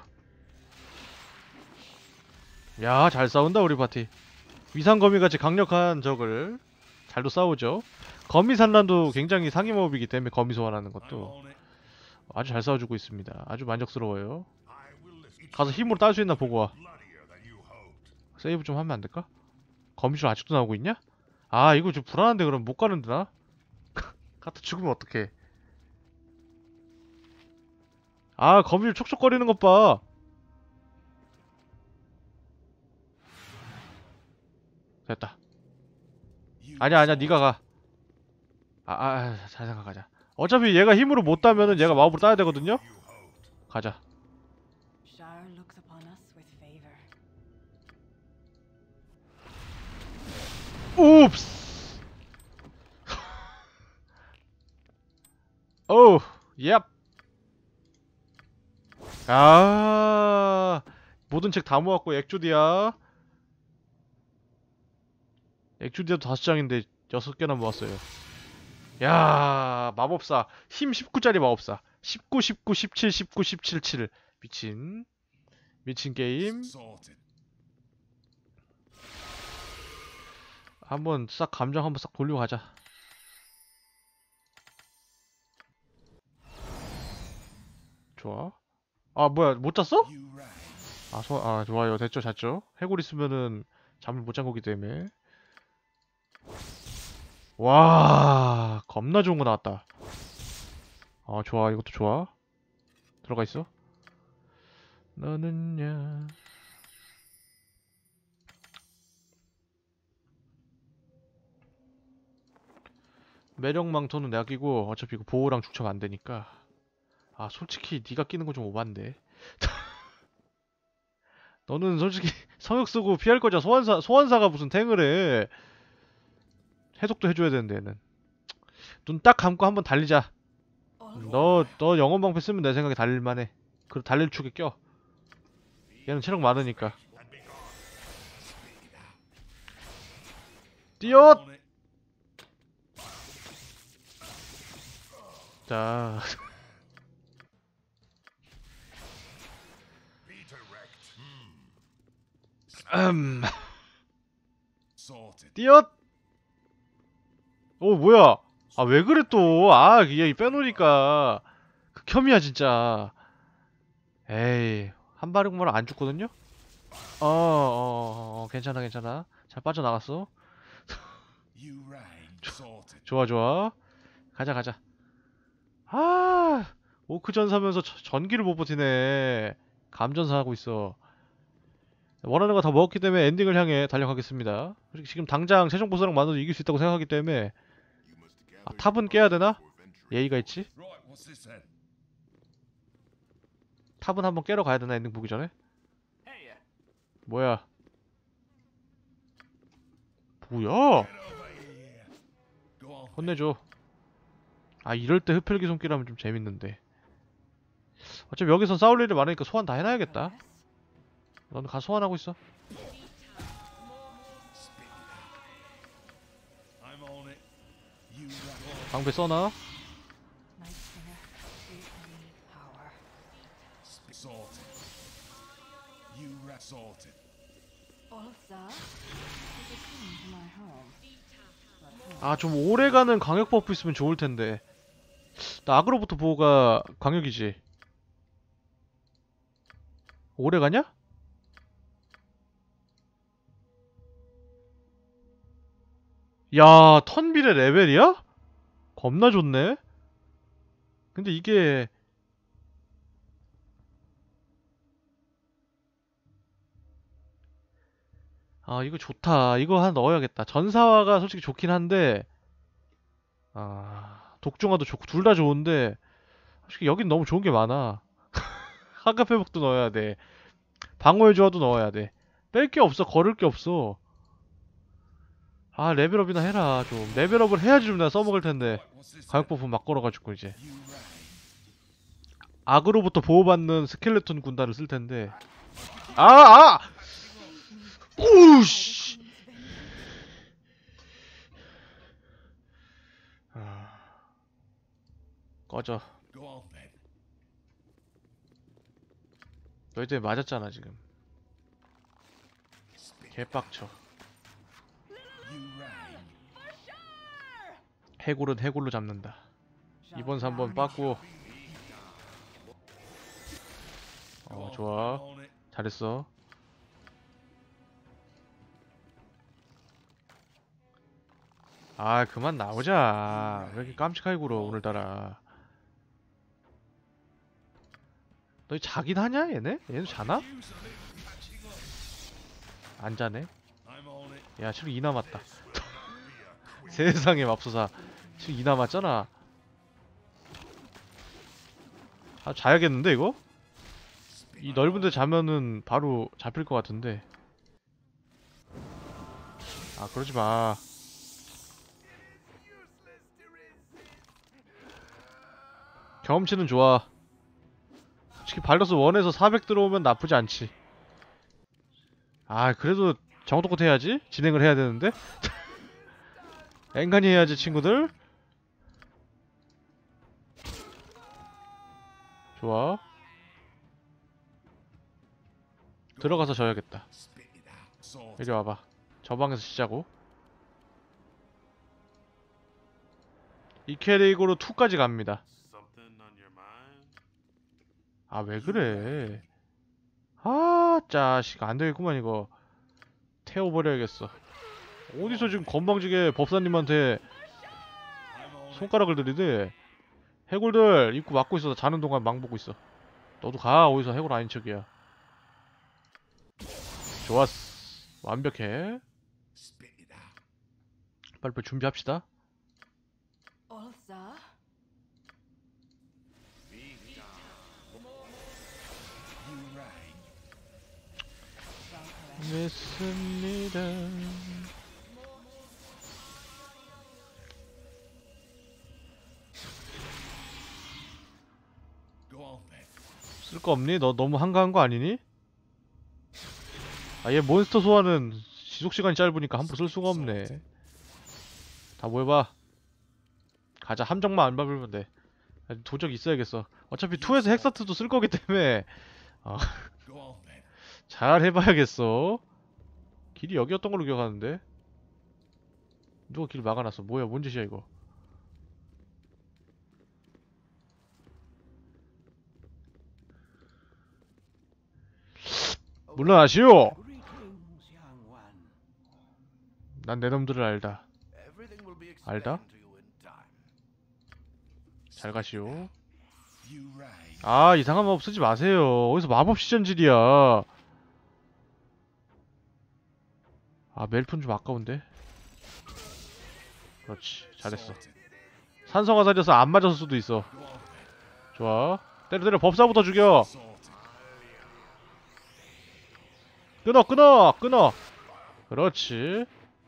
야, 잘 싸운다 우리 파티. 위상거미같이 강력한 적을 잘도 싸우죠. 거미산란도 굉장히 상위모업이기 때문에 거미 소환하는 것도 아주 잘 싸워주고 있습니다. 아주 만족스러워요. 가서 힘으로 딸 수 있나 보고 와. 세이브 좀 하면 안 될까? 거미줄 아직도 나오고 있냐? 아, 이거 좀 불안한데. 그럼 못 가는데 나? 갖다 죽으면 어떡해. 아, 거미줄 촉촉거리는 것 봐. 됐다. 아니야 아니야 네가 가. 아, 아, 잘 생각하자. 어차피 얘가 힘으로 못 따면은 얘가 마법으로 따야 되거든요. 가자. Shar looks upon us with favor. 옵스. 오, 얍. 아, 모든 책 다 모았고 액조디아. 액조디아도 다섯 장인데 여섯 개나 모았어요. 야, 마법사 힘 십구 짜리 마법사. 십구, 십구, 십칠, 십구, 십칠, 칠. 미친 미친 게임. Sorted. 한번 싹 감정 한번 싹 돌리고 가자. 좋아. 아 뭐야 못 잤어? You rang. 아, 소, 아 좋아요. 됐죠, 잤죠. 해골 있으면은 잠을 못 잔 거기 때문에. 와, 겁나 좋은 거 나왔다. 아 좋아, 이것도 좋아. 들어가 있어. 너는야. 매력망토는 내가 끼고 어차피 이거 보호랑 중첩 안 되니까. 아 솔직히 네가 끼는 건 좀 오반데. 너는 솔직히 성역 쓰고 피할 거자. 소환사 소환사가 무슨 탱을 해. 해독도 해줘야 되는데 얘는. 눈 딱 감고 한번 달리자. 너 너 영혼 방패 쓰면 내 생각에 달릴만해. 그 달릴 축에 껴. 얘는 체력 많으니까. 뛰어. On it. 자. 음. Sorted. 뛰어. 오 뭐야? 아 왜 그래 또? 아 얘 빼놓으니까 극혐이야 진짜. 에이 한 발음만 안 죽거든요? 어어 어, 어, 괜찮아 괜찮아. 잘 빠져나갔어. You rang. Sorted. 좋아 좋아. 가자 가자. 아 오크 전사면서 저- 전기를 못 버티네. 감전사 하고 있어. 원하는 거 다 먹었기 때문에 엔딩을 향해 달려가겠습니다. 솔직히 지금 당장 최종 보스랑 만나도 이길 수 있다고 생각하기 때문에. 아 탑은 깨야 되나? 예의가 있지? Right, what's this then? 탑은 한번 깨러 가야 되나 엔딩 보기 전에? Hey, 뭐야? 뭐야? Go on. 혼내줘. 아 이럴 때 흡혈귀 손길 하면 좀 재밌는데. 어차피 여기서 싸울 일이 많으니까 소환 다 해놔야겠다. 너는 가서 소환하고 있어. I'm on it. You rang. 방패 써놔. Night Singer, give me power. Sorted. You rang. Sorted. Olza, is a king to my home. 아 좀 오래가는 광역 버프 있으면 좋을 텐데. 나 아그로부터 보호가 광역이지. 오래가냐? 야 턴빌의 레벨이야? 겁나 좋네. 근데 이게 아 이거 좋다. 이거 하나 넣어야겠다. 전사화가 솔직히 좋긴 한데 아 독중화도 좋고 둘 다 좋은데 솔직히 여긴 너무 좋은 게 많아. 하급 회복도 넣어야 돼. 방어의 조화도 넣어야 돼. 뺄 게 없어. 거를 게 없어. 아 레벨업이나 해라 좀. 레벨업을 해야지 좀 내가 써먹을 텐데. What's this? 가격 버프 막 걸어가지고 이제 You rang. 악으로부터 보호받는 스켈레톤 군단을 쓸 텐데. 아 아! 오우씨. 아... 꺼져. Go on then. 너희 때문에 맞았잖아 지금. 개빡쳐. You rang. 해골은 해골로 잡는다. 이번 삼 번 빠꾸. 어 좋아. I'm on it. 잘했어. 아 그만 나오자. 왜 이렇게 깜찍하게 굴어 오늘따라. 너희 자긴 하냐 얘네? 얘도 자나? 안 자네. I'm I'm on it. 야 체력 이 남았다. 세상에 맙소사. 체력 이 남았잖아. 아 자야겠는데 이거? 이 넓은 데 자면은 바로 잡힐 것 같은데. 아 그러지 마. 경험치는 좋아. 솔직히 발더스 원에서 사백 들어오면 나쁘지 않지. 아 그래도 정도껏 해야지. 진행을 해야 되는데. 앵간히 해야지 친구들. 좋아. 들어가서 져야겠다. 이리 와봐. 저 방에서 쉬자고. 이 캐릭으로 이까지 갑니다. 아 왜 그래. 아 짜식 안되겠구만 이거. 태워버려야겠어. 어디서 지금 건방지게 법사님한테 손가락을 들이대. 해골들 입구 막고 있어. 자는 동안 망 보고 있어. 너도 가. 어디서 해골 아닌 척이야. 좋았어. 완벽해. 빨리빨리 준비합시다. Olsa? 믿습니다. 쓸 거 없니? 너 너무 한가한 거 아니니? 아 얘 몬스터 소환은 지속시간이 짧으니까 함부로 쓸 수가 없네. 다 모여봐. 가자. 함정만 안 밟으면 돼. 도적 있어야겠어. 어차피 이에서 헥사트도 쓸 거기 때문에 어. 잘 해봐야겠어. 길이 여기였던 걸로 기억하는데. 누가 길 막아놨어. 뭐야 뭔 짓이야 이거. 물러나시오. 난 내 놈들을 알다. 알다? 잘 가시오. 아 이상한 마법 쓰지 마세요. 어디서 마법 시전질이야. 아 멜폰 좀 아까운데. 그렇지 잘했어. 산성화살이어서 안 맞았을 수도 있어. 좋아. 때려 때려. 법사부터 죽여. 끊어 끊어 끊어. 그렇지.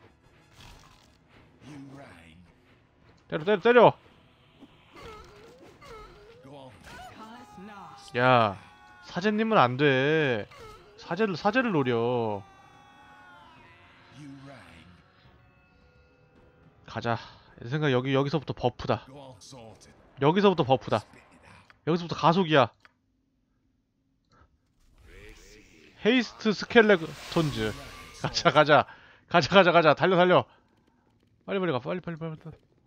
때려 때려 때려. 야 사제님은 안돼. 사제를 사제를 노려. 가자. 내 생각 여기 여기서부터 버프다. 여기서부터 버프다. 여기서부터 가속이야. 헤이스트 스켈레톤즈. 가자 가자 가자 가자 가자. 달려 달려. 빨리 빨리 가. 빨리 빨리 빨리.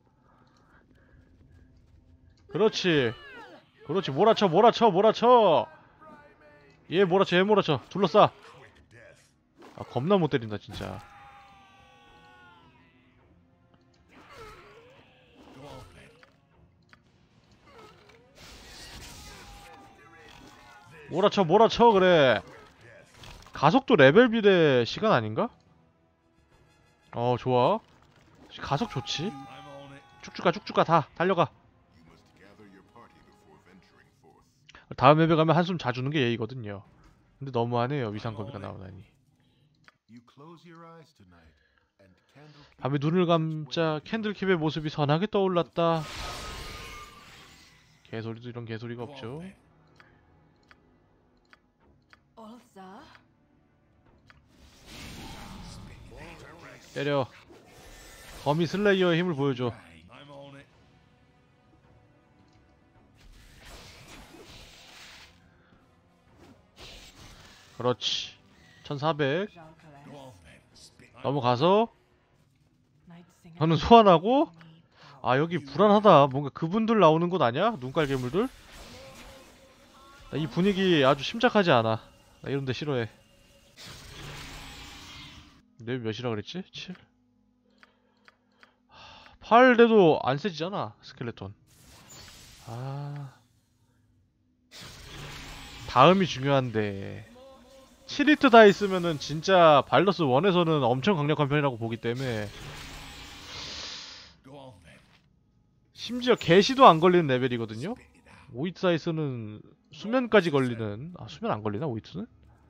그렇지. 그렇지. 몰아쳐 몰아쳐 몰아쳐. 얘 몰아쳐 얘 몰아쳐. 둘러싸. 아 겁나 못 때린다 진짜. 몰아쳐 몰아쳐. 그래. 가속도 레벨 비례 시간 아닌가? 어 좋아. 가속 좋지. 쭉쭉 가 쭉쭉 가. 다 달려가. 다음 맵에 가면 한숨 자주는 게 예의거든요. 근데 너무하네요. 위상거미가 나오다니. 밤에 눈을 감자 캔들킵의 모습이 선하게 떠올랐다. 개소리도 이런 개소리가 없죠. Olsa? 때려. 거미 슬레이어의 힘을 보여줘. 그렇지. 천사백. 넘어가서 너는 소환하고. 아 여기 불안하다. 뭔가 그분들 나오는 곳 아니야? 눈깔 괴물들? 나 이 분위기 아주 심착하지 않아. 나 이런데 싫어해. 레벨 몇이라 그랬지? 칠? 팔 돼도 안 세지잖아 스켈레톤. 아 다음이 중요한데. 칠 히트 다 있으면은 진짜 발더스 원에서는 엄청 강력한 편이라고 보기 때문에 Go on then. 심지어 개시도 안 걸리는 레벨이거든요. 오 히트 다이스는 수면까지 걸리는. 아, 수면 안 걸리나 오 히트는?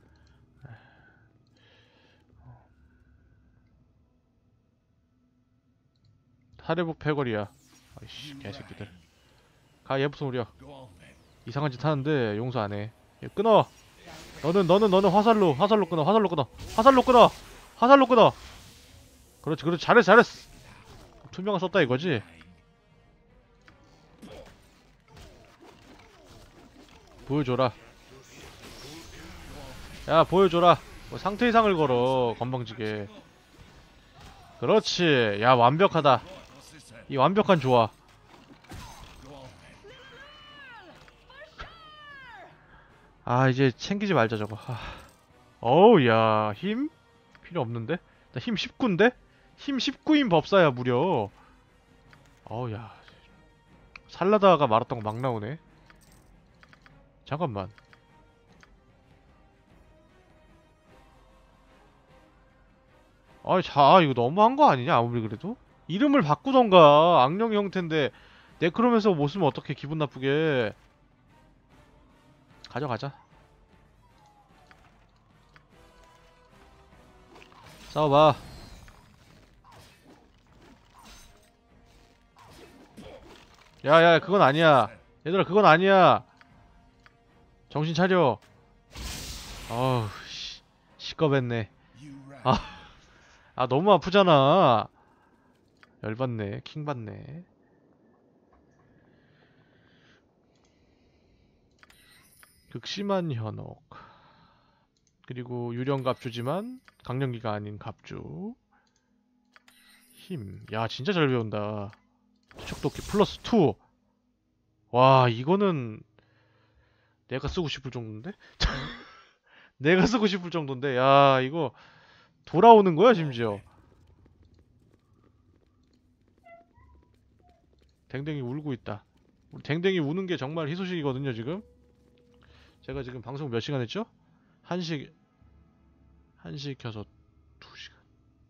사례복 패거리야. 아이씨 개새끼들. 가 얘부터 노려. Go on then. 이상한 짓 하는데 용서 안 해. 얘 끊어. 너는 너는 너는 화살로 화살로 끊어. 화살로 끊어. 화살로 끊어. 화살로 끊어. 그렇지 그렇지 잘했어 잘했어. 투명화 썼다 이거지. 보여줘라. 야 보여줘라. 뭐 상태 이상을 걸어 건방지게. 그렇지. 야 완벽하다. What's this then? 이 완벽한 조화. Go on then. 아 이제 챙기지 말자 저거. 아. 어우 야 힘? 필요 없는데? 나 힘 십구인데? 힘 십구인 법사야 무려. 어우 야 살라다가 말았던 거 막 나오네. 잠깐만. 아이 자 이거 너무한 거 아니냐 아무리 그래도? 이름을 바꾸던가. 악령의 형태인데 네크로맨서 못 쓰면 어떡해 기분 나쁘게. 가져가자. 싸워봐. 야야 그건 아니야. 얘들아 그건 아니야. 정신 차려. 어우 씨 시꺼맸네. You ran. 아, 아 너무 아프잖아. 열받네. 킹받네. 극심한 현혹. 그리고 유령 갑주지만 강령기가 아닌 갑주. 힘. 야 진짜 잘 배운다. 투척도끼 플러스 투. 와 이거는 내가 쓰고 싶을 정도인데? 내가 쓰고 싶을 정도인데. 야 이거 돌아오는 거야 심지어. 댕댕이 울고 있다. 우리 댕댕이 우는 게 정말 희소식이거든요 지금. 제가 지금 방송 몇 시간 했죠? 한 시... 한 시 켜서 두 시간.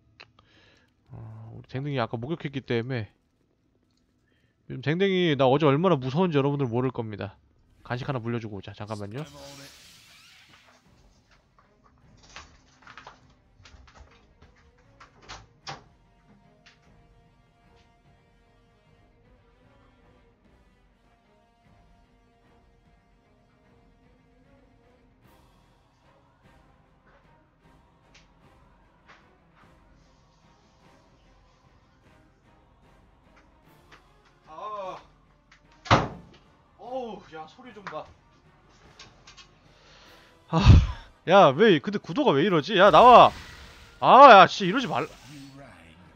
어, 우리 댕댕이 아까 목욕했기 때문에 요즘 댕댕이 나 어제 얼마나 무서운지 여러분들 모를 겁니다. 간식 하나 물려주고 오자. 잠깐만요. I'm on it. 아, 어우, 야 소리 좀 봐. 아, 야 왜? 근데 구도가 왜 이러지? 야 나와. 아, 야 씨 이러지 말. You ran.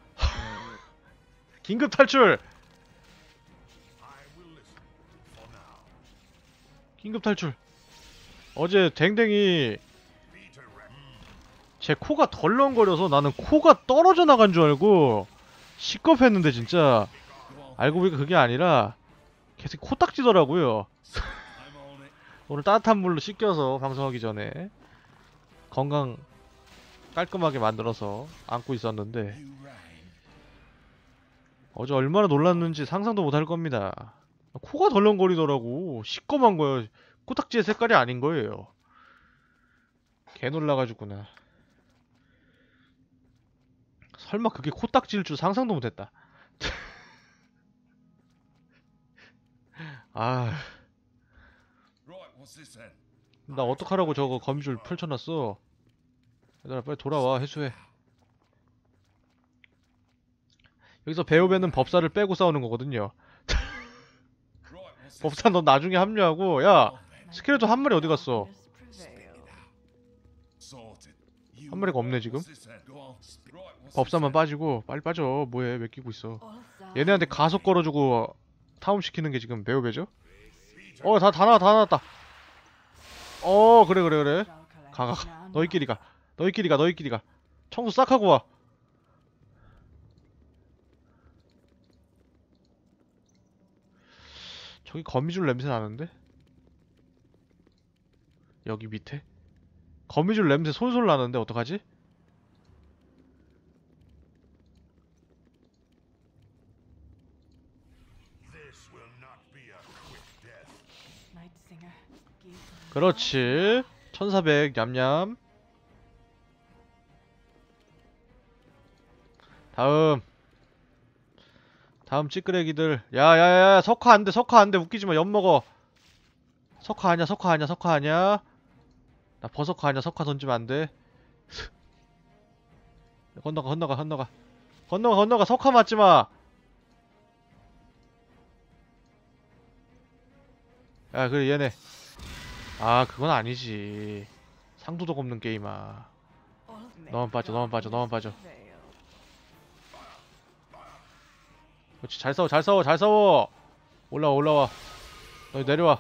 긴급 탈출. 긴급 탈출. 어제 댕댕이 제 코가 덜렁거려서 나는 코가 떨어져 나간 줄 알고 시겁했는데 진짜 알고 보니까 그게 아니라 계속 코딱지더라고요. I'm on it. 오늘 따뜻한 물로 씻겨서 방송하기 전에 건강 깔끔하게 만들어서 안고 있었는데 You ran. 어제 얼마나 놀랐는지 상상도 못할 겁니다. 코가 덜렁거리더라고. 시꺼먼 거예요. 코딱지의 색깔이 아닌 거예요. 개 놀라가지구나. 설마 그게 코딱지일 줄 상상도 못했다. 아, Right, what's this then? 나 어떡하라고 저거 거미줄 펼쳐놨어. 얘들아 빨리 돌아와. 해수해. 여기서 배우배는 법사를 빼고 싸우는 거거든요. Right, what's this? 법사 넌 나중에 합류하고. 야 Go on then. 스켈레톤 한 마리 어디 갔어? Sorted. You 한 마리가 없네 지금. what's this then? Go on. Right, what's 법사만 this then? 빠지고. 빨리 빠져. 뭐해 왜 끼고 있어. Orza. 얘네한테 가속 걸어주고 타움시키는 게 지금 배우배죠? 어 다 다 나와 다 나왔다. 어 그래 그래 그래. 가 가 가. 너희끼리 가. 너희끼리 가 너희끼리 가. 청소 싹 하고 와. 저기 거미줄 냄새 나는데? 여기 밑에? 거미줄 냄새 솔솔 나는데 어떡하지? Night Singer, give me 그렇지. 천사백 냠냠. 다음 다음 찌끄레기들. 야야야 석화 안돼 석화 안돼 웃기지마. 엿먹어. 석화 아냐 석화 아냐 석화 아냐. 나 버석화 아냐. 석화 던지면 안돼. 건너가 건너가 건너가 건너가 건너가. 석화 맞지마. 야 그래 얘네. 아 그건 아니지. 상도덕 없는 게임아. 너만 빠져 너만 빠져 너만 빠져. 그렇지 잘 싸워 잘 싸워 잘 싸워. 올라와 올라와. 너 내려와.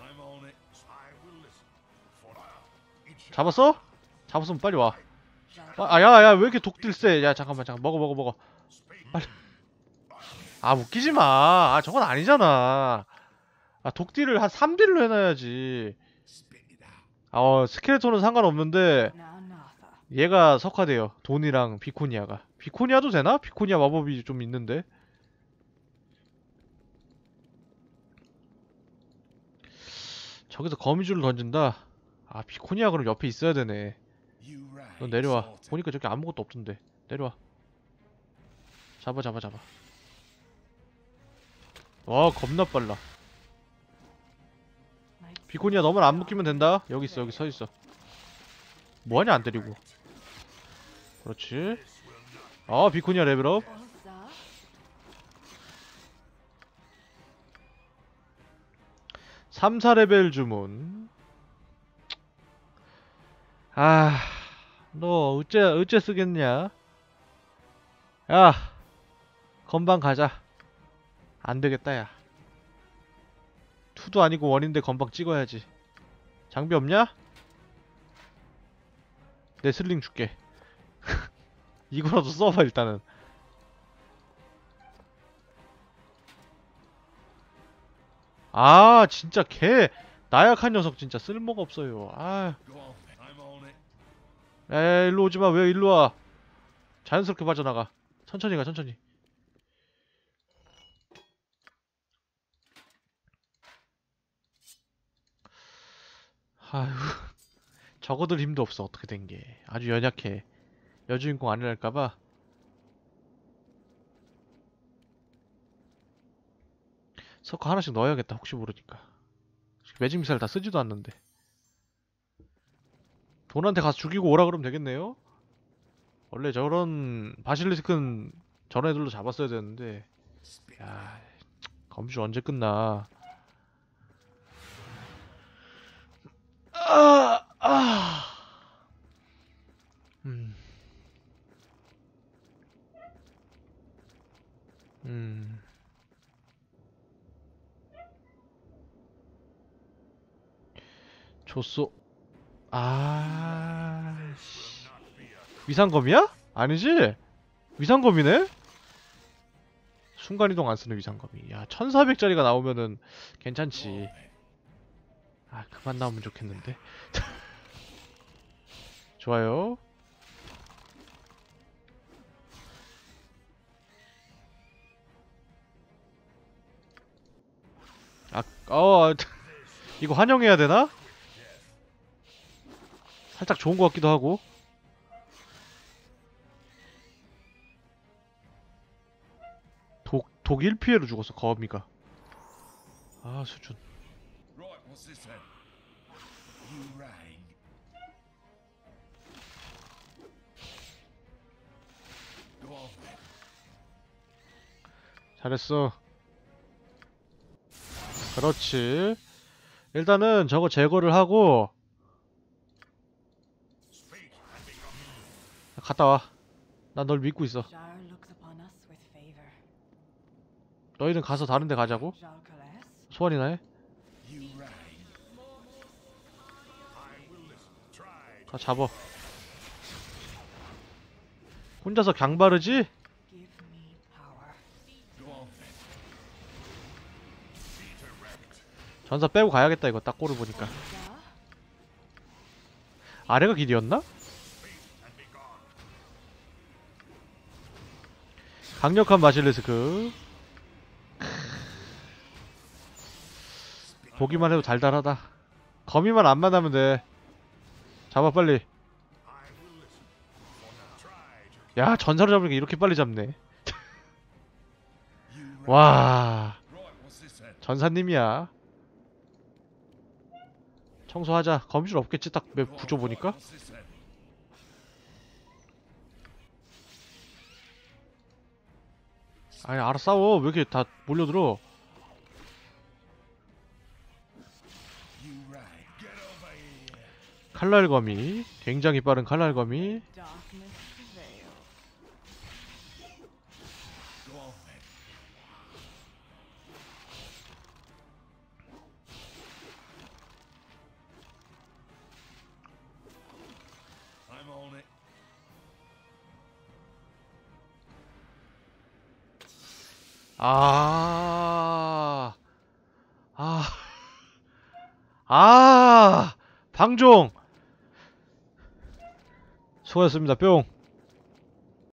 잡았어? 잡았으면 빨리 와. 아 야야 왜 이렇게 독딜 세. 야 잠깐만 잠깐 먹어 먹어 먹어 빨리. 아 웃기지마. 아 저건 아니잖아. 아 독딜을 한 삼 딜로 해놔야지. 어 스켈레톤은 상관없는데 얘가 석화돼요. 돈이랑 비코니아가. 비코니아도 되나? 비코니아 마법이 좀 있는데. 저기서 거미줄을 던진다. 아 비코니아 그럼 옆에 있어야 되네. 너 내려와. 보니까 저기 아무것도 없던데. 내려와. 잡아 잡아 잡아. 와 겁나 빨라. 비코니아 너만 안 묶이면 된다. 여기 있어 여기 서있어. 뭐하냐 안 때리고. 그렇지. 아 비코니아 레벨업. 삼, 사 레벨 주문. 아, 너 어째 어째 쓰겠냐? 야, 건방 가자. 안 되겠다 야. 투도 아니고 원인데 건방 찍어야지. 장비 없냐? 내 슬링 줄게. 이거라도 써봐 일단은. 아 진짜 개 나약한 녀석 진짜 쓸모가 없어요. 아, 야 일로 오지마. 왜 일로 와. 자연스럽게 빠져나가. 천천히 가 천천히. 아휴 적어들 힘도 없어. 어떻게 된게. 아주 연약해. 여주인공 아니랄까봐. 석화 하나씩 넣어야겠다. 혹시 모르니까. 매직 미사일 다 쓰지도 않는데. 돈한테 가서 죽이고 오라 그러면 되겠네요. 원래 저런 바실리스크는 저런 애들로 잡았어야 되는데. 야, 검주 언제 끝나. 아, 아. 음. 음. 줬어. 아. 위상검이야? 아니지? 위상검이네? 순간이동 안 쓰는 위상검이. 야, 천사백 짜리가 나오면은 괜찮지. 아, 그만 나오면 좋겠는데. 좋아요. 아, 어, 이거 환영해야 되나? 살짝 좋은 것 같기도 하고. 독, 독 일 피해로 죽었어, 거미가. 아, 수준. Right, what's this then? You rang. Go on then. 잘했어. 그렇지. 일단은 저거 제거를 하고 갔다 와. 난 널 믿고 있어. 너희는 가서 다른 데 가자고? 소원이나 해? 가 잡어. 혼자서 강 바르지? 전사 빼고 가야겠다 이거 딱 꼴을 보니까. 아래가 길이었나? 강력한 마실리스크. 보기만 해도 달달하다. 거미만 안 만나면 돼. 잡아 빨리. 야, 전사로 잡으니까 이렇게 빨리 잡네. 와, 전사님이야. 청소하자. 거미줄 없겠지, 딱 맵 구조 보니까. 아니, 알아 싸워. 왜 이렇게 다 몰려들어? 칼날 거미. 굉장히 빠른 칼날 거미. 아, 아, 아, 방종. 수고하셨습니다. 뿅.